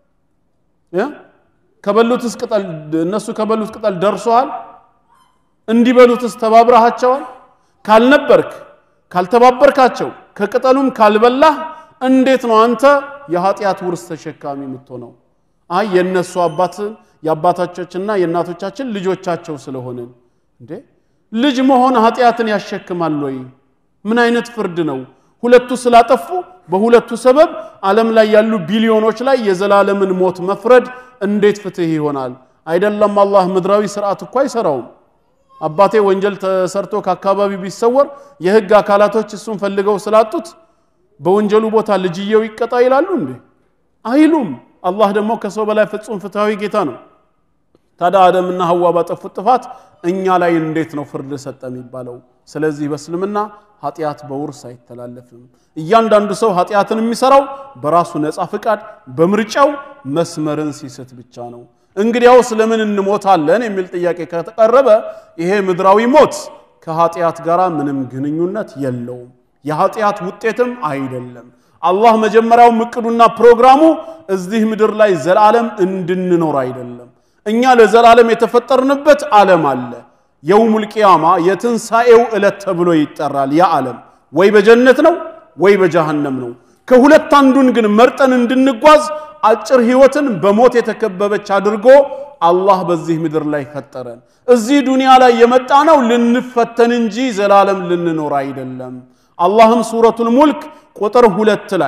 ከበሉትስ ቅጠል እነሱ ከበሉት ቅጠል ደርሷል እንዲበሉትስ ተባብራሃቸዋል ካልነበርክ ካልተባበርካቸው ከቅጠሉም ካልበላህ እንዴት ነው አንተ የኃጢያት ውርስ ተሸካሚ የምትሆነው አይ የነሱ አባት ያባታቸውና የናቶቻችን ልጆቻቸው ስለሆነ እንዴ ልጅ መሆን ኃጢያትን ያሸክማል ወይ ምን አይነት ፍርድ ነው ሁለቱ ስላጠፉ በሁለቱ ሰበብ ዓለም ላይ ያሉ ቢሊዮኖች ላይ የዘላለምን ሞት መፍረድ እንዴት ፍትህ ይሆናል አይደለም አላህ ምድራዊ ሥርዓት እኮ አይሰራው አባቴ ወንጀል ተሰርቶ ከአካባቢ ቢሰወር የህግ አካላቶች እሱን ፈልገው ስላጡት በወንጀሉ ቦታ ልጅየው ይቀጣ ይላሉ እንዴ አይሉም አላህ ደግሞ ከሰው በላይ ፍጹም ፍትሃዊ ጌታ ነው ታዲያ አዳምና ሐዋ ባጠፉት ጥፋት እኛ ላይ እንዴት ነው ፍርድ ሰጠ የሚባለው ስለዚህ በእስልምና ኃጢያት በውርስ አይተላለፍም እያንዳንዱ ሰው ኃጢያትን የሚሰራው በራሱ ነፃ ፍቃድ በምርጫው መስመርን ሲስት ብቻ ነው እንግዲያው ስለምን እንሞታለን የሚል ጥያቄ ከተቀረበ ይሄ ምድራዊ ሞት ከኃጢያት ጋር ምንም ግንኙነት የለውም የኃጢያት ውጤትም አይደለም አላህ መጀመሪያው ምቅዱና ፕሮግራሙ እዚህ ምድር ላይ ዘላለም እንድንኖር አይደለም እኛ ለዘላለም የተፈጠርንበት ዓለም አለ የውሙል ቂያማ የትንሳኤው ዕለት ተብሎ ይጠራል ያ ዓለም ወይ በጀነት ነው ወይ በጀሃነም ነው ከሁለት አንዱን ግን መርጠን እንድንጓዝ አጭር ህይወትን በሞት የተከበበች አድርጎ አላህ በዚህ ምድር ላይ ፈጠረን እዚህ ዱንያ ላይ የመጣነው ልንፈተን እንጂ ዘላለም ልንኖር አይደለም አላህም ሱረቱል ሙልክ ቁጥር 2 ላይ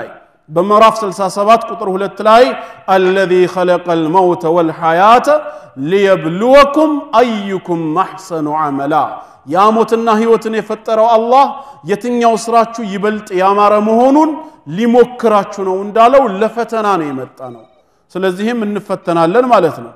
በምዕራፍ 67 ቁጥር 2 ላይ الذي خلق الموت والحياه ليبلوكم ايكم احسن عملا ያ ሞትና ህይወትን የፈጠረው አላህ የትኛው ስራችሁ ይበልጥ ያማረ መሆኑን ሊሞክራችሁ ነው እንዳለው ለፈተና ነው የመጣ ነው ስለዚህም እንፈተናለን ማለት ነው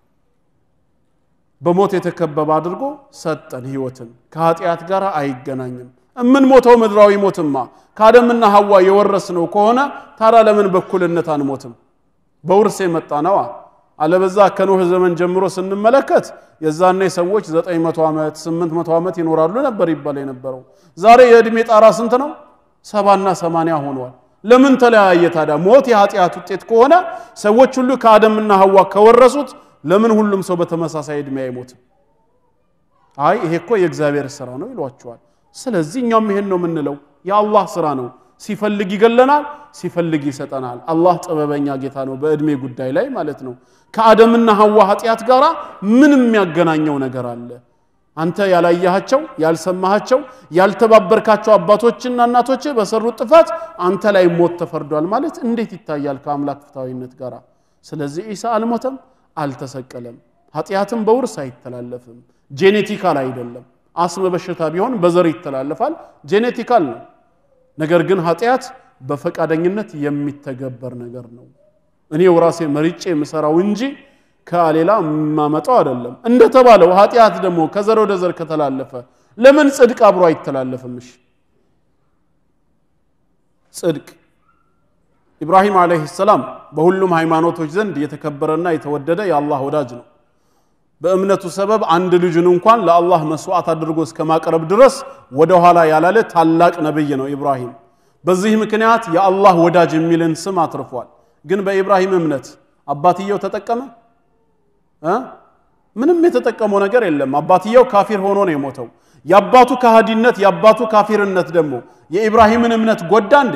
በሞት የተከበበ አድርጎ ሰጠን ህይወትን ከኃጢያት ጋር አይገናኝም ምን ሞተው ምድራዊ ሞትማ ካደምና ሐዋ የወረስነው ከሆነ ታዲያ ለምን በኩልነት አንሞትም በውርስ የመጣ ነው አለበዛ ከኖህ ዘመን ጀምሮ ስንመለከት የዛኔ ሰዎች 900 ዓመት 800 ዓመት ይኖራሉ ነበር ይባል የነበረው ዛሬ የእድሜ ጣራ ስንት ነው 70 እና 80 ሆኗል ለምን ተለያየ ታዲያ ሞት የኃጢያት ውጤት ከሆነ ሰዎች ሁሉ ከአደምና ሐዋ ከወረሱት ለምን ሁሉም ሰው በተመሳሳይ እድሜ አይሞትም አይ ይሄ እኮ የእግዚአብሔር ሥራ ነው ይሏቸዋል ስለዚህ እኛም ይሄን ነው የምንለው የአላህ ሥራ ነው ሲፈልግ ይገለናል ሲፈልግ ይሰጠናል አላህ ጥበበኛ ጌታ ነው በእድሜ ጉዳይ ላይ ማለት ነው ከአደምና ሐዋ ኃጢያት ጋራ ምንም ያገናኘው ነገር አለ አንተ ያላያቸው ያልሰማሃቸው ያልተባበርካቸው አባቶችና እናቶች በሰሩት ጥፋት አንተ ላይ ሞት ተፈርዷል ማለት እንዴት ይታያል ከአምላክ ፍታዊነት ጋራ ስለዚህ ኢሳ አልሞተም አልተሰቀለም ኃጢያትም በውርስ አይተላለፍም ጄኔቲካል አይደለም አስመ በሽታ ቢሆን በዘር ይተላለፋል ጄኔቲካል ነው ነገር ግን ኃጢያት በፈቃደኝነት የሚተገበር ነገር ነው እኔ ወራሴ መርጬ መሰራው እንጂ ከሌላ ማመጣው አይደለም እንደተባለው ኃጢያት ደግሞ ከዘር ወደ ዘር ከተላለፈ ለምን ጽድቅ አብሮ አይተላለፍም እሺ ጽድቅ ኢብራሂም አለይሂ ሰላም በሁሉም ሃይማኖቶች ዘንድ የተከበረና የተወደደ የአላህ ወዳጅ ነው በእምነቱ ሰበብ አንድ ልጅን እንኳን ለአላህ መስዋዕት አድርጎ እስከማቀረብ ድረስ ወደ ኋላ ያላለ ታላቅ ነብይ ነው ኢብራሂም በዚህ ምክንያት የአላህ ወዳጅ የሚልን ስም አትርፏል ግን በኢብራሂም እምነት አባትየው ተጠቀመ ምንም የተጠቀመው ነገር የለም አባትየው ካፊር ሆኖ ነው የሞተው ያባቱ ካህዲነት ያባቱ ካፊርነት ደግሞ የኢብራሂምን እምነት ጎዳ እንዴ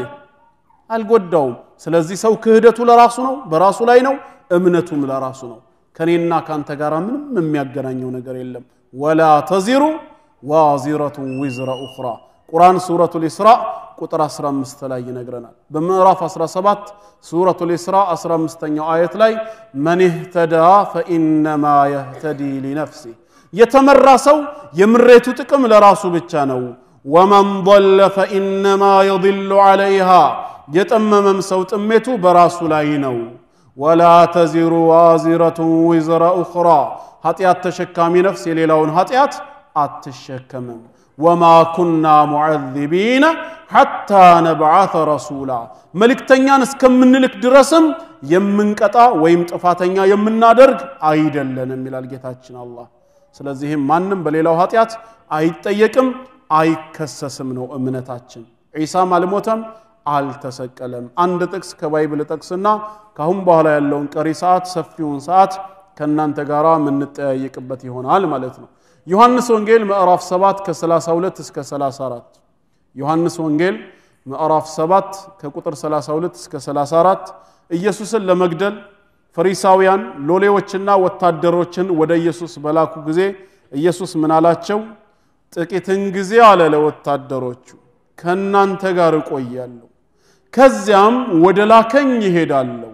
አልጎዳውም ስለዚህ ሰው ክህደቱ ለራሱ ነው በራሱ ላይ ነው እምነቱም ለራሱ ነው ከኔና ካንተ ጋር ምንም የሚያገናኘው ነገር የለም ወላ ተዚሩ ዋዚረቱ ወዝራ ኡኽራ ቁርአን ሱረቱል ኢስራ ቁጥር 15 ላይ ይነግረናል በምዕራፍ 17 ሱረቱል ኢስራ 15ኛው አየት ላይ መን ይህተዳ ፈኢንማ ይህተዲ ሊነፍሲ የተመራ ሰው የምሬቱ ጥቅም ለራሱ ብቻ ነው ወመን ضل فإنما يضل عليها የጠመመም ሰው ጥሜቱ በራሱ ላይ ነው ولا تزر وازرة وزر أخرى ኃጢያት ተሸካሚ ነፍስ የሌላውን ኃጢያት አትሸከምም وما كنا معذبين حتى نبعث رسولا መልእክተኛን እስከምንልክ ድረስም የምንቀጣ ወይም ጥፋተኛ የምናደርግ አይደለንም ይላል ጌታችን አላህ ስለዚህም ማንንም በሌላው ኃጢያት አይጠየቅም አይከሰስም ነው እምነታችን ኢሳም አልሞተም አልተሰቀለም አንድ ጥቅስ ከባይብል ጥቅስና ካሁን በኋላ ያለውን ቀሪ ሰዓት ሰፊውን ሰዓት ከናንተ ጋራ ምን ተጠያየቅበት ይሆናል ማለት ነው ዮሐንስ ወንጌል ምዕራፍ 7 ከ32 እስከ 34 ዮሐንስ ወንጌል ምዕራፍ 7 ከቁጥር 32 እስከ 34 ኢየሱስን ለመግደል ፈሪሳውያን ሎሌዎችና ወታደሮችን ወደ ኢየሱስ በላኩ ጊዜ ኢየሱስ ምን አላቸው ጥቂትን ጊዜ አለ ለወታደሮቹ ከናንተ ጋር እቆያለሁ ከዚያም ወደ ላከኝ ይሄዳለሁ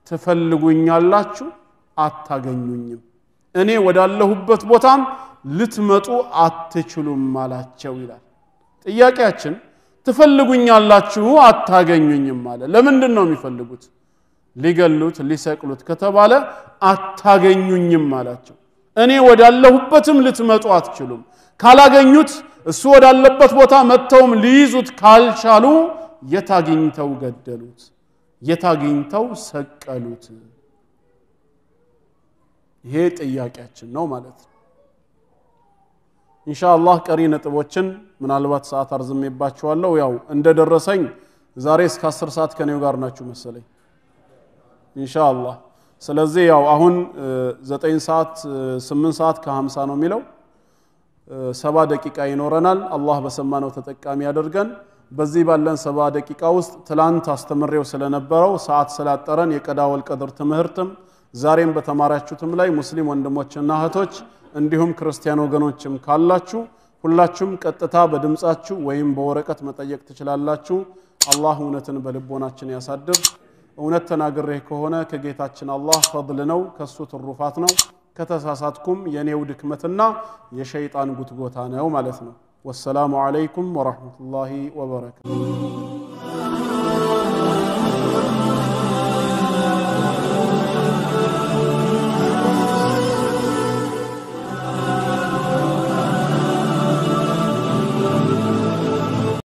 ትፈልጉኛላችሁ አታገኙኝም እኔ ወዳለሁበት ቦታም ልትመጡ አትችሉም አላቸው ይላል ጥያቄያችን ትፈልጉኛላችሁ አታገኙኝም ማለት ለምንድን ነው የሚፈልጉት ሊገሉት ሊሰቅሉት ከተባለ አታገኙኝም አላቸው እኔ ወዳለሁበትም ልትመጡ አትችሉም ካላገኙት እሱ ወዳለበት ቦታ መተውም ሊይዙት ካልቻሉ የታገኝተው ገደሉት የታገኝተው ሰቀሉት ይሄ ጥያቄያችን ነው ማለት ነው ኢንሻአላህ ቀሪ ነጥቦችን ምናልባት ሰዓት አርዝሜባችኋለሁ ያው እንደደረሰኝ ዛሬ እስከ 10 ሰዓት ከኔው ጋር ናችሁ መሰለኝ ኢንሻአላህ ስለዚህ ያው አሁን 9 ሰዓት 8 ሰዓት ከ50 ነው የሚለው 7 ደቂቃ ይኖረናል አላህ በሰማነው ተጠቃሚ ያደርገን በዚህ ባለን 7 ደቂቃ ውስጥ ትላንት አስተምሬው ስለነበረው ሰዓት ስላጠረን የቀዳ ወልቀድር ትምህርትም ዛሬም በተማራችሁትም ላይ ሙስሊም ወንድሞችና እህቶች እንዲሁም ክርስቲያን ወገኖችም ካላችሁ ሁላችሁም ቀጥታ በድምጻችሁ ወይም በወረቀት መጠየቅ ትችላላችሁ አላህ እውነትን በልቦናችን ያሳድር እውነት ተናግሬ ከሆነ ከጌታችን አላህ ፈضል ነው ከሱ ትሩፋት ነው ከተሳሳትኩም የኔው ድክመትና የሸይጣን ጉትጎታ ነው ማለት ነው ወሰላሙ አለይኩም ወራህመቱላሂ ወበረካቱ